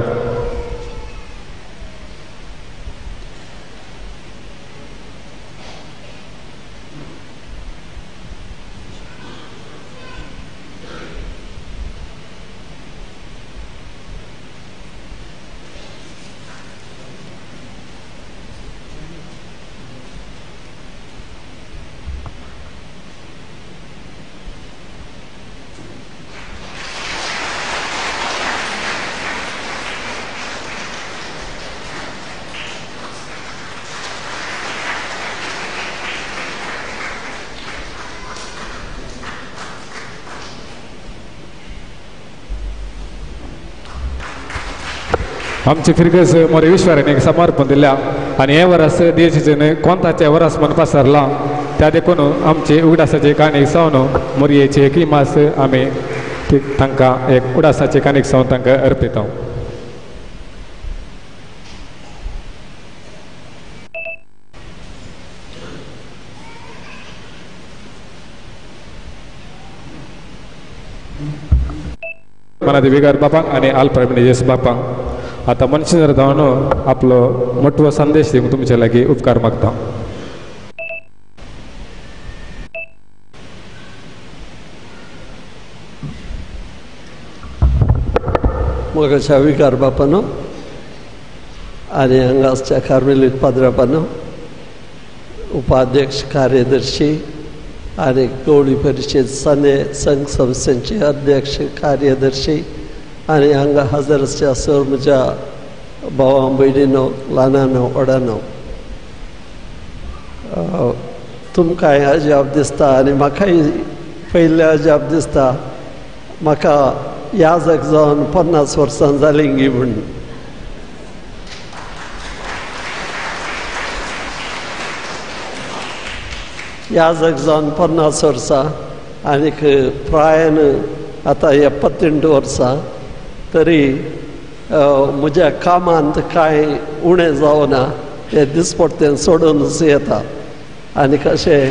[SPEAKER 13] आमचे फिरगस मोरे विश्वाराने समर्पण दिल्या आणि हे वरस देशाचे कोणताचे वरस मन पसरला त्या देखून आमचे उगडासाचे काणीक सावन मोरयेचे किमास आमी तांकां एक उडासाचे काणीक सावन तांकां अर्पिता. मना देवीगार बापांक आनी आलप्रभेश बापांक आता मनशान जर जावन आपलो मोठो संदेश दिवंक तुमचे लागीं उपकार मागता.
[SPEAKER 3] मोगाच्या विकार बापानो आनी हांगासच्या कार्मेलीत पाद्रापानो उपाध्यक्ष कार्यदर्शी आनी गवळी परिशद सने संघ संस्थेचे अध्यक्ष कार्यदर्शी आनी हांगा हजर आसच्या सर म्हज्या भावां भयणीनो ल्हानांनो व्हडांनो तुमकांय अजाप दिसता आनी म्हाकाय पयले अजाप दिसता म्हाका याजक जावन पन्नास वर्सां जालीं गी म्हूण. याजक जावन पन्नास वर्सां आनीक प्रायन आतां एपत्तेंट वर्सां तरी म्हज्या कामांत कांय उणें जावना तें दिसपट्टें सोडूनच येता. आनी कशें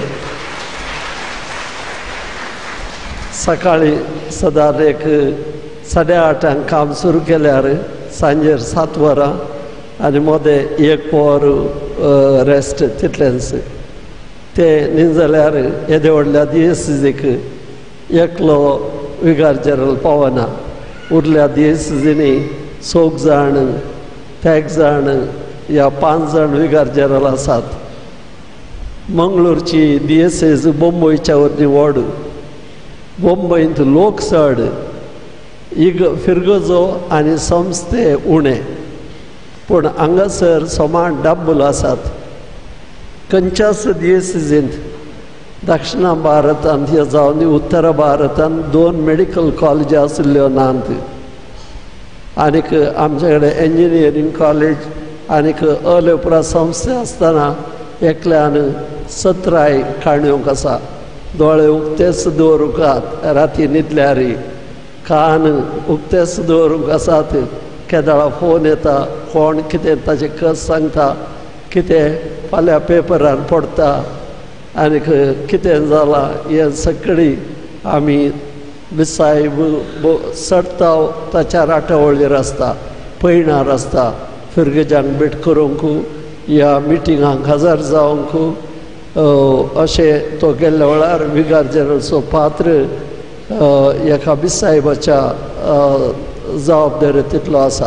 [SPEAKER 3] सकाळीं सदांच एक साडे आठांक काम सुरू केल्यार सांजेर सात वरां आनी मोदें एक वर रेस्ट तितलेंच. तें न्ही जाल्यार येदे व्हडल्या दिएसीजीक एकलो विगार जनरल पावना. उरल्या दिएसीजींनी सोग जाण तेग जाण या पांच जाण विगार जनरल आसात. मंगळूरची दिएसीज बोंबयच्या वरनी व्हड. बोंबयंत लोक चड इग फिरगजो आनी संस्थे उणे पूण हांगासर समान डब्बल आसात. खंयच्याच दिएसीजींत दक्षिण भारतांत हे जावन उत्तर भारतांत दोन मेडिकल कॉलेज आशिल्ल्यो नात. आनीक आमचे कडेन इंजिनियरींग कॉलेज आनीक अलेपुरा संस्थे आसतना एकल्यान सतराय काणयोंक आसा. दोळे उक्तेच दवरूंक राती न्हिदल्यार कान उक्तेच दवरूंक आसात. केदाळा फोन येता कोण कितें ताचें कस सांगता कितें फाल्यां पेपरार पडटा आनीक कितें जालां हें सगळी आमी विसाय सडता ताच्या राटावळीर आसता पयणार आसता. फिरगेजांक भेट करूंक ह्या मिटिंगांक हजर जावंक अशें तो गेल्ल्या वेळार विगार जनरलचो पात्र एका बिसायबाच्या जबाबदारी तितलो आसा.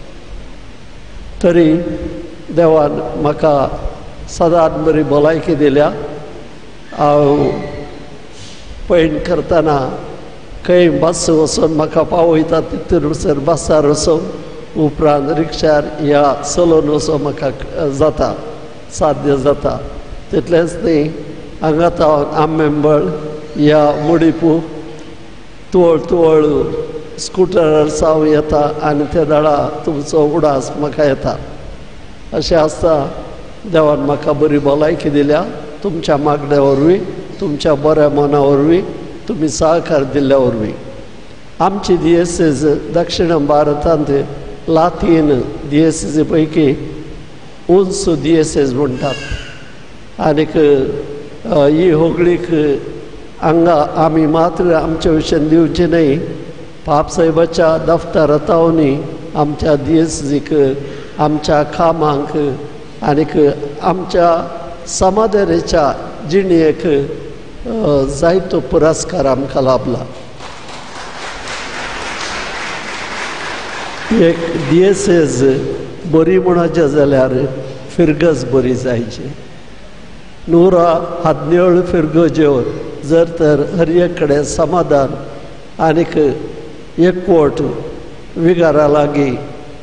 [SPEAKER 3] तरी देवान म्हाका सदांच बरी भलायकी दिल्या. हांव पैण करतना खंय बस वचून म्हाका पावयता तितूर बसार वचूंक उपरांत रिक्षार या चलोवन वचूंक म्हाका जाता साध्य जाता. तितलेंच न्ही हांगा तावन आंबेंबळ या मुडीपू तुवळ तुवळ स्कुटरार सावन येता आनी त्या दाडा तुमचो उडास म्हाका येता. अशें आसता देवान म्हाका बरी भलायकी दिल्या. तुमच्या मागण्या वरवीं तुमच्या बऱ्या मना वरवीं तुमी सहकार दिल्ल्या वरवीं. आमची दिएसीज दक्षिण भारतांत लातीन दिएसीजी पैकी उंच दिएसीज म्हणटात. आनीक ही होगळीक हांगा आमी मात्र आमचे विशयन दिवचे न्ही पाप साहेबाच्या दफ्तरांनी आमच्या दिएसजीक आमच्या कामांक आनीक आमच्या समाधानाच्या जिणेक जायतो पुरस्कार आमकां लाभला. एक दिएसएज बरी म्हणचे जाल्यार फिरगज बरी जायची. नूरा हदिनेळ फिरगज्यो जर तर हर एक कडेन समाधान आनीक एकवट विगारा लागीं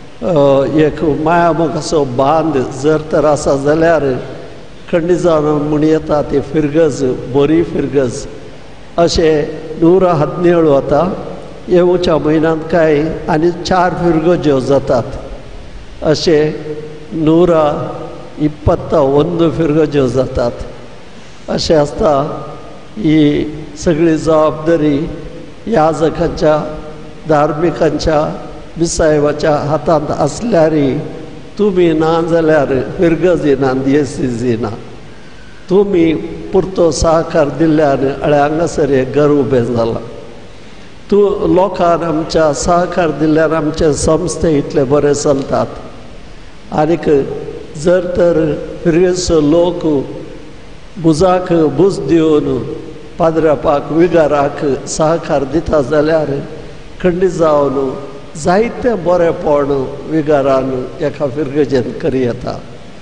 [SPEAKER 3] एक माया मोग असो बांद जर तर आसा जाल्यार खंडी जावन म्हण येता ती फिरगज बरी फिरगज. अशें नूरा हदिनेळ वता. येवच्या म्हयन्यांत कांय आनी चार फिरगज्यो जातात. अशें नूरा इप्पत्त ಒಂದು फिरगज्यो जातात. अशें आसता ही सगळी जबाबदारी याजकांच्या धार्मिकांच्या विसायवाच्या हातांत आसल्यारय तुमी ना जाल्यार फिरगज येना दिएसीज येना. तुमी पुरतो सहकार दिल्ल्यान अळे हांगासर एक घर उबें जालां. तूं लोकांक आमच्या सहकार दिल्ल्यान आमचे संस्थे इतले बरे चलतात. आनीक जर तर फिरगेचो लोक बुजाक बुज दिवन पाद्रापाक विगाराक सहकार दिता जाल्यार खंडी जावन जायतें बरेंपण विगारान एका फिरगजेन करी येता.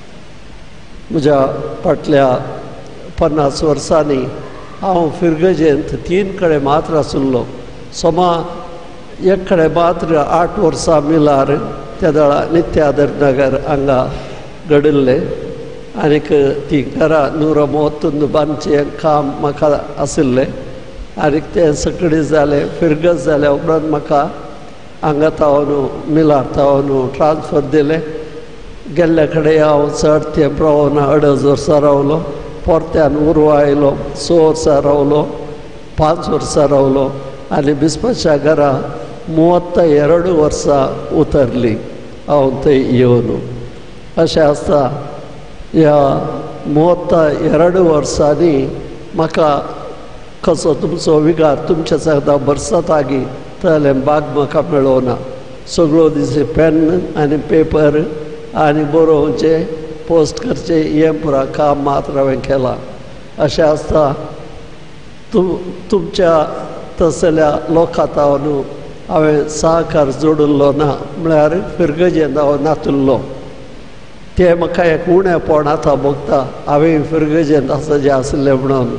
[SPEAKER 3] म्हज्या फाटल्या पन्नास वर्सांनी हांव फिरगजेंत तीन कडेन मात्र आसुल्लो. सोमा एक कडेन मात्र आठ वर्सां मिलार त्या दळा नित्यादर नगर हांगा घडिल्लें. आनीक ती घरां नूर मोहत्तून बांदचें काम म्हाका आशिल्लें. आनीक तें सकडी जालें फिरगज जाल्या उपरांत म्हाका हांगा तावन मिलार तावन ट्रान्सफर दिलें. गेल्ले कडेन हांव चड तेंप रावना. अडेज वर्सां रावलो. परत्यान उर्वा आयलो. स वर्सां रावलो. पांच वर्सां रावलो. आनी बिस्पाच्या घरा ಮೂವತ್ತ ಎರಡು ವರ್ಷ उतरली हांव थंय येवन. अशें आसता ह्या ಮೂವತ್ತ ಎರಡು वर्सांनी म्हाका कसो तुमचो विगार तुमच्या सांगता बरसातागी जाल्यार बाग म्हाका मेळोना. सगळो दीस पेन आनी पेपर आनी बरोवचें पोस्ट करचें हें पुरा काम मात्र हांवें केलां. अशें आसता तुम तुमच्या तसल्या लोकांत हांव हांवें सहकार जोडिल्लो ना म्हळ्यार फिरगजेंत हांव नातुल्लो. तें म्हाका एक उणेंपण आतां भोगता. हांवें फिरगजेंत आसचें आसलें म्हणून.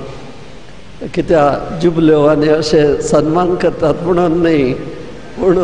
[SPEAKER 3] कित्याक जुबल्यो आनी अशें सन्मान करतात म्हणून न्ही पूण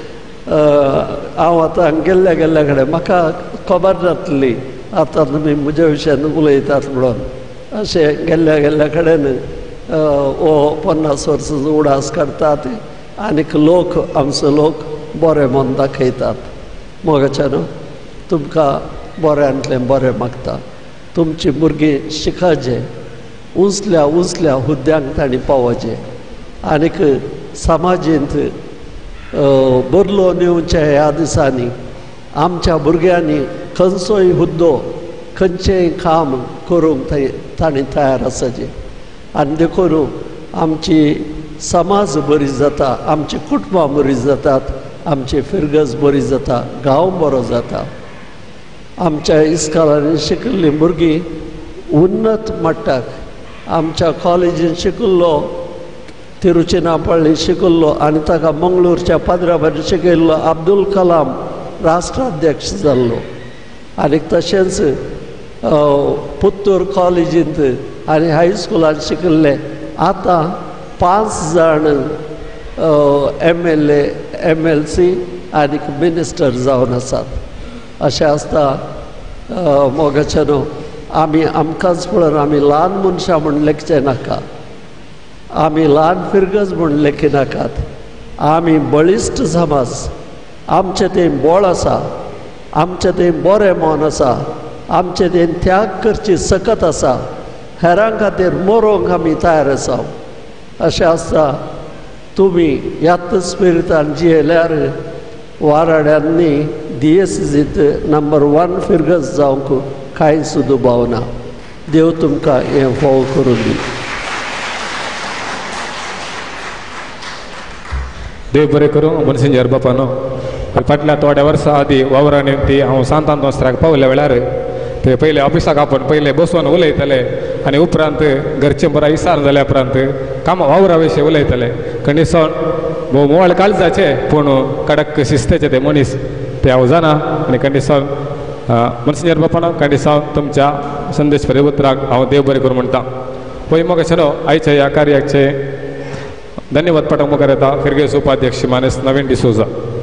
[SPEAKER 3] हांव आतां गेल्ल्या गेल्ल्या कडेन म्हाका खबर नासली आतां तुमी म्हज्या विशयान उलयतात म्हणून. अशें गेल्ल्या गेल्ल्या कडेन हो पन्नास वर्सांचो उडास काडटात आनीक लोक आमचो लोक बरें मन दाखयतात. मोगाच्यान तुमकां बऱ्यांतलें बरें मागता. तुमची भुरगीं शिकाचे उंचल्या उंचल्या हुद्द्यांक तांणी पावचे आनीक समाजींत बदलो नेवचे. ह्या दिसांनी आमच्या भुरग्यांनी खंयचोय हुद्दो खंयचेंय काम करूंक थंय तांणी तयार आसचें. आनी देखून आमची समाज बरी जाता. आमची कुटुंबां बरी जातात. आमची फिरगज बरी जाता. गांव बरो जाता. आमच्या इस्कॉलांनी शिकिल्लीं भुरगीं उन्नत मट्टाक आमच्या कॉलेजीन शिकिल्लो तिरुचिनापळ्ळी शिकिल्लो आनी ताका मंगळूरच्या पंदराबर शिकयल्लो अब्दुल कलाम राष्ट्राध्यक्ष जाल्लो. आनीक तशेंच पुत्तूर कॉलेजींत आनी हायस्कुलांत शिकिल्ले आतां पांच जाण M L A M L C आनीक मिनिस्टर जावन आसात. अशें आसता मोगाच्यानो आमी आमकांच पळोवन आमी ल्हान मनशां म्हूण लेखचें नाका. आमी ल्हान फिरगज म्हूण लेखी नाकात. आमी बळिश्ट समाज. आमचें तें बळ आसा. आमचें तें बरें मन आसा. आमचें तें त्याग करची सकत आसा. हेरां खातीर मरोंक आमी तयार आसा. अशें आसता तुमी ह्याच स्पिरिटान जियेल्यार वाराड्यांनी दिएसीजींत नंबर वन फिरगज जावंक कांय सुद्दां भावना. देव तुमकां हें फोव करून दी.
[SPEAKER 13] देव बरें करूं मनसिंजर बापा न्हू फाटल्या थोड्या वर्सां आदीं वावरांनी ती हांव सांतान दोस्त्राक पावल्या वेळार ते पयले ऑफिसाक आपण पयले बसोन उलयताले आनी उपरांत घरचें बरा इसार जाल्या उपरांत कामा वावरा विशीं उलयताले खंयसोन भोव मोवाळ काळजाचे पूण कडक शिस्तेचे ते मनीस ते हांव जाणा आनी खंयसोन मनसिंजर बापानो खंयसोन तुमच्या संदेश परिपत्राक हांव देव बरें करूं म्हणटा पळय मग अशें आयच्या ह्या कार्याचे धन्यवाद पाठवूंक मुखार येता फिरगेस उपाध्यक्ष मानेस नवीन डिसोजा.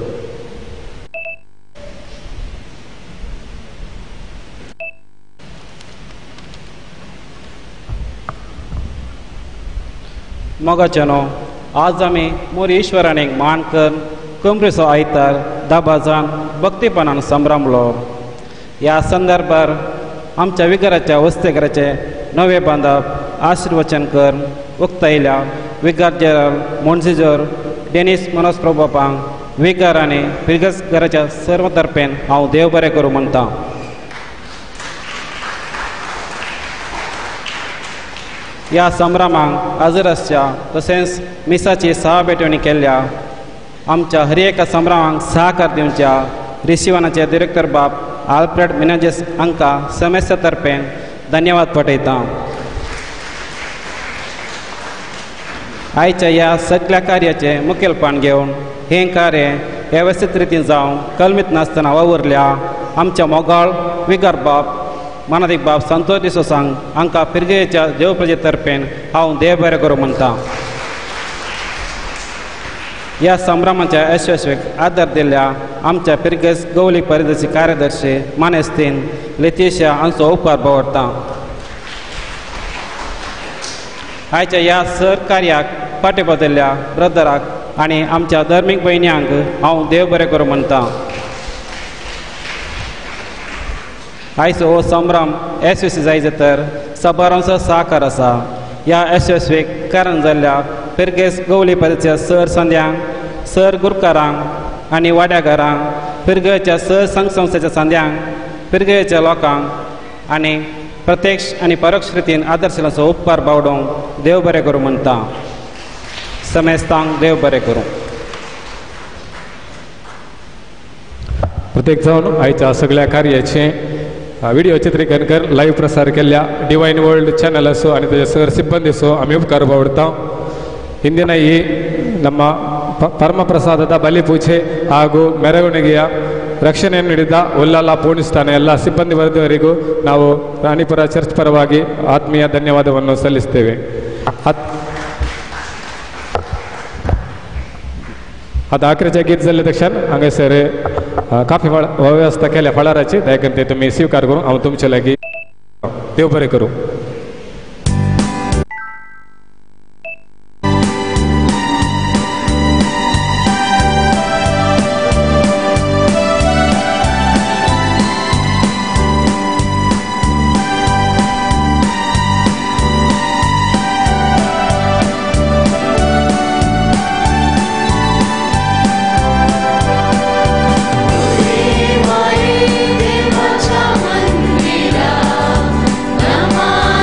[SPEAKER 2] मोगाचेनो आज आमी मोरी ईश्वराणीक मान कर कंप्रेसो आयतार दाबाजान भक्तीपणान संभ्रमलो. ह्या संदर्भार आमच्या विकाराच्या वस्तेकराचे नवे बांदप आशिर्वचन कर उक्तायल्या vicar general monsignor Dennis Manoj प्रभुपांक विकार आनी फिरगस घराच्या सर्व तर्फेन हांव देव बरें करूं म्हणटा. ह्या संभ्रमांक हाजीर आसच्या तशेंच मिसाची सहभेटवणी केल्ल्या आमच्या हर एका संभ्रमांक सहकार दिवच्या रिशिवानाचे डिरेक्टर बाब आल्फ्रेड मिनाजेस हांकां समेस्या तर्फेन धन्यवाद पाठयता. आयच्या ह्या सगळ्या कार्याचे मुखेलपण घेवन हें कार्य वेवस्थीत रितीन जावं कलमीत नासतना वावरल्या आमच्या मोगाळ विकार बाब मानादीक बाब संतोष डिसोसांक हांकां पिरगेच्या देवप्रजे तर्फेन हांव देव बरें करूं म्हणटा. ह्या संभ्रमाच्या यशस्वीक आदार दिल्ल्या आमच्या पिरगेस गवली परिदर्शी कार्यदर्शी मानेस्तीन लेतिशा हांचो उपकार बावडटा. आयच्या ह्या सर कार्याक पाठिंबो दिल्ल्या ब्रदराक आनी आमच्या धर्मीक भयण्यांक हांव देव बरें करूं म्हणटा. आयचो हो संभ्रम यशस्वी जायचे तर सबारांचो सहकार आसा. ह्या यशस्वीक कारण जाल्ल्या पिरगेस गवली परिच्या सर संद्यांक सर गुरकारांक आनी वाड्याकारांक पिरगेच्या सर संघ संस्थेच्या संद्यांक पिरगेच्या लोकांक आनी प्रत्यक्ष आनी परोक्ष रितीन आदर्शलाचो उपकार बावडोवंक देव बरें करूं म्हणटा. समेस्तांक देव बरें करूं.
[SPEAKER 13] प्रत्येक जावन आयच्या सगळ्या कार्याचे व्हिडिओ चित्रीकरण कर लाईव्ह प्रसार केल्ल्या डिवायन वर्ल्ड चॅनल असो आनी तेजे सर सिब्बंदी असो आमी उपकार बावडता. ಹಿಂದಿನ ಈ ನಮ್ಮ ಪರಮಪ್ರಸಾದದ ಬಲಿಪೂಜೆ ಹಾಗೂ ಮೆರವಣಿಗೆಯ ರಕ್ಷಣೆಯನ್ನು ನೀಡಿದ ಉಲ್ಲಾಲ ಪೋಣಿಸ್ತಾನೆ ಎಲ್ಲ ಸಿಬ್ಬಂದಿ ವರ್ಗದವರಿಗೂ ನಾವು ರಾಣಿಪುರ ಚರ್ಚ್ ಪರವಾಗಿ ಆತ್ಮೀಯ ಧನ್ಯವಾದವನ್ನು ಸಲ್ಲಿಸ್ತೇವೆ. आता अकराच्या गीत जाल्ले दक्षान हांगासर काफी फळ व्यवस्था केल्या फळाराची दयकन ते तुमी स्वीकार करून हांव तुमचे लागीं देव बरें करूं.
[SPEAKER 15] Namaste.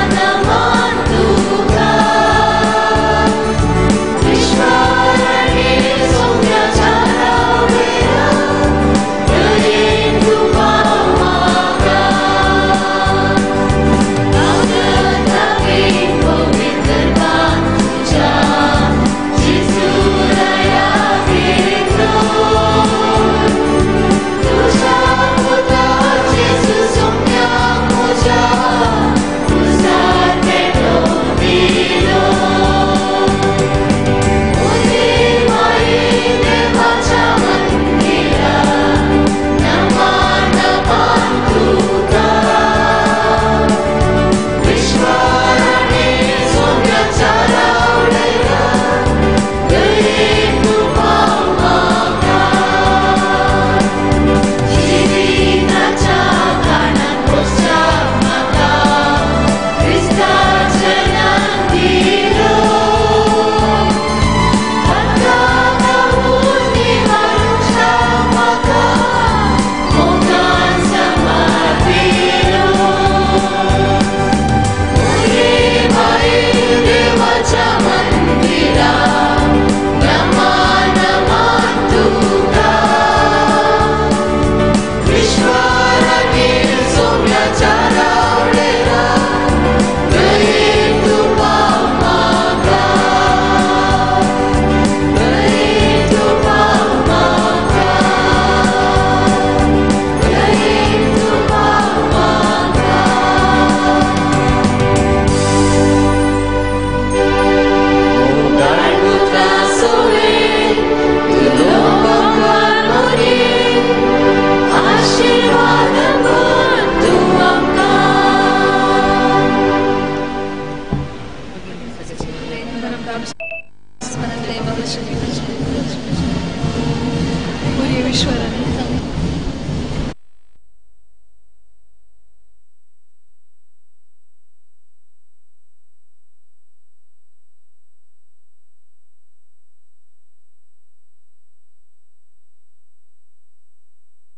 [SPEAKER 17] ईश्वराने